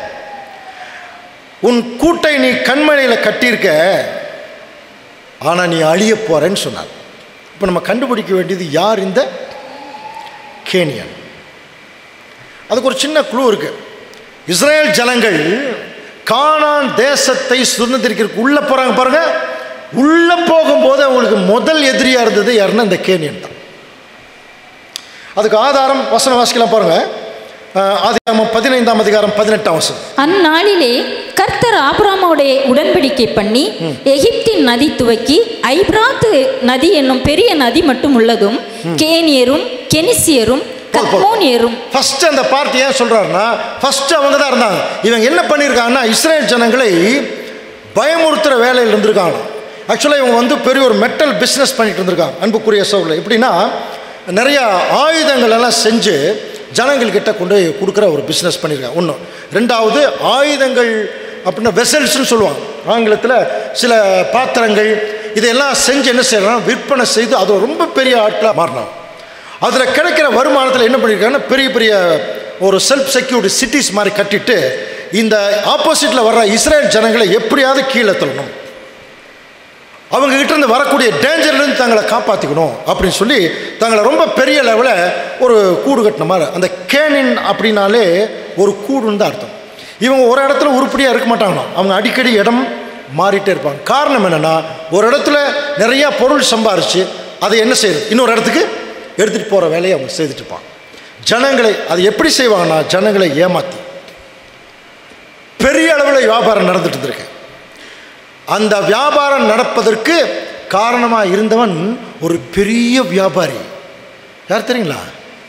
உன் கூட்டை நீ கண்மலையில் கட்டியிருக்க, ஆனால் நீ அழிய போறேன்னு சொன்னார். இப்போ நம்ம கண்டுபிடிக்க வேண்டியது யார் இந்த கேனியன். அதுக்கு ஒரு சின்ன குழு இருக்கு. இஸ்ரேல் ஜனங்கள் கானான் தேசத்தை சுதந்திரிக்கிறதுக்கு உள்ள போறாங்க பாருங்க. உள்ள போகும்போது அவங்களுக்கு முதல் எதிரியா இருந்தது யாருன்னா இந்த கேனியன் தான். அதுக்கு ஆதாரம் வசன வாசிக்கலாம் பாருங்க. ஆதியாகமம் பதினைந்தாம் அதிகாரம் பதினெட்டாம் வசனம். அந்நாளிலே கர்த்தர் ஆபிரகாமோட உடன்படிக்கை பண்ணி எகிப்தின் நதி துவக்கி ஐபிராத்து நதி என்னும் பெரிய நதி மட்டும் உள்ளதும் கேனியரும் கெனிசியரும் கத்மோனியரும். ஃபர்ஸ்ட் அந்த பார்ட்டி ஏன் சொல்றாருன்னா, ஃபர்ஸ்ட் அவங்க தான் இருந்தாங்க. இவங்க என்ன பண்ணியிருக்காங்கன்னா இஸ்ரேல் ஜனங்களை பயமுறுத்துற வேலையில் இருந்திருக்காங்க. ஆக்சுவலாக இவங்க வந்து பெரிய ஒரு மெட்டல் பிஸ்னஸ் பண்ணிட்டு இருந்திருக்காங்க. அன்புக்குரிய சோழர்கள் எப்படின்னா, நிறைய ஆயுதங்கள் எல்லாம் செஞ்சு ஜனங்கள்கிட்ட கொண்டு கொடுக்குற ஒரு பிஸ்னஸ் பண்ணியிருக்காங்க. ஒன்று. ரெண்டாவது, ஆயுதங்கள் அப்படின்னா வெசல்ஸ்ன்னு சொல்லுவாங்க ஆங்கிலத்தில். சில பாத்திரங்கள் இதெல்லாம் செஞ்சு என்ன செய்யறாங்க, விற்பனை செய்து அது ரொம்ப பெரிய ஆட்களாக மாறினாங்க. அதில் கிடைக்கிற வருமானத்தில் என்ன பண்ணியிருக்காங்கன்னா, பெரிய பெரிய ஒரு செல்ஃப் செக்யூரிட்டி சிட்டிஸ் மாதிரி கட்டிட்டு இந்த ஆப்போசிட்டில் வர்ற இஸ்ரேல் ஜனங்களை எப்படியாவது கீழே தள்ளணும், அவங்க கிட்ட இருந்து வரக்கூடிய டேஞ்சர்லேருந்து தங்களை காப்பாற்றிக்கணும் அப்படின்னு சொல்லி தங்களை ரொம்ப பெரிய லெவலில் ஒரு கூடு கட்டின மாதிரி. அந்த கேனின் அப்படின்னாலே ஒரு கூடுன்னு தான் அர்த்தம். இவங்க ஒரு இடத்துல உருப்படியாக இருக்க மாட்டாங்கன்னா, அவங்க அடிக்கடி இடம் மாறிட்டே இருப்பாங்க. காரணம் என்னென்னா, ஒரு இடத்துல நிறையா பொருள் சம்பாரித்து அதை என்ன செய்யுது, இன்னொரு இடத்துக்கு எடுத்துகிட்டு போகிற வேலையை அவங்க செய்துட்டு இருப்பாங்க. ஜனங்களை அது எப்படி செய்வாங்கன்னா, ஜனங்களை ஏமாற்றி பெரிய அளவில் வியாபாரம் நடந்துட்டு இருந்திருக்கேன். அந்த வியாபாரம் நடப்பதற்கு காரணமாக இருந்தவன் ஒரு பெரிய வியாபாரி. யார் தெரியுங்களா?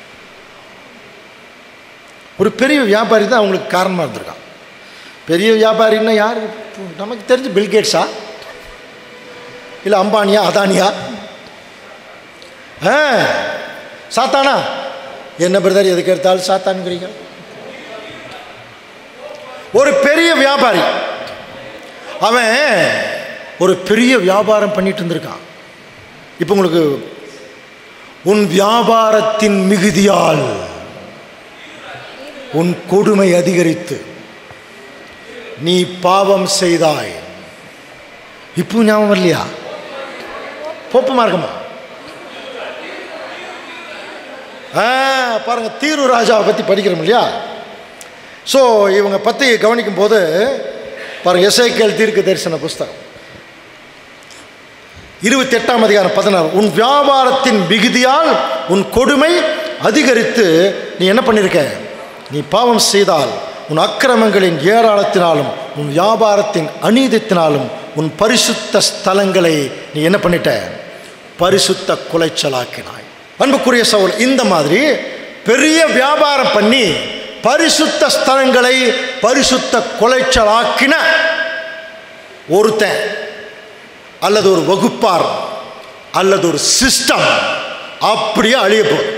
ஒரு பெரிய வியாபாரி தான் அவங்களுக்கு காரணமாக இருந்திருக்கான். பெரிய வியாபாரின்னா யார்? நமக்கு தெரிஞ்சு பில்கேட்ஸா இல்லை அம்பானியா அதானியா? ஆ சாத்தானா? என்ன பிரதர் எதுக்கு எடுத்தாலும் சாத்தானுங்கிறீங்க? ஒரு பெரிய வியாபாரி, அவன் ஒரு பெரிய வியாபாரம் பண்ணிட்டு இருந்திருக்கான். இப்போ உங்களுக்கு உன் வியாபாரத்தின் மிகுதியால் உன் கொடுமை அதிகரித்து நீ பாவம் செய்தாய். இப்போ ஞாபகம் இல்லையா? போப்பு மார்க்கமா? ஆ பாருங்க, தீரு ராஜாவை பற்றி படிக்கிறோம் இல்லையா? ஸோ இவங்க பற்றி கவனிக்கும் போது பாருங்க, எசேக்கியேல் தீர்க்க தரிசன புஸ்தகம் இருபத்தி எட்டாம் அதிகாரம் பதினாறு. உன் வியாபாரத்தின் மிகுதியால் உன் கொடுமை அதிகரித்து நீ என்ன பண்ணியிருக்க? நீ பாவம் செய்தால் உன் அக்கிரமங்களின் ஏராளத்தினாலும் உன் வியாபாரத்தின் அநீதத்தினாலும் உன் பரிசுத்த ஸ்தலங்களை நீ என்ன பண்ணிட்ட? பரிசுத்த குலைச்சலாக்கினாய். அன்புக்குரிய சகோதரர், இந்த மாதிரி பெரிய வியாபாரம் பண்ணி பரிசுத்த ஸ்தலங்களை பரிசுத்த குலைச்சலாக்கின ஒருத்தன் அல்லது ஒரு வகுப்பார் அல்லது ஒரு சிஸ்டம் அப்படியே அழிய போகுது.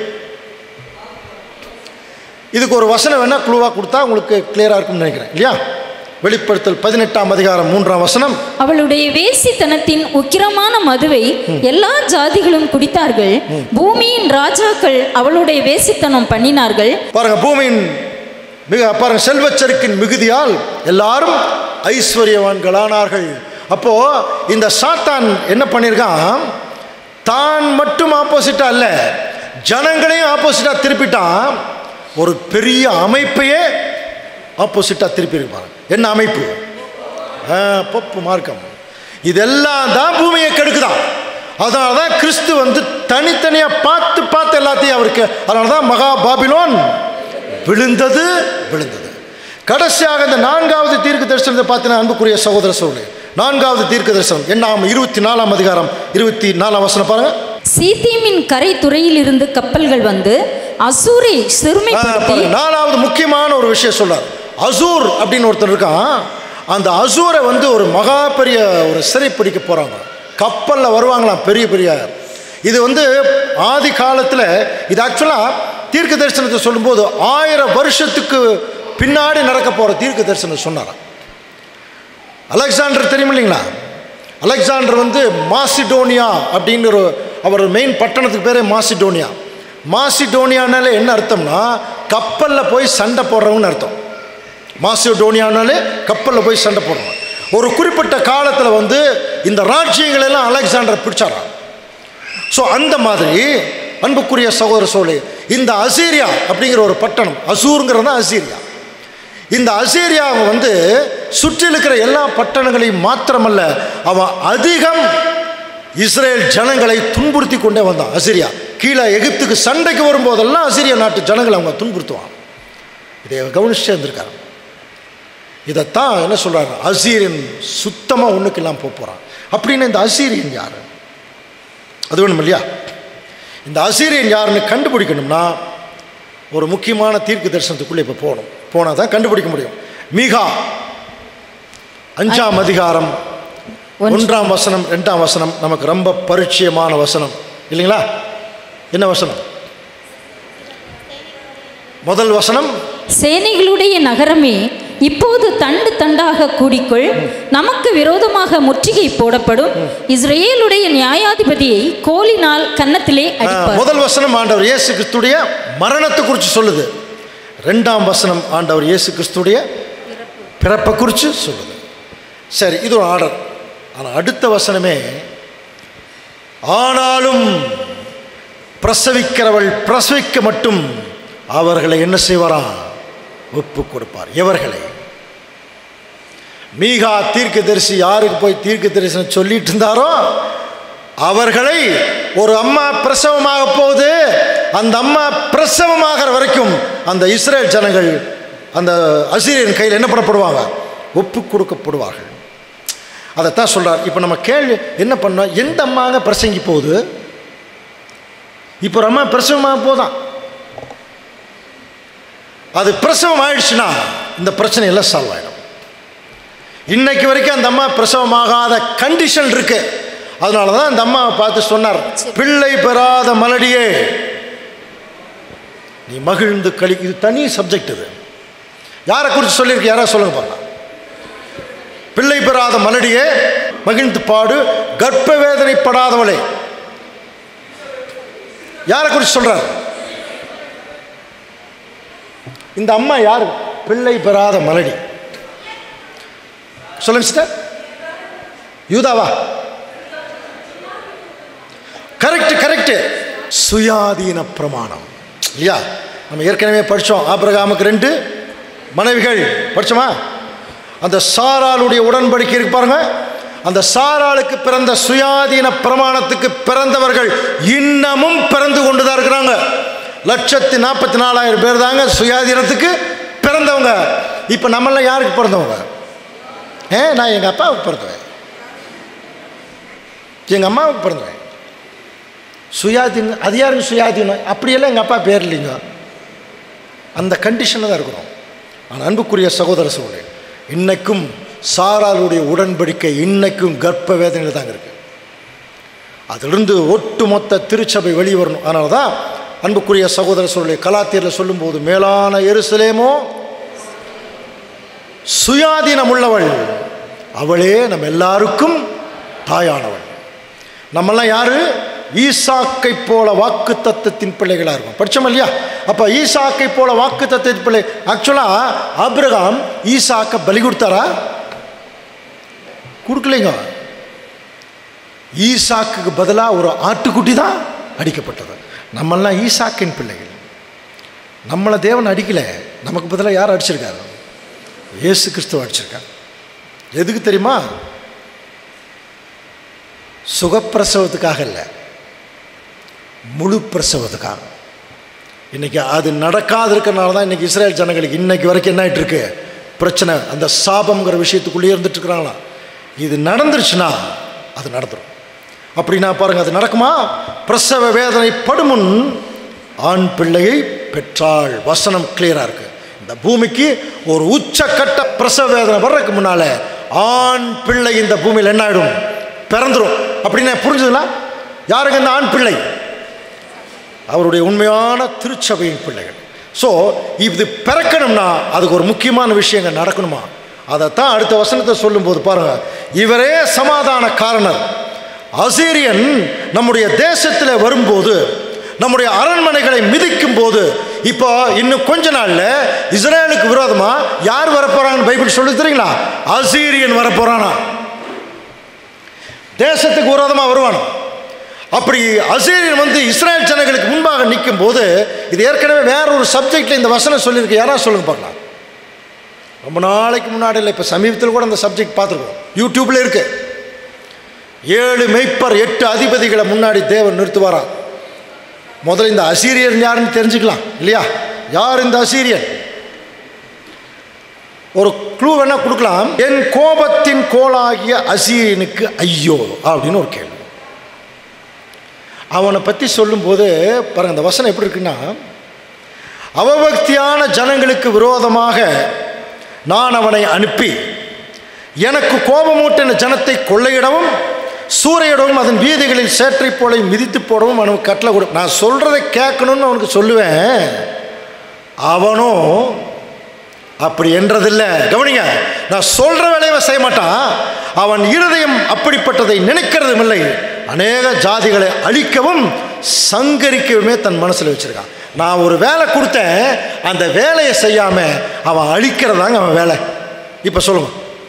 இதுக்கு ஒரு வசனம் வேணா குழுவா கொடுத்தா உங்களுக்கு கிளியரா இருக்கும்னு நினைக்கிறேன் இல்லையா? வெளிப்படுத்தல் பதினெட்டாம் அதிகாரம் மூன்றாம் வசனம். அவளுடைய வேசித்தனத்தின் உக்கிரமான மதுவை எல்லா ஜாதிகளும் குடித்தார்கள், பூமியின் ராஜாக்கள் அவளுடைய வேசித்தனம் பண்ணினார்கள். பாருங்க, பூமியின் மிக பாருங்க செல்வச்செருக்கின் மிகுதியால் எல்லாரும் ஐஸ்வர்யவான்களானார்கள். அப்போ இந்த சாத்தான் என்ன பண்ணியிருக்கான்? தான் மட்டும் ஆப்போசிட்டா அல்ல, ஜனங்களையும் ஆப்போசிட்டா திருப்பிட்டான். ஒரு பெரிய அமைப்பையே ஆப்போசிட்டா திருப்பி இருப்பாங்க. என்ன அமைப்பு? பப்பு மார்க்கம். இதெல்லாம் தான் பூமியை கெடுக்குதான். அதனால தான் கிறிஸ்து வந்து தனித்தனியாக பார்த்து பார்த்து எல்லாத்தையும் அவருக்கு, அதனால தான் மகா பாபிலோன் விழுந்தது விழுந்தது. கடைசியாக இந்த நான்காவது தீர்க்க தரிசனத்தை பார்த்தீங்கன்னா அன்புக்குரிய சகோதர சகோதரி, நான்காவது தீர்க்க தரிசனம் என்ன? இருபத்தி நாலாம் அதிகாரம் இருபத்தி நாலாம் வசனம் பாருங்க. சீத்தீமின் கரை துறையில் இருந்து கப்பல்கள் வந்து அசூரை சிறுமைப்படுத்தி. நாலாவது முக்கியமான ஒரு விஷயம் சொல்றார். அசூர் அப்படின்னு ஒருத்தர் இருக்கான். அந்த அசூரை வந்து ஒரு மகா பெரிய ஒரு சிறை பிடிக்க போறாங்க. கப்பலில் வருவாங்களாம் பெரிய பெரிய. இது வந்து ஆதி காலத்தில், இது ஆக்சுவலாக தீர்க்க தரிசனத்தை சொல்லும்போது ஆயிரம் வருஷத்துக்கு பின்னாடி நடக்க போகிற தீர்க்க தரிசனம் சொன்னாராம். அலெக்சாண்டர் தெரியும் இல்லைங்களா? அலெக்சாண்டர் வந்து மாசிடோனியா அப்படின்னு ஒரு அவர் மெயின் பட்டணத்துக்கு பேரே மாசிடோனியா. மாசிடோனியானாலே என்ன அர்த்தம்னா கப்பலில் போய் சண்டை போடுறவங்கன்னு அர்த்தம். மாசிடோனியானாலே கப்பலில் போய் சண்டை போடுறவங்க. ஒரு குறிப்பிட்ட காலத்தில் வந்து இந்த ராஜ்யங்களெல்லாம் அலெக்சாண்டர் பிடிச்சாராம். ஸோ அந்த மாதிரி அன்புக்குரிய சகோதர சோழே, இந்த அசீரியா அப்படிங்கிற ஒரு பட்டணம், அசூருங்கிறது தான் அசீரியா. இந்த அசீரியாவை வந்து சுற்றி இருக்கிற எல்லா பட்டணங்களையும் மாத்திரமல்ல, அவன் அதிகம் இஸ்ரேல் ஜனங்களை துன்புறுத்தி கொண்டே வந்தான். அசீரியா கீழே எகிப்துக்கு சண்டைக்கு வரும்போதெல்லாம் அசீரியா நாட்டு ஜனங்களை அவங்க துன்புறுத்துவான். இதை கவனிச்சு இருந்திருக்காரு. இதைத்தான் என்ன சொல்றாரு? அசீரியன் சுத்தமாக ஒன்றுக்கு இல்லாமல் போக போகிறான். அப்படின்னு இந்த அசீரியன் யார்? அது வேணும் இல்லையா? இந்த அசீரியன் யாருன்னு கண்டுபிடிக்கணும்னா ஒரு முக்கியமான தீர்க்க தரிசனத்துக்குள்ளே இப்போ போகணும். போனால் தான் கண்டுபிடிக்க முடியும். மீகா அஞ்சாம் அதிகாரம் ஒன்றாம் வசனம் ரெண்டாம் வசனம் நமக்கு ரொம்ப பரிச்சயமான வசனம் இல்லைங்களா? என்ன வசனம்? முதல் வசனம், சேனைகளுடைய நகரமே இப்போது தண்டு தண்டாக கூடிக்கொள், நமக்கு விரோதமாக முற்றுகை போடப்படும், இஸ்ரேலுடைய நியாயாதிபதியை கோலினால் கன்னத்திலே அடிப்பார். முதல் வசனம் ஆண்டவர் இயேசு கிறிஸ்துடைய மரணத்தை குறித்து சொல்லுது. ரெண்டாம் வசனம் ஆண்டவர் இயேசு கிறிஸ்துடைய பிறப்பை குறித்து சொல்லுது. சரி, இது ஒரு ஆர்டர். ஆனால் அடுத்த வசனமே, ஆனாலும் பிரசவிக்கிறவள் பிரசவிக்க மட்டும் அவர்களை என்ன செய்வாரா? ஒப்பு கொடுப்பார். எவர்களை? மீகா தீர்க்கதரிசி யாருக்கு போய் தீர்க்க தரிசனம் சொல்லிட்டு இருந்தாரோ அவர்களை, ஒரு அம்மா பிரசவமாக போகுது, அந்த அம்மா பிரசவமாகிற வரைக்கும் அந்த இஸ்ரேல் ஜனங்கள் அந்த அசீரியன் கையில் என்ன பண்ணப்படுவாங்க? ஒப்பு கொடுக்கப்படுவார்கள். அதைத்தான் சொல்றார். இப்போ நம்ம கேள்வி என்ன பண்ணோம்? எந்த அம்மாங்க பிரசங்கி போகுது? இப்போ ஒரு அம்மா பிரசவமாக போதான். அது பிரசவம் ஆயிடுச்சுன்னா இந்த பிரச்சனை எல்லாம் சால்வ் ஆகிடும். இன்னைக்கு வரைக்கும் அந்த அம்மா பிரசவமாகாத கண்டிஷன் இருக்கு. அதனால தான் அந்த அம்மாவை பார்த்து சொன்னார், பிள்ளை பெறாத மலடியே நீ மகிழ்ந்து களி. இது தனி சப்ஜெக்ட். இது யாரை குறித்து சொல்லியிருக்கு? யாராவது சொல்லுங்க பாருங்க. பிள்ளை பெறாத மலடியே மகிழ்ந்து பாடு, கர்ப்ப வேதனைப்படாதவளே. யாரை குறித்து சொல்றார்? இந்த அம்மா யார்? பிள்ளை பெறாத மலடி. சொல்லுங்க சிஸ்டர். யூதாவா? Correct correct. சுயாதீன பிரமாணம் இல்லையா? நம்ம ஏற்கனவே படித்தோம். ஆபிரகாமுக்கு ரெண்டு மனைவிகள் படித்தோமா? அந்த சாராளுடைய உடன்படிக்கை இருக்கு பாருங்க. அந்த சாராளுக்கு பிறந்த சுயாதீன பிரமாணத்துக்கு பிறந்தவர்கள் இன்னமும் பிறந்து கொண்டுதான் இருக்கிறாங்க. லட்சத்தி நாற்பத்தி நாலாயிரம் பேர் தாங்க சுயாதீனத்துக்கு பிறந்தவங்க. இப்போ நம்மளாம் யாருக்கு பிறந்தவங்க? ஏ நான் எங்கள் அப்பாவுக்கு பிறந்தவன், எங்கள் அம்மாவுக்கு பிறந்தவன். சுயாதீனம் அது யாருக்கு சுயாதீனம்? அப்படியெல்லாம் எங்கள் அப்பா பேர் இல்லைங்க. அந்த கண்டிஷனில் தான் இருக்கிறோம். ஆனால் அன்புக்குரிய சகோதர சகோதரி, இன்னைக்கும் சாராளுடைய உடன்படிக்கை இன்னைக்கும் கர்ப்ப வேதனையில் தாங்க இருக்குது. அதிலிருந்து ஒட்டுமொத்த திருச்சபை வெளியே வரணும். அதனால தான் அன்புக்குரிய சகோதர சகோதரி கலாத்தியரில் சொல்லும்போது, மேலான எருசலேமோ சுயாதீனம் உள்ளவள், அவளே நம்ம எல்லாருக்கும் தாயானவள். நம்மெல்லாம் யாரு? ஈசாக்கை போல வாக்கு தத்துவத்தின் பிள்ளைகளாக இருக்கும். படித்தோம் இல்லையா? அப்போ ஈசாக்கை போல வாக்கு தத்துவத்தின் பிள்ளை. ஆக்சுவலாக ஆபிரகாம் ஈசாக்கை பலி கொடுத்தாரா? கொடுக்கலைங்க. ஈசாக்கு பதிலாக ஒரு ஆட்டுக்குட்டி தான் அடிக்கப்பட்டது. நம்மெல்லாம் ஈசாக்கின் பிள்ளைகள். நம்மளை தேவன் அடிக்கலை, நமக்கு பதிலாக யார் அடிச்சிருக்காரு? இயேசு கிறிஸ்துவ அடிச்சிருக்கார். எதுக்கு தெரியுமா? சுகப்பிரசவத்துக்காக இல்லை, முழு பிரசவத்துக்காக. இன்னைக்கு அது நடக்காது இருக்கிறனால தான் இன்னைக்கு இஸ்ரேல் ஜனங்களுக்கு இன்னைக்கு வரைக்கும் என்ன ஆகிட்டு இருக்கு பிரச்சனை. அந்த சாபம்ங்கிற விஷயத்துக்குள்ளே இருந்துட்டு இருக்கிறாங்களா? இது நடந்துருச்சுன்னா அது நடந்துடும். அப்படின்னா பாருங்க, அது நடக்குமா? பிரசவ வேதனை படுமுன் ஆண் பிள்ளையை பெற்றாள். வசனம் கிளியரா இருக்கு. இந்த பூமிக்கு ஒரு உச்சக்கட்ட பிரசவ வேதனை வர்றதுக்கு முன்னால ஆண் பிள்ளை இந்த பூமியில் என்ன ஆயிடும்? பிறந்துடும். அப்படின்னா புரிஞ்சுதுங்களா? யாருக்கு இந்த ஆண் பிள்ளை? அவருடைய உண்மையான திருச்சபையின் பிள்ளைகள். ஸோ இது பிறக்கணும்னா அதுக்கு ஒரு முக்கியமான விஷயங்கள் நடக்கணுமா? அதைத்தான் அடுத்த வசனத்தை சொல்லும்போது பாருங்க, இவரே சமாதான காரணர். அசீரியன் நம்முடைய தேசத்தில் வரும்போது, நம்முடைய அரண்மனைகளை மிதிக்கும் போது, இப்போ இன்னும் கொஞ்ச நாள்ல இஸ்ரேலுக்கு விரோதமா யார் வரப்போறாங்கன்னு பைபிள் சொல்லி தெரியுங்களா? அசீரியன் வரப்போறானா? தேசத்துக்கு விரோதமா வருவானா? அப்படி அசீரியன் வந்து இஸ்ரேல் ஜனங்களுக்கு முன்பாக நிற்கும் போது, இது ஏற்கனவே வேற ஒரு சப்ஜெக்ட்ல இந்த வசனம் சொல்லியிருக்கு. யாராவது சொல்லுங்க பார்க்கலாம். ரொம்ப நாளைக்கு முன்னாடி இல்லை, இப்போ சமீபத்தில் கூட அந்த சப்ஜெக்ட் பார்த்துருக்கோம். யூடியூப்ல இருக்கு. ஏழு மெய்ப்பர் எட்டு அதிபதிகளை முன்னாடி தேவன் நிறுத்துவாரா. முதல்ல இந்த அசீரியன் யாருன்னு தெரிஞ்சுக்கலாம் இல்லையா? யார் இந்த அசீரியன்? ஒரு க்ளூ வேணா கொடுக்கலாம். என் கோபத்தின் கோலாகிய அசீரியனுக்கு ஐயோ அப்படின்னு ஒரு கேள்வி. அவனை பற்றி சொல்லும்போது பாருங்க, அந்த வசனம் எப்படி இருக்குன்னா, அவபக்தியான ஜனங்களுக்கு விரோதமாக நான் அவனை அனுப்பி எனக்கு கோபமூட்டின ஜனத்தை கொள்ளையிடவும் சூறையிடவும் அதன் வீதிகளில் சேற்றை போல மிதித்து போடவும் அவனுக்கு கட்டளை கொடு. நான் சொல்றதை கேட்கணும்னு அவனுக்கு சொல்லுவேன். அவனும் அப்படி என்றதில்லை. கவனிங்க, நான் சொல்ற வேலையை செய்ய மாட்டான். அவன் இருதயம் அப்படிப்பட்டதை நினைக்கிறதும் இல்லை. அநேக ஜாதிகளை அழிக்கவும் சங்கரிக்கவுமே தன் மனசில் வச்சிருக்கான். நான் ஒரு வேலை கொடுத்தேன், அந்த வேலையை செய்யாம அவன் அழிக்கிறதாங்க அவன் வேலை. இப்ப சொல்லுங்க,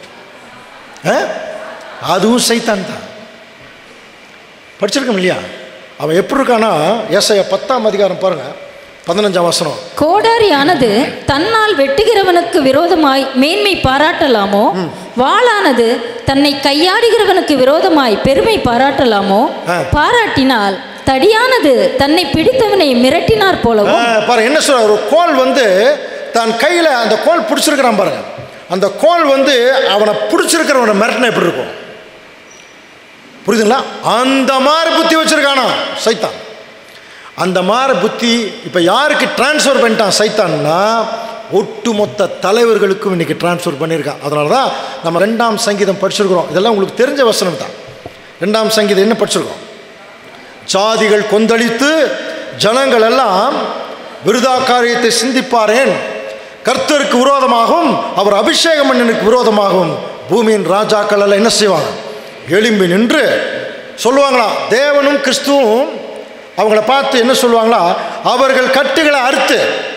அதுவும் சைத்தான் தான். படிச்சிருக்கோம் இல்லையா? அவன் எப்படி இருக்கானா? ஏசாயா பத்தாம் அதிகாரம் பாருங்க, பதினஞ்சாம் வசனம். கோடாரியானது தன்னால் வெட்டுகிறவனுக்கு விரோதமாய் மேன்மை பாராட்டலாமோ? வாளானது தன்னை கையாடுகிறவனுக்கு விரோதமாய் பெருமை பாராட்டலாமோ? பாராட்டினால் தடியானது தன்னை பிடித்தவனை மிரட்டினார் போலவும். பாருங்க என்ன சொல்ற, ஒரு கோல் வந்து தன் கையில அந்த கோல் பிடிச்சிருக்கிறான் பாருங்க. அந்த கோல் வந்து அவனை பிடிச்சிருக்கிறவனை மிரட்டினா எப்படி இருக்கும்? புரியுதுங்களா? அந்த மாதிரி புத்தி வச்சிருக்கானா சைத்தான். அந்த மாதிரி புத்தி இப்போ யாருக்கு டிரான்ஸ்ஃபர் பண்ணிட்டான் சைத்தான்னா, ஒட்டுமொத்த தலைவர்களுக்கும் இன்னைக்கு டிரான்ஸ்ஃபர் பண்ணியிருக்கான். அதனால தான் நம்ம ரெண்டாம் சங்கீதம் படிச்சிருக்கிறோம். இதெல்லாம் உங்களுக்கு தெரிஞ்ச வசனம் தான். ரெண்டாம் சங்கீதம் என்ன படிச்சிருக்கோம்? ஜாதிகள் கொந்தளித்து ஜனங்கள் எல்லாம் விருதா காரியத்தை சிந்திப்பாரேன். கர்த்தருக்கு விரோதமாகவும் அவர் அபிஷேகம் பண்ணனுக்கு விரோதமாகவும் பூமியின் ராஜாக்கள் எல்லாம் என்ன செய்வாங்க? எழும்பி நின்று சொல்லுவாங்களா, தேவனும் கிறிஸ்துவும் அவங்கள பார்த்து என்ன சொல்லுவாங்களா, அவர்கள் கட்டுகளை அறுத்து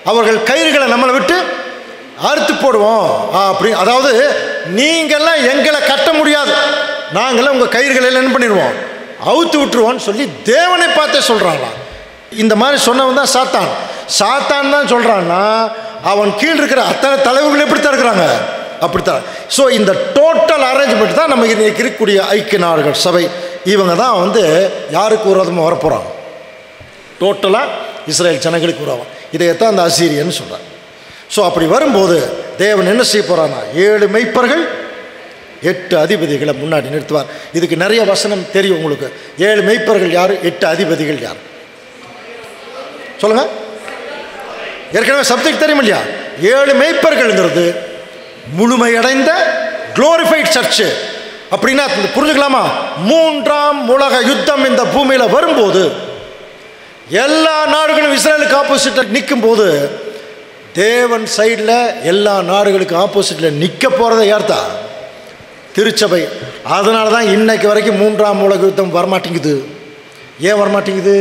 அவர்கள் கயிறுகளை நம்மளை விட்டு அறுத்து போடுவோம் அப்படி. அதாவது நீங்கள்லாம் எங்களை கட்ட முடியாது, நாங்களாம் உங்கள் கயிறுகளை என்ன பண்ணிடுவோம், அவுத்து விட்டுருவோன்னு சொல்லி தேவனை பார்த்தே சொல்கிறாங்களாம். இந்த மாதிரி சொன்னவன் தான் சாத்தான். சாத்தான் தான் சொல்கிறான்னா அவன் கீழ் இருக்கிற அத்தனை தலைவர்கள் எப்படித்தான் இருக்கிறாங்க, அப்படித்தான். ஸோ இந்த டோட்டல் அரேஞ்ச்மெண்ட் தான் நம்ம இன்னைக்கு இருக்கக்கூடிய ஐக்கிய நாடுகள் சபை. இவங்க தான் வந்து யாருக்கு விரோதமாக வரப்போகிறாங்க, டோட்டலாக இஸ்ரேல் ஜனங்களுக்கு விரோதம். இதையத்தான் அந்த அசீரியன்னு சொல்கிறாங்க. ஸோ அப்படி வரும்போது தேவன் என்ன செய்ய போகிறான்னா, ஏழு மெய்ப்பர்கள் எட்டு அதிபதிகளை முன்னாடி நிறுத்துவார். இதுக்கு நிறைய வசனம் தெரியும் உங்களுக்கு. ஏழு மெய்ப்பர்கள் யார், எட்டு அதிபதிகள் யார் சொல்லுங்க. ஏற்கனவே சப்ஜெக்ட் தெரியும் இல்லையா? ஏழு மெய்ப்பர்கள்ங்கிறது முழுமையடைந்த குளோரிஃபைட் சர்ச்சு. அப்படின்னா புரிஞ்சுக்கலாமா? மூன்றாம் உலக யுத்தம் இந்த பூமியில் வரும்போது எல்லா நாடுகளும் இஸ்ரேலுக்கு ஆப்போசிட்டில் நிற்கும் போது தேவன் சைடில் எல்லா நாடுகளுக்கு ஆப்போசிட்டில் நிற்க போகிறத யார்த்தா? திருச்சபை. அதனால தான் இன்னைக்கு வரைக்கும் மூன்றாம் உலக யுத்தம் வரமாட்டேங்குது. ஏன் வரமாட்டேங்குது?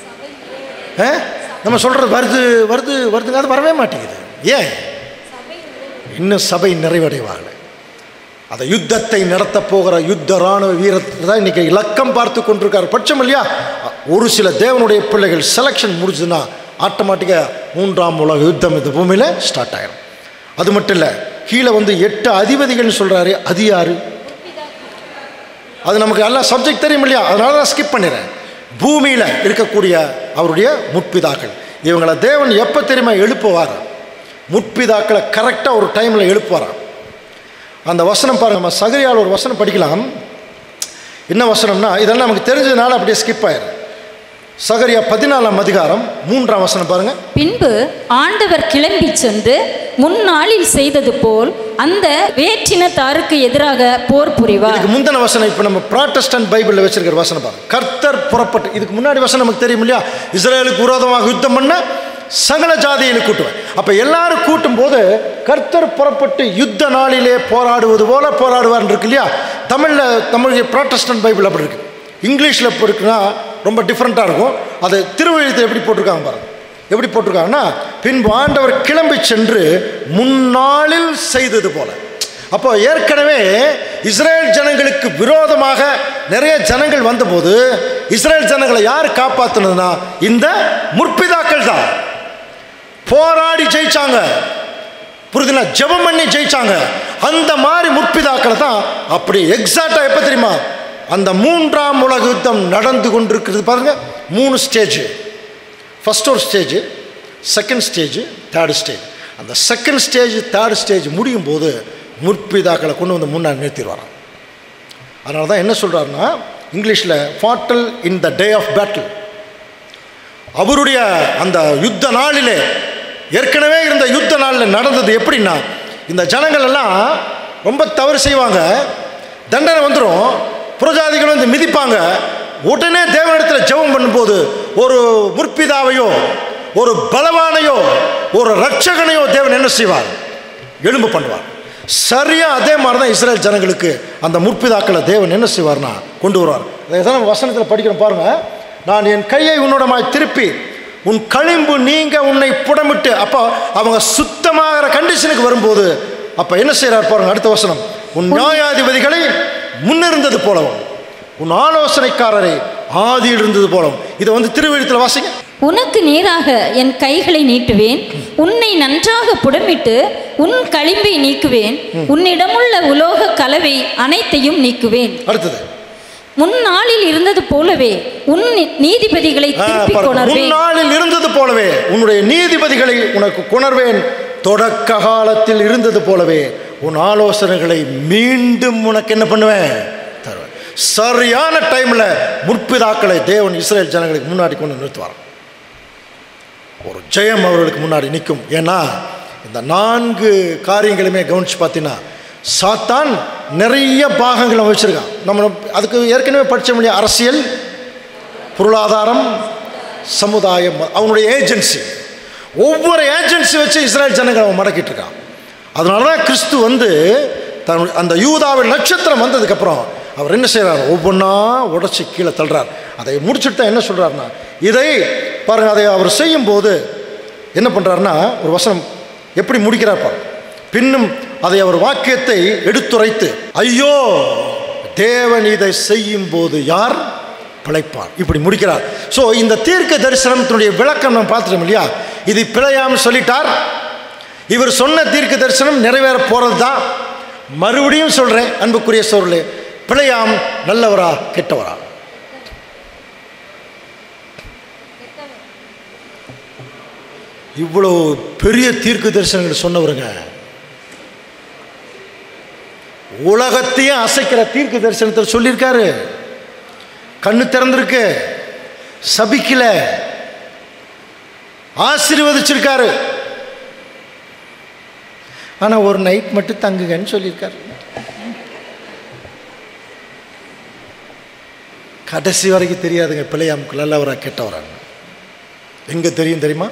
நம்ம சொல்கிறது வருது வருது வருதுங்க, அது வரவே மாட்டேங்குது. ஏன்? இன்னும் சபை நிறைவடைவாங்க. அந்த யுத்தத்தை நடத்த போகிற யுத்த இராணுவ வீரத்தை தான் இன்றைக்கி இலக்கம் பார்த்து கொண்டிருக்கார். பட்சம் இல்லையா? ஒரு சில தேவனுடைய பிள்ளைகள் செலெக்ஷன் முடிஞ்சுதுன்னா ஆட்டோமேட்டிக்காக மூன்றாம் உலக யுத்தம் இந்த பூமியில் ஸ்டார்ட் ஆகிடும். அது மட்டும் இல்லை, கீழே வந்து எட்டு அதிபதிகள்னு சொல்கிறாரு. அது யார்? அது நமக்கு எல்லாம் சப்ஜெக்ட் தெரியும் இல்லையா? அதனால தான் ஸ்கிப் பண்ணிடுறேன். பூமியில் இருக்கக்கூடிய அவருடைய முற்பிதாக்கள். இவங்களை தேவன் எப்போ தெரியுமா எழுப்புவார்? முற்பிதாக்களை கரெக்டாக ஒரு டைமில் எழுப்புவாராம். அந்த வசனம் பாருங்கள், நம்ம சகரியால் ஒரு வசனம் படிக்கலாம். என்ன வசனம்னா, இதெல்லாம் நமக்கு தெரிஞ்சதுனால அப்படியே ஸ்கிப் ஆயிடும். சகரியா பதினாலாம் அதிகாரம் மூன்றாம் வசனம் பாருங்க. பின்பு ஆண்டவர் கிளம்பி சென்று முன்னாளில் செய்தது போல் அந்த வேற்றினத்தாருக்கு எதிராக போர் புரிவார். இதுக்கு முந்தின வசனம் இப்போ நம்ம ப்ராட்டஸ்டன்ட் பைபிளில் வச்சிருக்கிற வசனம் பாருங்க. கர்த்தர் புறப்பட்டு, இதுக்கு முன்னாடி வசனம் நமக்கு தெரியும் இல்லையா? இஸ்ரேலுக்கு விரோதமாக யுத்தம் பண்ண சகல ஜாதியில் கூட்டுவேன். அப்போ எல்லாரும் கூட்டும் போது கர்த்தர் புறப்பட்டு யுத்த நாளிலே போராடுவது போல போராடுவார் இருக்கு இல்லையா? தமிழில் தமிழ் ப்ராட்டஸ்டன்ட் பைபிள் அப்படி இருக்கு. இங்கிலீஷில் இப்போ இருக்குன்னா ரொம்ப டிஃப்ரெண்ட்டாக இருக்கும். அது திருவழுத்தை எப்படி போட்டிருக்காங்க பாருங்க. எப்படி போட்டிருக்காங்கன்னா, பின்பு ஆண்டவர் கிளம்பி சென்று முன்னாளில் செய்தது போல. அப்போ ஏற்கனவே இஸ்ரேல் ஜனங்களுக்கு விரோதமாக நிறைய ஜனங்கள் வந்தபோது இஸ்ரேல் ஜனங்களை யார் காப்பாற்றினதுன்னா இந்த முற்பிதாக்கள் தான். போராடி ஜெயிச்சாங்க, புரியுதுங்களா? ஜெபம் பண்ணி ஜெயிச்சாங்க. அந்த மாதிரி முற்பிதாக்களை தான் அப்படி எக்ஸாக்டாக எப்போ தெரியுமா? அந்த மூன்றாம் உலக யுத்தம் நடந்து கொண்டிருக்கிறது பாருங்க. மூணு ஸ்டேஜ். ஃபர்ஸ்ட் ஒரு stage, second stage, third stage. அந்த செகண்ட் ஸ்டேஜ் தேர்ட் ஸ்டேஜ் முடியும் போது முற்பிதாக்களை கொண்டு வந்து முன்னாடி நிறுத்திடுவாராம். அதனால தான் என்ன சொல்கிறாருன்னா இங்கிலீஷில் ஃபாட்டல் இன் த டே ஆஃப் பேட்டில். அவருடைய அந்த யுத்த நாளிலே, ஏற்கனவே இருந்த யுத்த நாளில் நடந்தது எப்படின்னா, இந்த ஜனங்கள் எல்லாம் ரொம்ப தவறு செய்வாங்க, தண்டனை வந்துடும், புறஜாதிகள் வந்து மிதிப்பாங்க. உடனே தேவனிடத்தில் ஜெபம் பண்ணும்போது ஒரு முற்பிதாவையோ ஒரு பலவானையோ ஒரு ரட்சகனையோ தேவன் என்ன செய்வார்? எழும்பு பண்ணுவார். சரியா அதே மாதிரி தான் இஸ்ரேல் ஜனங்களுக்கு அந்த முற்பிதாக்களை தேவன் என்ன செய்வார்னா கொண்டு வருவார். அதை வசனத்தில் படிக்கிறோம் பாருங்க. நான் என் கையை உன்னோடமாய் திருப்பி உன் களிம்பு நீங்க உன்னை புடமிட்டு. அப்போ அவங்க சுத்தமாகிற கண்டிஷனுக்கு வரும்போது அப்போ என்ன செய்கிறார் பாருங்க. அடுத்த வசனம், உன் நியாயாதிபதிகளை முன்னிருந்தது போலவும் உன் ஆலோசனைக்காரரை ஆதியில் இருந்தது போலவும். இதை வந்து திருவெழுத்தில் வாசிங்க. உனக்கு நேராக என் கைகளை நீட்டுவேன், உன்னை நன்றாக புடமிட்டு உன் களிம்பை நீக்குவேன், உன்னிடமுள்ள உலோக கலவை அனைத்தையும் நீக்குவேன். அடுத்தது, முன்னாளில் இருந்தது போலவே உன் நீதிபதிகளை திருப்பி கொணர்வேன். முன்னாளில் இருந்தது போலவே உன்னுடைய நீதிபதிகளை உனக்கு கொணர்வேன். தொடக்க காலத்தில் இருந்தது போலவே உன் ஆலோசனைகளை மீண்டும் உனக்கு என்ன பண்ணுவேன்? தருவேன். சரியான டைமில் முற்பிதாக்களை தேவன் இஸ்ரேல் ஜனங்களுக்கு முன்னாடி கொண்டு நிறுத்துவார். ஒரு ஜெயம் அவர்களுக்கு முன்னாடி நிற்கும். ஏன்னா இந்த நான்கு காரியங்களுமே கவனிச்சு பார்த்தீங்கன்னா சாத்தான் நிறைய பாகங்களை வச்சுருக்கான். நம்ம அதுக்கு ஏற்கனவே படித்த முடியாது. அரசியல், பொருளாதாரம், சமுதாயம், அவனுடைய ஏஜென்சி, ஒவ்வொரு ஏஜென்சி வச்சு இஸ்ரேல் ஜனங்களை அவன் மடக்கிட்டு இருக்கான். அதனால தான் கிறிஸ்து வந்து தன் அந்த யூதாவின் நட்சத்திரம் வந்ததுக்கப்புறம் அவர் என்ன செய்கிறார்? ஒவ்வொன்றா உடச்சி கீழே தள்ளுறார். அதை முடிச்சுட்டு தான் என்ன சொல்கிறாருன்னா, இதை பாருங்கள், அதை அவர் செய்யும்போது என்ன பண்ணுறாருன்னா ஒரு வசனம் எப்படி முடிக்கிறார் பாரு. பின்னும் அதை அவர் வாக்கியத்தை எடுத்துரைத்து, ஐயோ தேவன் இதை செய்யும் போது யார் பிழைப்பார், இப்படி முடிக்கிறார். ஸோ இந்த தீர்க்க தரிசனத்தினுடைய விளக்கம் நம்ம பார்த்துட்டோம் இல்லையா? இது பிழையாமல் சொல்லிட்டார். இவர் சொன்ன தீர்க்க தரிசனம் நிறைவேற போகிறது தான். மறுபடியும் சொல்கிறேன் அன்புக்குரிய சோர்களே, பிழையாம் நல்லவரா கெட்டவரா? இவ்வளோ பெரிய தீர்க்க தரிசனங்கள் சொன்னவருங்க, உலகத்தையும் அசைக்கிற தீர்க்க தரிசனத்தை சொல்லியிருக்காரு. கண்ணு திறந்திருக்கு, சபிக்கல, ஆசீர்வதிச்சிருக்காரு. ஆனால் ஒரு நைட் மட்டும் தங்குங்கன்னு சொல்லியிருக்காரு. கடைசி வரைக்கும் தெரியாதுங்க பிழையாமுக்கு நல்லவரா கெட்டவராங்க. எங்கே தெரியும் தெரியுமா?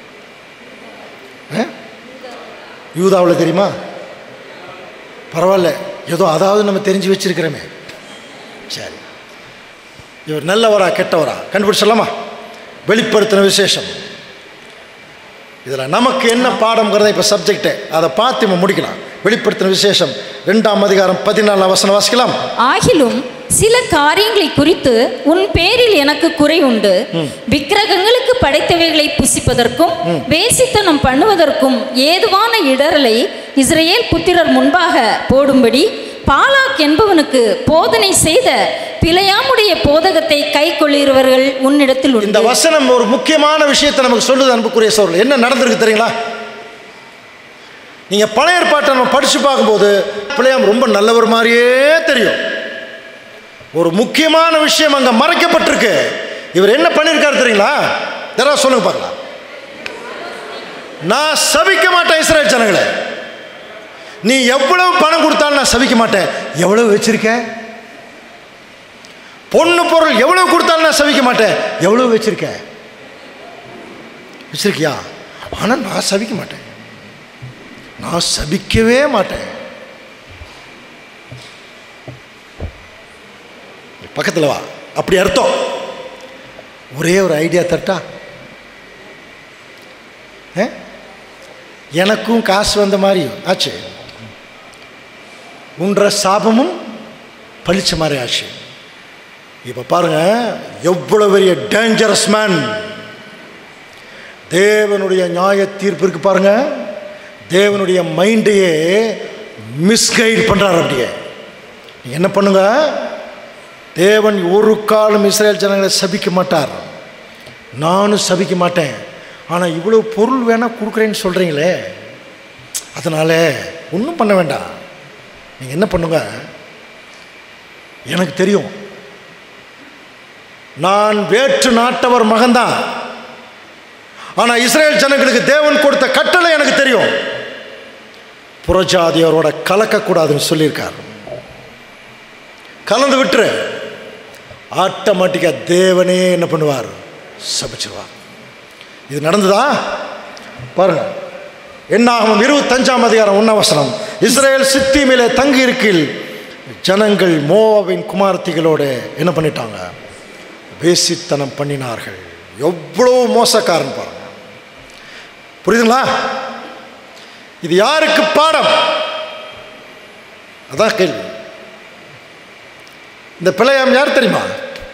யூதாவில் தெரியுமா? பரவாயில்ல, ஏதோ அதாவது நம்ம தெரிஞ்சு வச்சிருக்கிறோமே. சரி, இவர் நல்லவரா கெட்டவரா கண்டுபிடிச்சலாமா? வெளிப்படுத்தின விசேஷம், இதில் நமக்கு என்ன பாடம்ங்கிறத இப்போ சப்ஜெக்டை அதை பார்த்து நம்ம முடிக்கலாம். வெளிப்படுத்தின விசேஷம் ரெண்டாம் அதிகாரம் பதினாலாம் வசனம் வாசிக்கலாம். ஆகிலும் சில காரியங்களை குறித்து உன் பேரில் எனக்கு குறை உண்டு. விக்கிரகங்களுக்கு படைத்தவைகளை புசிப்பதற்கும் வேசித்தனம் பண்ணுவதற்கும் ஏதுவான இடரலை இஸ்ரவேல் புத்திரர் முன்பாக போடும்படி பாலாக் என்பவனுக்கு போதனை செய்த பிழையாமுடைய போதகத்தை கை கொள்ளுகிறவர்கள் உன்னிடத்தில் உண்டு. இந்த வசனம் ஒரு முக்கியமான விஷயத்தை நமக்கு சொல்லுது அன்புக்குரிய சோழர்கள். என்ன நடந்திருக்கு தெரியுங்களா? நீங்க பழைய ஏற்பாட்டை நம்ம படிச்சு பார்க்கும்போது பிழையாம் ரொம்ப நல்லவர் மாதிரியே தெரியும். ஒரு முக்கியமான விஷயம் அங்க மறைக்கப்பட்டிருக்கு. இவர் என்ன பண்ணியிருக்காரு தெரியுங்களா? யாராவது சொல்லுங்க பார்க்கலாம். நான் சபிக்க மாட்டேன் இஸ்ரவேல் ஜனங்களே, நீ எவ்வளவு பணம் கொடுத்தாலும் நான் சபிக்க மாட்டேன். எவ்வளவு வச்சிருக்க? பொண்ணு பொருள் எவ்வளவு கொடுத்தாலும் நான் சபிக்க மாட்டேன். எவ்வளவு வச்சிருக்க? வச்சிருக்கியா? ஆனா நான் சபிக்க மாட்டேன், நான் சபிக்கவே மாட்டேன். பக்கத்தில் வா. அப்படி அர்த்தம். ஒரே ஒரு ஐடியா தட்டா, எனக்கும் காசு வந்த மாதிரி ஆச்சு, உன்ற சாபமும் பழிச்ச மாதிரி ஆச்சு. இப்போ பாருங்க எவ்வளவு பெரிய டேஞ்சரஸ் மேன். தேவனுடைய நியாய தீர்ப்பு இருக்கு பாருங்க, தேவனுடைய மைண்டையே மிஸ்கைட் பண்றாரு. அப்படியே என்ன பண்ணுங்க, தேவன் ஒரு காலம் இஸ்ரவேல் ஜனங்களை சபிக்க மாட்டார், நானும் சபிக்க மாட்டேன். ஆனால் இவ்வளவு பொருள் வேணா கொடுக்குறேன்னு சொல்றீங்களே, அதனால ஒன்றும் பண்ண வேண்டாம். நீங்கள் என்ன பண்ணுங்க, எனக்கு தெரியும் நான் வேற்று நாட்டவர் மகன்தான், ஆனால் இஸ்ரவேல் ஜனங்களுக்கு தேவன் கொடுத்த கட்டளை எனக்கு தெரியும், புறஜாதியரோட கலக்கக்கூடாதுன்னு சொல்லியிருக்கார். கலந்து விட்டுரு, ஆட்டோமேட்டிக்காக தேவனே என்ன பண்ணுவார், சபிச்சிருவார். இது நடந்ததா பாருங்க. என்னாகும் இருபத்தஞ்சாம் அதிகாரம் ஒன்னாம் வசனம். இஸ்ரவேல் சித்தீமிலே தங்கி இருக்கில் ஜனங்கள் மோவாபின் குமாரத்திகளோட என்ன பண்ணிட்டாங்க, வேசித்தனம் பண்ணினார்கள். எவ்வளோ மோசக்காரன் பாருங்க. புரியுதுங்களா? இது யாருக்கு பாடம்? அதான் கேள்வி. இந்த பிழையாம் யார் தெரியுமா?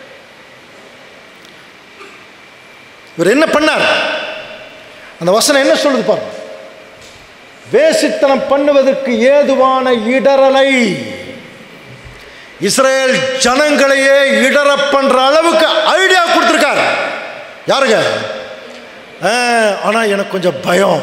இவர் என்ன பண்ணார்? அந்த வசனம் என்ன சொல்லுது பாருங்க. வேசித்தனம் பண்ணுவதற்கு ஏதுவான இடரலை, இஸ்ரவேல் ஜனங்களையே இடர பண்ற அளவுக்கு ஐடியா கொடுத்திருக்கார். யாருங்க? ஆனா எனக்கு கொஞ்சம் பயம்.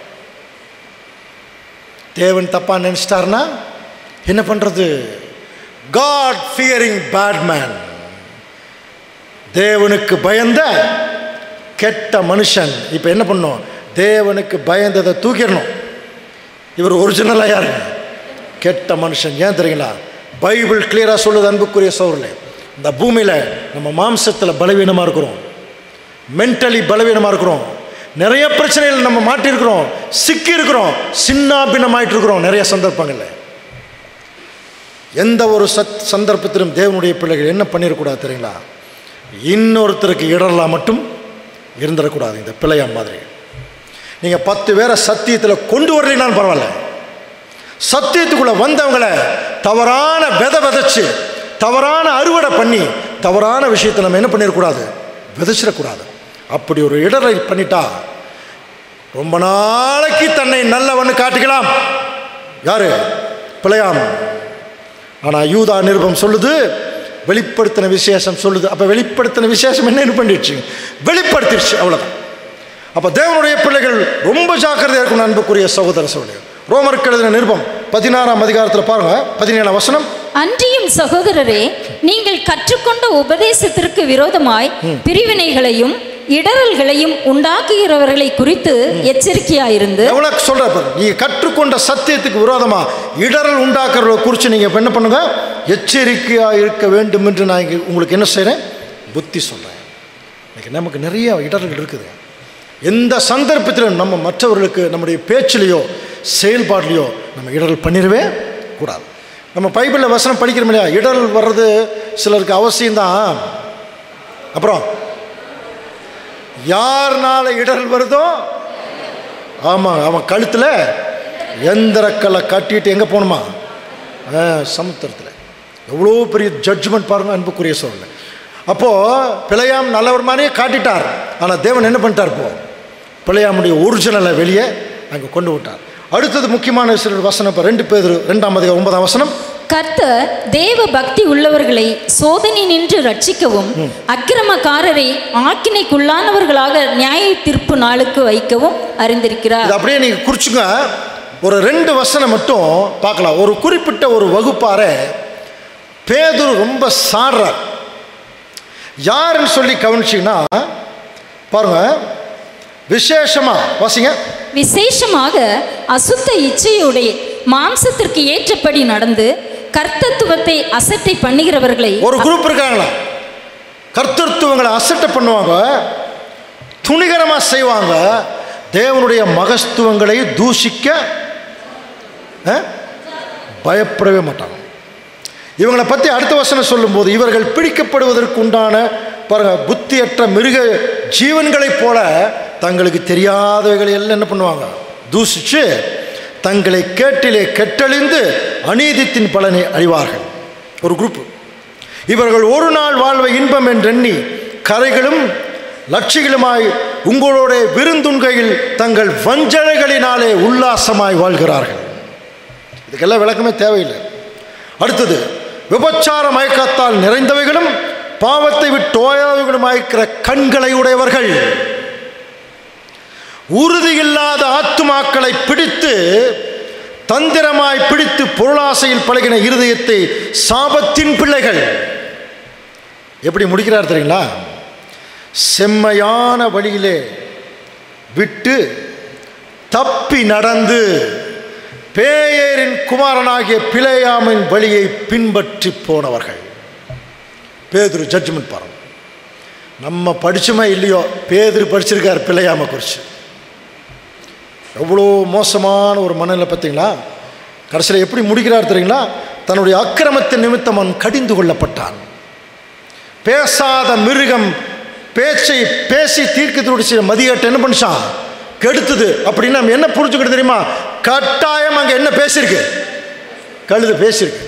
தேவன் தப்பா நினைச்சிட்டாருன்னா என்ன பண்றது? God fearing bad man, தேவனுக்கு பயந்த கெட்ட மனுஷன். இப்போ என்ன பண்ணும்? தேவனுக்கு பயந்ததை தூக்கிடணும். இவர் ஒரிஜினலாக யாருங்க? கெட்ட மனுஷன். ஏன் தெரியுங்களா? பைபிள் கிளியராக சொல்லுது அன்புக்குரிய சோழர்களே, இந்த பூமியில் நம்ம மாம்சத்தில் பலவீனமாக இருக்கிறோம், மென்டலி பலவீனமாக இருக்கிறோம், நிறைய பிரச்சனைகள் நம்ம மாட்டிருக்கிறோம், சிக்கி இருக்கிறோம், சின்னாபின்னமாயிட்டு இருக்கிறோம் நிறைய சந்தர்ப்பங்களில். எந்த ஒரு சத் சந்தர்ப்பத்திலும் தேவனுடைய பிள்ளைகள் என்ன பண்ணிடக்கூடாது தெரியுங்களா? இன்னொருத்தருக்கு இடரலாம் மட்டும் இருந்துடக்கூடாது. இந்த பிழையா மாதிரி நீங்கள் பத்து பேரை சத்தியத்தில் கொண்டு வரலினாலும் பரவாயில்ல, சத்தியத்துக்குள்ளே வந்தவங்களை தவறான விதை விதைச்சு தவறான அறுவடை பண்ணி தவறான விஷயத்தை நம்ம என்ன பண்ணிடக்கூடாது, விதைச்சிடக்கூடாது. அப்படி ஒரு இடரை பண்ணிட்டா ரொம்ப நாளைக்கு தன்னை நல்லவன்னு காட்டிக்கலாம். யாரு? பிழையாம். ஆனால் யூதா நிருபம் சொல்லுது, வெளிப்படுத்தின விசேஷம் சொல்லுது. அப்போ வெளிப்படுத்தின விசேஷம் என்ன பண்ணிடுச்சு? வெளிப்படுத்திடுச்சு, அவ்வளோதான். அப்போ தேவனுடைய பிள்ளைகள் ரொம்ப ஜாக்கிரதையாக இருக்கணும். அன்புக்குரிய சகோதர சகோதரி, ரோமருக்கு எழுதின நிருபம் பதினாறாம் அதிகாரத்தில் பாருங்க, பதினேழாம் வசனம். அன்றியும் சகோதரரே, நீங்கள் கற்றுக்கொண்ட உபதேசத்திற்கு விரோதமாய் பிரிவினைகளையும் இடரல்களையும் உண்டாக்குகிறவர்களை குறித்து எச்சரிக்கையாயிருந்து. எவ்வளவு சொல்ற பாரு, நீங்க கற்றுக்கொண்ட சத்தியத்துக்கு விரோதமா இடரல் உண்டாக்குறவர்களை குறித்து நீங்க என்ன பண்ணுங்க, எச்சரிக்கையா இருக்க வேண்டும் என்று நான் உங்களுக்கு என்ன செய்றேன், புத்தி சொல்றேன். இன்னைக்கு நமக்கு நிறைய இடர்கள் இருக்குது. எந்த சந்தர்ப்பத்திலும் நம்ம மற்றவர்களுக்கு நம்முடைய பேச்சிலையோ செயல்பாட்டிலையோ நம்ம இடரல் பண்ணிடவே கூடாது. நம்ம பைபிளில் வசனம் படிக்கிறோம் இல்லையா, இடரல் வர்றது சிலருக்கு அவசியம்தான். அப்புறம் யாருனால இடரல் வருதோ, ஆமாம், அவன் கழுத்தில் எந்திரக்கல்லை கட்டிட்டு எங்கே போகணுமா, சமுத்திரத்தில். எவ்வளோ பெரிய ஜட்ஜ்மெண்ட் பாருங்க அன்புக்குரிய சூழ்நிலை. அப்போது பிழையாம் நல்லவர் மாதிரியே காட்டிட்டார். ஆனால் தேவன் என்ன பண்ணிட்டார், இப்போ பிழையாமுடைய ஒரிஜினலை வெளியே அங்கே கொண்டு விட்டார். அடுத்தது முக்கியமான சில வசனம், இப்போ ரெண்டு பேர் ரெண்டாம் அதிகாரம் ஒன்பதாம் வசனம். கர்த்தர் தேவ பக்தி உள்ளவர்களை சோதனை நின்று ரட்சிக்கவும் அக்கிரமக்காரரை ஆக்கினைக்குள்ளானவர்களாக நியாய தீர்ப்பு நாளுக்கு வைக்கவும் அறிந்திருக்கிறார். அப்படியே நீங்க குறிச்சுங்க. ஒரு ரெண்டு வசனம் மட்டும் பார்க்கலாம். ஒரு குறிப்பிட்ட ஒரு வகுப்பார பேதுரு ரொம்ப சாடுறார். யாருன்னு சொல்லி கவனிச்சிங்கன்னா பாருங்க, விசேஷமா வாசிங்க. விசேஷமாக அசுத்த இச்சையுடைய மாம்சத்திற்கு ஏற்றபடி நடந்து கர்த்தத்துவத்தை அசட்டை பண்ணுகிறவர்களை. ஒரு குரூப் இருக்காங்களா, கர்த்தத்துவங்களை அசட்டை பண்ணுவாங்க, துணிகரமா செய்வாங்க, தேவனுடைய மகத்துவங்களை தூஷிக்க பயப்படவே மாட்டாங்க. இவங்களை பற்றி அடுத்த வசனம் சொல்லும்போது, இவர்கள் பிடிக்கப்படுவதற்கு உண்டான பாருங்க புத்தியற்ற மிருக ஜீவன்களைப் போல தங்களுக்கு தெரியாதவைகளை எல்லாம் என்ன பண்ணுவாங்க, தூஷிச்சு தங்களை கேட்டிலே கெட்டழிந்து அநீதித்தின் பலனை அறிவார்கள். ஒரு குரூப். இவர்கள் ஒரு நாள் வாழ்வை இன்பம் என்றெண்ணி கரைகளும் லட்சிகளுமாய் உங்களோட விருந்துண்கையில் தங்கள் வஞ்சனைகளினாலே உல்லாசமாய் வாழ்கிறார்கள். இதுக்கெல்லாம் விளக்கமே தேவையில்லை. அடுத்தது, விபச்சார மயக்கத்தால் நிறைந்தவைகளும் பாவத்தை விட்டு ஓயாதவர்களுமாயிருக்கிற கண்களை உடையவர்கள், உறுதியில்லாத ஆத்துமாக்களை பிடித்து தந்திரமாய் பிடித்து பொருளாசையில் பழகின இருதயத்தை சாபத்தின் பிள்ளைகள். எப்படி முடிக்கிறார் தெரியுங்களா? செம்மையான வழியிலே விட்டு தப்பி நடந்து பேயரின் குமாரனாகிய பிழையாமின் வழியை பின்பற்றி போனவர்கள். பேதுரு ஜட்ஜ்மெண்ட் பாருங்க. நம்ம படிச்சுமே இல்லையோ, பேதுரு படிச்சிருக்கார் பிழையாமை குறித்து. எவ்வளோ மோசமான ஒரு மனநிலை பார்த்தீங்களா? கடைசியில் எப்படி முடிக்கிறார் தெரியுங்களா? தன்னுடைய அக்கிரமத்தின் நிமித்தம் அவன் கடிந்து கொள்ளப்பட்டான். பேசாத மிருகம் பேச்சை பேசி தீர்க்கத்தோடு மதியட்ட என்ன பண்ணிச்சான், கெடுத்தது. அப்படின்னு நம்ம என்ன புரிஞ்சுக்கிட்டு தெரியுமா? கட்டாயம் அங்கே என்ன பேசியிருக்கு, கழுது பேசியிருக்கு.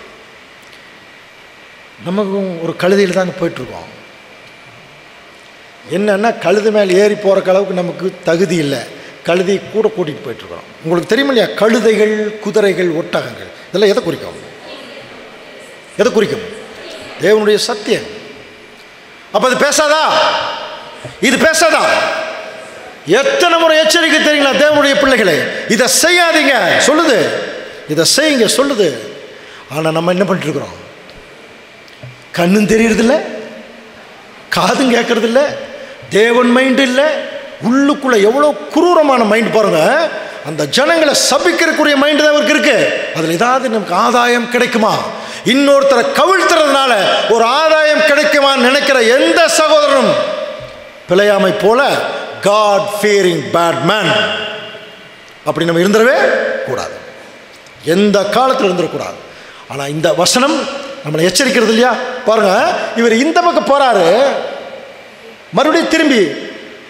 நமக்கும் ஒரு கழுதையில் தாங்க போயிட்டுருக்கோம். என்னன்னா கழுது மேலே ஏறி போகிற அளவுக்கு நமக்கு தகுதி இல்லை, கழுதையை கூட கூட்டிகிட்டு போயிட்டுருக்கிறோம். உங்களுக்கு தெரியுமா இல்லையா? கழுதைகள், குதிரைகள், ஒட்டகங்கள் இதெல்லாம் எதை குறிக்கும், எதை குறிக்கும்? தேவனுடைய சத்தியம். அப்போ அது பேசாதா, இது பேசாதா? எத்தனை முறை எச்சரிக்கை தெரியுங்களா தேவனுடைய பிள்ளைகளை? இதை செய்யாதீங்க சொல்லுது, இதை செய்யுங்க சொல்லுது. ஆனால் நம்ம என்ன பண்ணிட்டு இருக்கிறோம்? கண்ணும் தெரியறதில்ல, காதும் கேட்கறதில்ல, தேவன் மைண்டு இல்லை, உள்ளுக்குள்ள எவ்வளோ குரூரமான மைண்ட் பாருங்க. அந்த ஜனங்களை சபிக்கிறக்குரிய மைண்டு தான் அவருக்கு இருக்கு. அதில் ஏதாவது நமக்கு ஆதாயம் கிடைக்குமா, இன்னொருத்தரை கவிழ்த்துறதுனால ஒரு ஆதாயம் கிடைக்குமான்னு நினைக்கிற எந்த சகோதரனும் பிழையாமை போல காட் ஃபியரிங் பேட் மேன் அப்படி நம்ம இருந்துடவே கூடாது, எந்த காலத்தில் இருந்துடக்கூடாது. ஆனால் இந்த வசனம் நம்மளை எச்சரிக்கிறது இல்லையா? பாருங்க, இவர் இந்த பக்கம் போறாரு, மறுபடியும் திரும்பி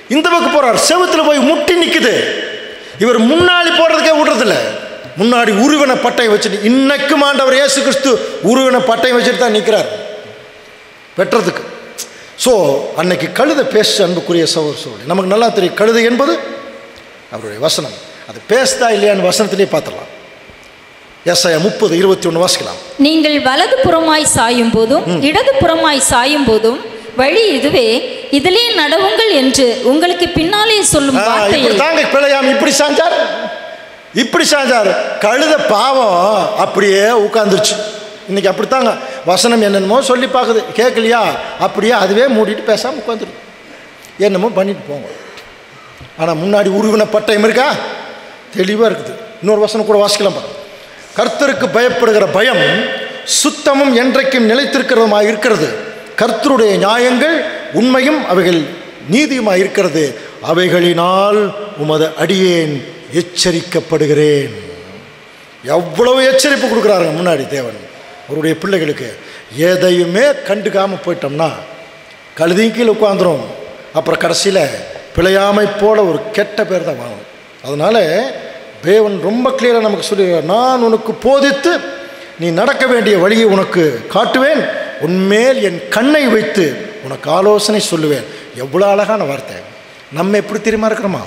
இந்த பக்கம் போகிறார், செவுத்துல போய் முட்டி நிற்குது. இவர் முன்னாடி போடுறதுக்கே விடுறதில்ல, முன்னாடி உருவன பட்டையை வச்சுட்டு, இன்னைக்கும் ஆண்டவர் இயேசு கிறிஸ்து உருவன பட்டையை வச்சுட்டு தான் நிற்கிறார் வெட்டுறதுக்கு. ஸோ அன்னைக்கு கழுதை பேச அன்புக்குரிய சகோதர சகோதரி, நமக்கு நல்லா தெரியும் கழுதை என்பது அவருடைய வசனம். அது பேசுதா இல்லையான்னு வசனத்திலே பார்த்துடலாம். ஏசாயா முப்பது இருபத்தி ஒன்று வாசிக்கலாம். நீங்கள் வலது புறமாய் சாயும் போதும் இடது புறமாய் சாயும் போதும் வழி இதுவே, இதிலே நடவுங்கள் என்று உங்களுக்கு பின்னாலே சொல்லும் வார்த்தையை. தாங்க பிழையாம இப்படி சாஞ்சார், இப்படி சாஞ்சார். கழுத பாவம் அப்படியே உட்கார்ந்துருச்சு. இன்னைக்கு அப்படித்தாங்க வசனம் என்னென்னமோ சொல்லி பார்க்குது, கேட்கலையா அப்படியே அதுவே மூடிட்டு பேசாமல் உட்காந்துருக்கு, என்னமோ பண்ணிட்டு போங்க. ஆனால் முன்னாடி உருவின பட்டயம் இருக்கா, தெளிவாக இருக்குது. இன்னொரு வசனம் கூட வாசிக்கலாம் பாருங்க. கர்த்தருக்கு பயப்படுகிற பயம் சுத்தமும் என்றைக்கும் நிலைத்திருக்கிறதுமாக இருக்கிறது. கர்த்தருடைய நியாயங்கள் உண்மையும் அவைகள் நீதியுமாக இருக்கிறது. அவைகளினால் உமது அடியேன் எச்சரிக்கப்படுகிறேன். எவ்வளவு எச்சரிப்பு கொடுக்குறாருங்க முன்னாடி தேவன் அவருடைய பிள்ளைகளுக்கு. எதையுமே கண்டுக்காமல் போயிட்டோம்னா கழுதையும் கீழே உட்காந்துரும். அப்புறம் கடைசியில் பிழையாமை போல ஒரு கெட்ட பேர் தான் வாங்கணும். அதனால் தேவன் ரொம்ப கிளியராக நமக்கு சொல்லுகிறார், நான் உனக்கு போதித்து நீ நடக்க வேண்டிய வழியை உனக்கு காட்டுவேன், உன்மேல் என் கண்ணை வைத்து உனக்கு ஆலோசனை சொல்லுவேன். எவ்வளோ அழகான வார்த்தை. நம்ம எப்படி தெரியுமா இருக்கிறோமா,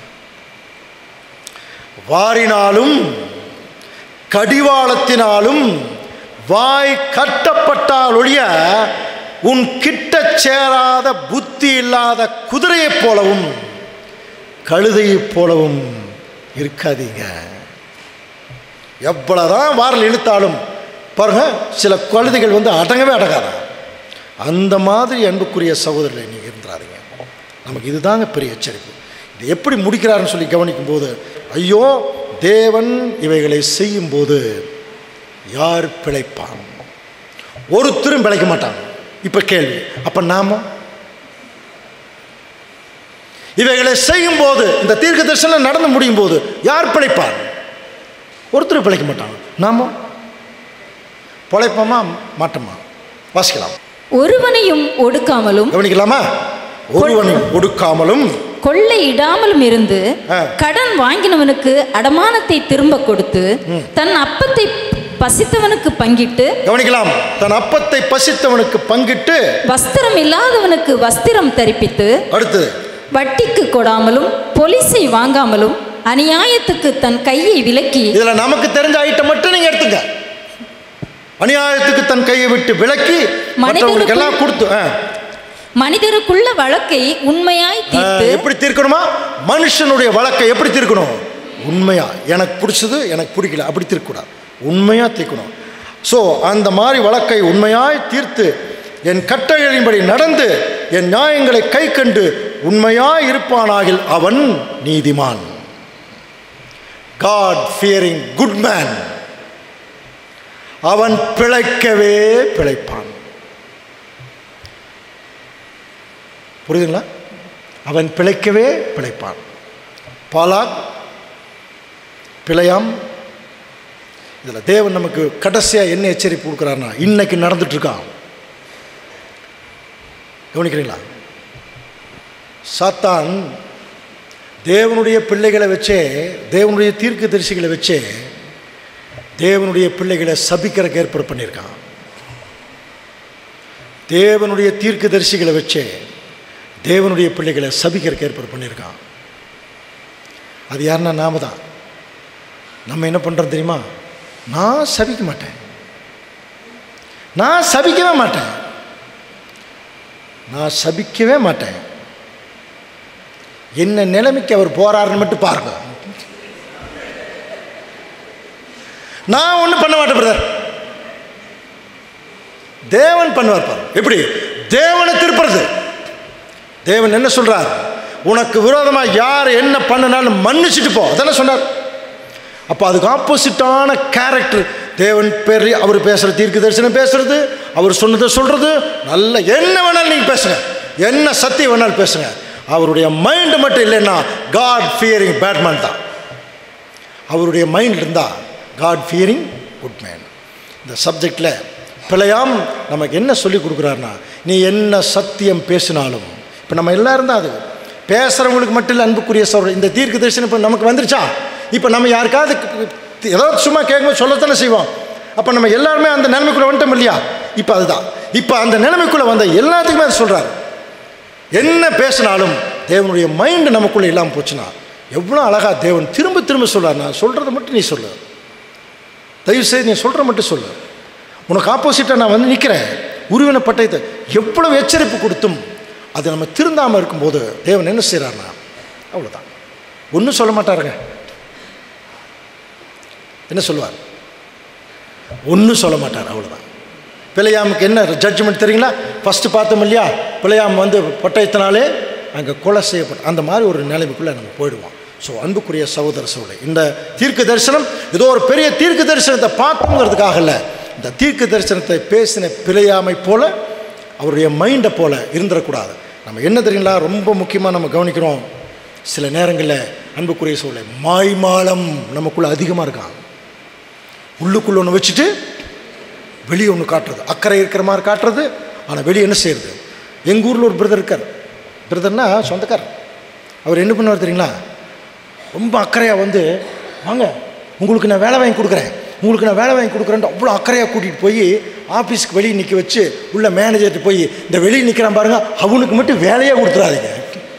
வாரினாலும் கடிவாளத்தினாலும் வாய் கட்டப்பட்டால் ஒழிய உன் கிட்ட சேராத புத்தி இல்லாத குதிரையைப் போலவும் கழுதையைப் போலவும் இருக்காதீங்க. எவ்வளோதான் வாரில் இழுத்தாலும் பாருங்க, சில கழுதைகள் வந்து அடங்கவே அடங்காத. அந்த மாதிரி அன்புக்குரிய சகோதரர்களை நீங்கள் இருந்துறாதீங்க. நமக்கு இதுதாங்க பெரிய எச்சரிப்பு. இது எப்படி முடிக்கிறாருன்னு சொல்லி கவனிக்கும் போது, ஐயோ தேவன் இவைகளை செய்யும் போது யார் பிழைப்பான்? ஒருத்தரும் பிழைக்க மாட்டாங்க. இப்போ கேள்வி, அப்போ நாம இவைகளை செய்யும் போது, இந்த தீர்க்க தரிசனம் நடந்து முடியும் போது யார் பிழைப்பார்? ஒருத்தர் பிழைக்க மாட்டாங்க. நாம பிழைப்போமா மாட்டோமா? வாசிக்கலாம். ஒருவனையும் ஒடுக்காமலும், கவனிக்கலாமா, ஒருவனையும் ஒடுக்காமலும் கொள்ளையிடாமலும் இருந்து கடன் வாங்கினவனுக்கு அடமானத்தை திரும்ப கொடுத்து தன் அப்பத்தை பசித்தவனுக்கு பங்கிட்டு, கவனிக்கலாம், தன் அப்பத்தை பசித்தவனுக்கு பங்கிட்டு வஸ்திரம் இல்லாதவனுக்கு வஸ்திரம் தரிப்பித்து, அடுத்து வட்டிக்கு கொடாமலும் பொலிசை வாங்காமலும் அநியாயத்துக்கு தன் கையை விலக்கி. இதுல நமக்கு தெரிஞ்ச ஐட்டம் மட்டும் நீங்க எடுத்துங்க. அநியாயத்துக்கு தன் கையை விட்டு விலக்கி மற்றவங்களுக்கு எல்லாம் கொடுத்து மனிதருக்குள்ள வழக்கை உண்மையாய் தீர்த்து. எப்படி தீர்க்கணுமா? மனுஷனுடைய வழக்கை எப்படி தீர்க்கணும்? உண்மையா. எனக்கு பிடிச்சது எனக்கு பிடிக்கல அப்படி தீர்க்கக்கூடாது, உண்மையா தீர்க்கணும். ஸோ அந்த மாதிரி வழக்கை உண்மையாய் தீர்த்து என் கட்டளையின்படி நடந்து என் நியாயங்களை கை கண்டு உண்மையாய் இருப்பானாகில் அவன் நீதிமான். God fearing good man. அவன் பிழைக்கவே பிழைப்பான். புரியுதுங்களா? அவன் பிழைக்கவே பிழைப்பான். பாலாக், பிழையாம், இதில் தேவன் நமக்கு கடைசியாக என்ன எச்சரிப்பு கொடுக்குறாருன்னா, இன்னைக்கு நடந்துட்டு இருக்கான். கவனிக்கிறீங்களா? சாத்தான் தேவனுடைய பிள்ளைகளை வச்சே, தேவனுடைய தீர்க்க தரிசிகளை வச்சே தேவனுடைய பிள்ளைகளை சபிக்கிறக்கு ஏற்பாடு பண்ணியிருக்கான். தேவனுடைய தீர்க்க தரிசிகளை வச்சே தேவனுடைய பிள்ளைகளை சபிக்கிறக்கு ஏற்பாடு பண்ணியிருக்கான். அது யாருன்னா நாம தான். நம்ம என்ன பண்ணுறோம் தெரியுமா? நான் சபிக்க மாட்டேன், நான் சபிக்கவே மாட்டேன், நான் சபிக்கவே மாட்டேன், என்ன நிலைமைக்கு அவர் போறாருன்னு மட்டும் பாருங்க. நான் ஒன்றும் பண்ண மாட்டேன் பிரதர், தேவன் பண்ணுவார் பாரு. எப்படி தேவனை திருப்புறது? தேவன் என்ன சொல்றார்? உனக்கு விரோதமாக யார் என்ன பண்ணினாலும் மன்னிச்சுட்டு போ, அதானே சொன்னார். அப்போ அதுக்கு ஆப்போசிட்டான கேரக்டர் தேவன் பேர். அவர் பேசுகிற தீர்க்க தரிசனம் பேசுறது, அவர் சொன்னதை சொல்றது, நல்ல என்ன வேணாலும் நீங்கள் பேசுங்க, என்ன சத்தியம் வேணாலும் பேசுங்க. அவருடைய மைண்டு மட்டும் இல்லைன்னா காட் ஃபியரிங் பேட்மேன் தான். அவருடைய மைண்ட் இருந்தால் காட் ஃபியரிங் குட் மேன். இந்த சப்ஜெக்டில் பிழையாம் நமக்கு என்ன சொல்லி கொடுக்குறாருன்னா, நீ என்ன சத்தியம் பேசினாலும், இப்போ நம்ம எல்லாரும் தான் அது பேசுகிறவங்களுக்கு மட்டும் இல்லை அன்புக்குரிய சகோதரர், இந்த தீர்க்க தரிசனம் இப்போ நமக்கு வந்துருச்சா? இப்போ நம்ம யாருக்காவது ஏதாவது சும்மா கேட்கும்போது சொல்லத்தானே செய்வோம். அப்போ நம்ம எல்லாருமே அந்த நிலைமைக்குள்ளே வந்துட்டோம் இல்லையா? இப்போ அதுதான், இப்போ அந்த நிலைமைக்குள்ளே வந்த எல்லாத்துக்குமே அது சொல்கிறார். என்ன பேசினாலும் தேவனுடைய மைண்டு நமக்குள்ளே இல்லாமல் போச்சுன்னா எவ்வளோ அழகாக தேவன் திரும்ப திரும்ப சொல்கிறார், நான் சொல்கிறத மட்டும் நீ சொல்லு, தயவுசெய்து நீ சொல்கிற மட்டும் சொல்லு, உனக்கு ஆப்போசிட்டாக நான் வந்து நிற்கிறேன், உருவின பட்டயத்தை எவ்வளவு எச்சரிப்பு கொடுத்தும் அது நம்ம திருந்தாமல் இருக்கும்போது தேவன் என்ன செய்கிறார்னா அவ்வளோதான், ஒன்றும் சொல்ல மாட்டாருங்க. என்ன சொல்லுவார்? ஒன்றும் சொல்ல மாட்டார், அவ்வளோதான். பிழையாமுக்கு என்ன ஜட்ஜ்மெண்ட் தெரியுங்களா? ஃபஸ்ட்டு பார்த்தோம் இல்லையா, பிழையாம் வந்து பட்டயத்தினாலே அங்கே கொலை செய்யப்பட்ட அந்த மாதிரி ஒரு நிலைமைக்குள்ளே நம்ம போயிடுவோம். ஸோ அன்புக்குரிய சகோதர சகோதரி, இந்த தீர்க்க தரிசனம் ஏதோ ஒரு பெரிய தீர்க்க தரிசனத்தை பார்க்கணுங்கிறதுக்காக இல்லை, இந்த தீர்க்க தரிசனத்தை பேசின பிழையாமை போல அவருடைய மைண்டை போல இருந்துடக்கூடாது. நம்ம என்ன தெரியுங்களா ரொம்ப முக்கியமாக நம்ம கவனிக்கிறோம், சில நேரங்களில் அன்புக்குரிய சூழலை மாய்மாலம் நமக்குள்ளே அதிகமாக இருக்கான். உள்ளுக்குள்ளே ஒன்று வச்சுட்டு வெளியே ஒன்று காட்டுறது, அக்கறை இருக்கிற மாதிரி காட்டுறது, ஆனால் வெளியே என்ன செய்யுது? எங்கள் ஊரில் ஒரு பிரதர் இருக்கார், பிரதர்னா சொந்தக்கார், அவர் என்ன பண்ணுவார் தெரியுங்களா, ரொம்ப அக்கறையாக வந்து வாங்க உங்களுக்கு நான் வேலை வாங்கி கொடுக்குறேன், உங்களுக்கு நான் வேலை வாங்கி கொடுக்குறேன்ட்டு அவ்வளோ அக்கறையாக கூட்டிகிட்டு போய் ஆஃபீஸ்க்கு வெளியே நிற்க வச்சு உள்ள மேனேஜர்கிட்ட போய் இந்த வெளியே நிற்கிறான் பாருங்க, அவனுக்கு மட்டும் வேலையே கொடுத்துடாதீங்க.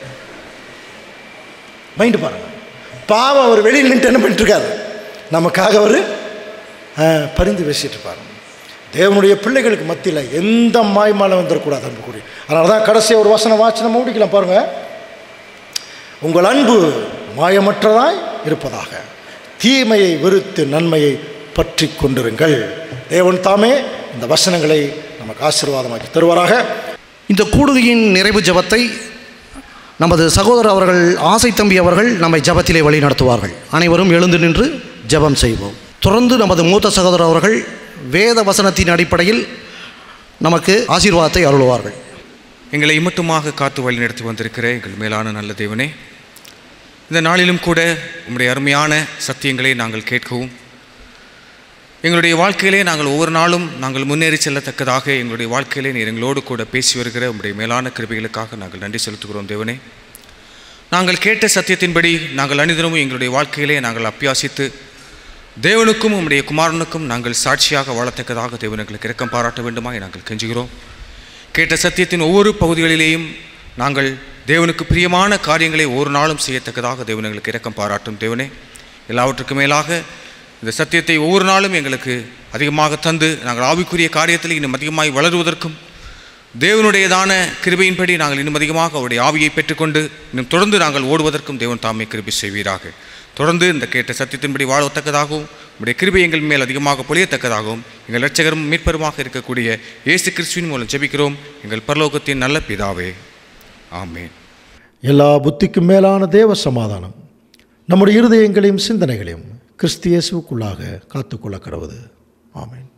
மைண்டு பாருங்கள், பாவம் அவர் வெளியில் நின்று என்ன பண்ணிட்டுருக்காரு, நமக்காக அவர் பரிந்து பேசிகிட்டு இருப்பார். தேவனுடைய பிள்ளைகளுக்கு மத்தியில் எந்த மாய்மாலம் வந்துடக்கூடாது அன்புக்குரிய. அதனால தான் கடைசியாக ஒரு வசனம் வாட்சி நம்ம முடிக்கலாம் பாருங்கள், உங்கள் அன்பு மாயமற்றதாய் இருப்பதாக, தீமையை வெறுத்து நன்மையை பற்றி கொண்டிருங்கள். தேவன் தாமே இந்த வசனங்களை நமக்கு ஆசீர்வாதமாக்கி தருவாராக. இந்த கூடுகையின் நிறைவு ஜெபத்தை நமது சகோதரர் அவர்கள் ஆசை தம்பி அவர்கள் நம்மை ஜெபத்திலே வழி நடத்துவார்கள். அனைவரும் எழுந்து நின்று ஜெபம் செய்வோம். தொடர்ந்து நமது மூத்த சகோதரர் அவர்கள் வேத வசனத்தின் அடிப்படையில் நமக்கு ஆசீர்வாதத்தை அருள்வார்கள். எங்களை இம்மட்டுமாக காத்து வழி நடத்தி வந்திருக்கிற எங்கள் மேலான நல்ல தேவனே, இந்த நாளிலும் கூட உம்முடைய அருமையான சத்தியங்களை நாங்கள் கேட்கவும், எங்களுடைய வாழ்க்கையிலே நாங்கள் ஒவ்வொரு நாளும் நாங்கள் முன்னேறி செல்லத்தக்கதாக எங்களுடைய வாழ்க்கையிலே நீர் எங்களோடு கூட பேசி வருகிற உம்முடைய மேலான கிருபைகளுக்காக நாங்கள் நன்றி செலுத்துகிறோம். தேவனே, நாங்கள் கேட்ட சத்தியத்தின்படி நாங்கள் அனைவரும் எங்களுடைய வாழ்க்கையிலே நாங்கள் அபியாசித்து தேவனுக்கும் உம்முடைய குமாரனுக்கும் நாங்கள் சாட்சியாக வாழத்தக்கதாக தேவன் எங்களுக்கு இரக்கம் பாராட்ட வேண்டுமாய் நாங்கள் கெஞ்சுகிறோம். கேட்ட சத்தியத்தின் ஒவ்வொரு பகுதிகளிலேயும் நாங்கள் தேவனுக்கு பிரியமான காரியங்களை ஒரு நாளும் செய்யத்தக்கதாக தேவன் எங்களுக்கு இரக்கம் பாராட்டும். தேவனே, எல்லாவற்றுக்கும் மேலாக இந்த சத்தியத்தை ஒவ்வொரு நாளும் எங்களுக்கு அதிகமாக தந்து நாங்கள் ஆவிக்குரிய காரியத்தில் இன்னும் அதிகமாய் வளருவதற்கும், தேவனுடையதான கிருபையின்படி நாங்கள் இன்னும் அதிகமாக அவருடைய ஆவியை பெற்றுக்கொண்டு இன்னும் தொடர்ந்து நாங்கள் ஓடுவதற்கும் தேவன் தாமே கிருபை செய்வீராக. தொடர்ந்து இந்த கேட்ட சத்தியத்தின்படி வாழத்தக்கதாகவும் உடைய கிருபை எங்கள் மேல் அதிகமாக பொழியத்தக்கதாகவும் எங்கள் இரட்சகரும் மீட்பருமாக இருக்கக்கூடிய இயேசு கிறிஸ்துவின் மூலம் ஜெபிக்கிறோம் எங்கள் பரலோகத்தின் நல்ல பிதாவே, ஆமென். எல்லா புத்திக்கும் மேலான தேவ சமாதானம் நம்முடைய இருதயங்களையும் சிந்தனைகளையும் கிறிஸ்து இயேசுவுக்குள்ளாக காத்துக்கொள்ள கடவுது. ஆமென்.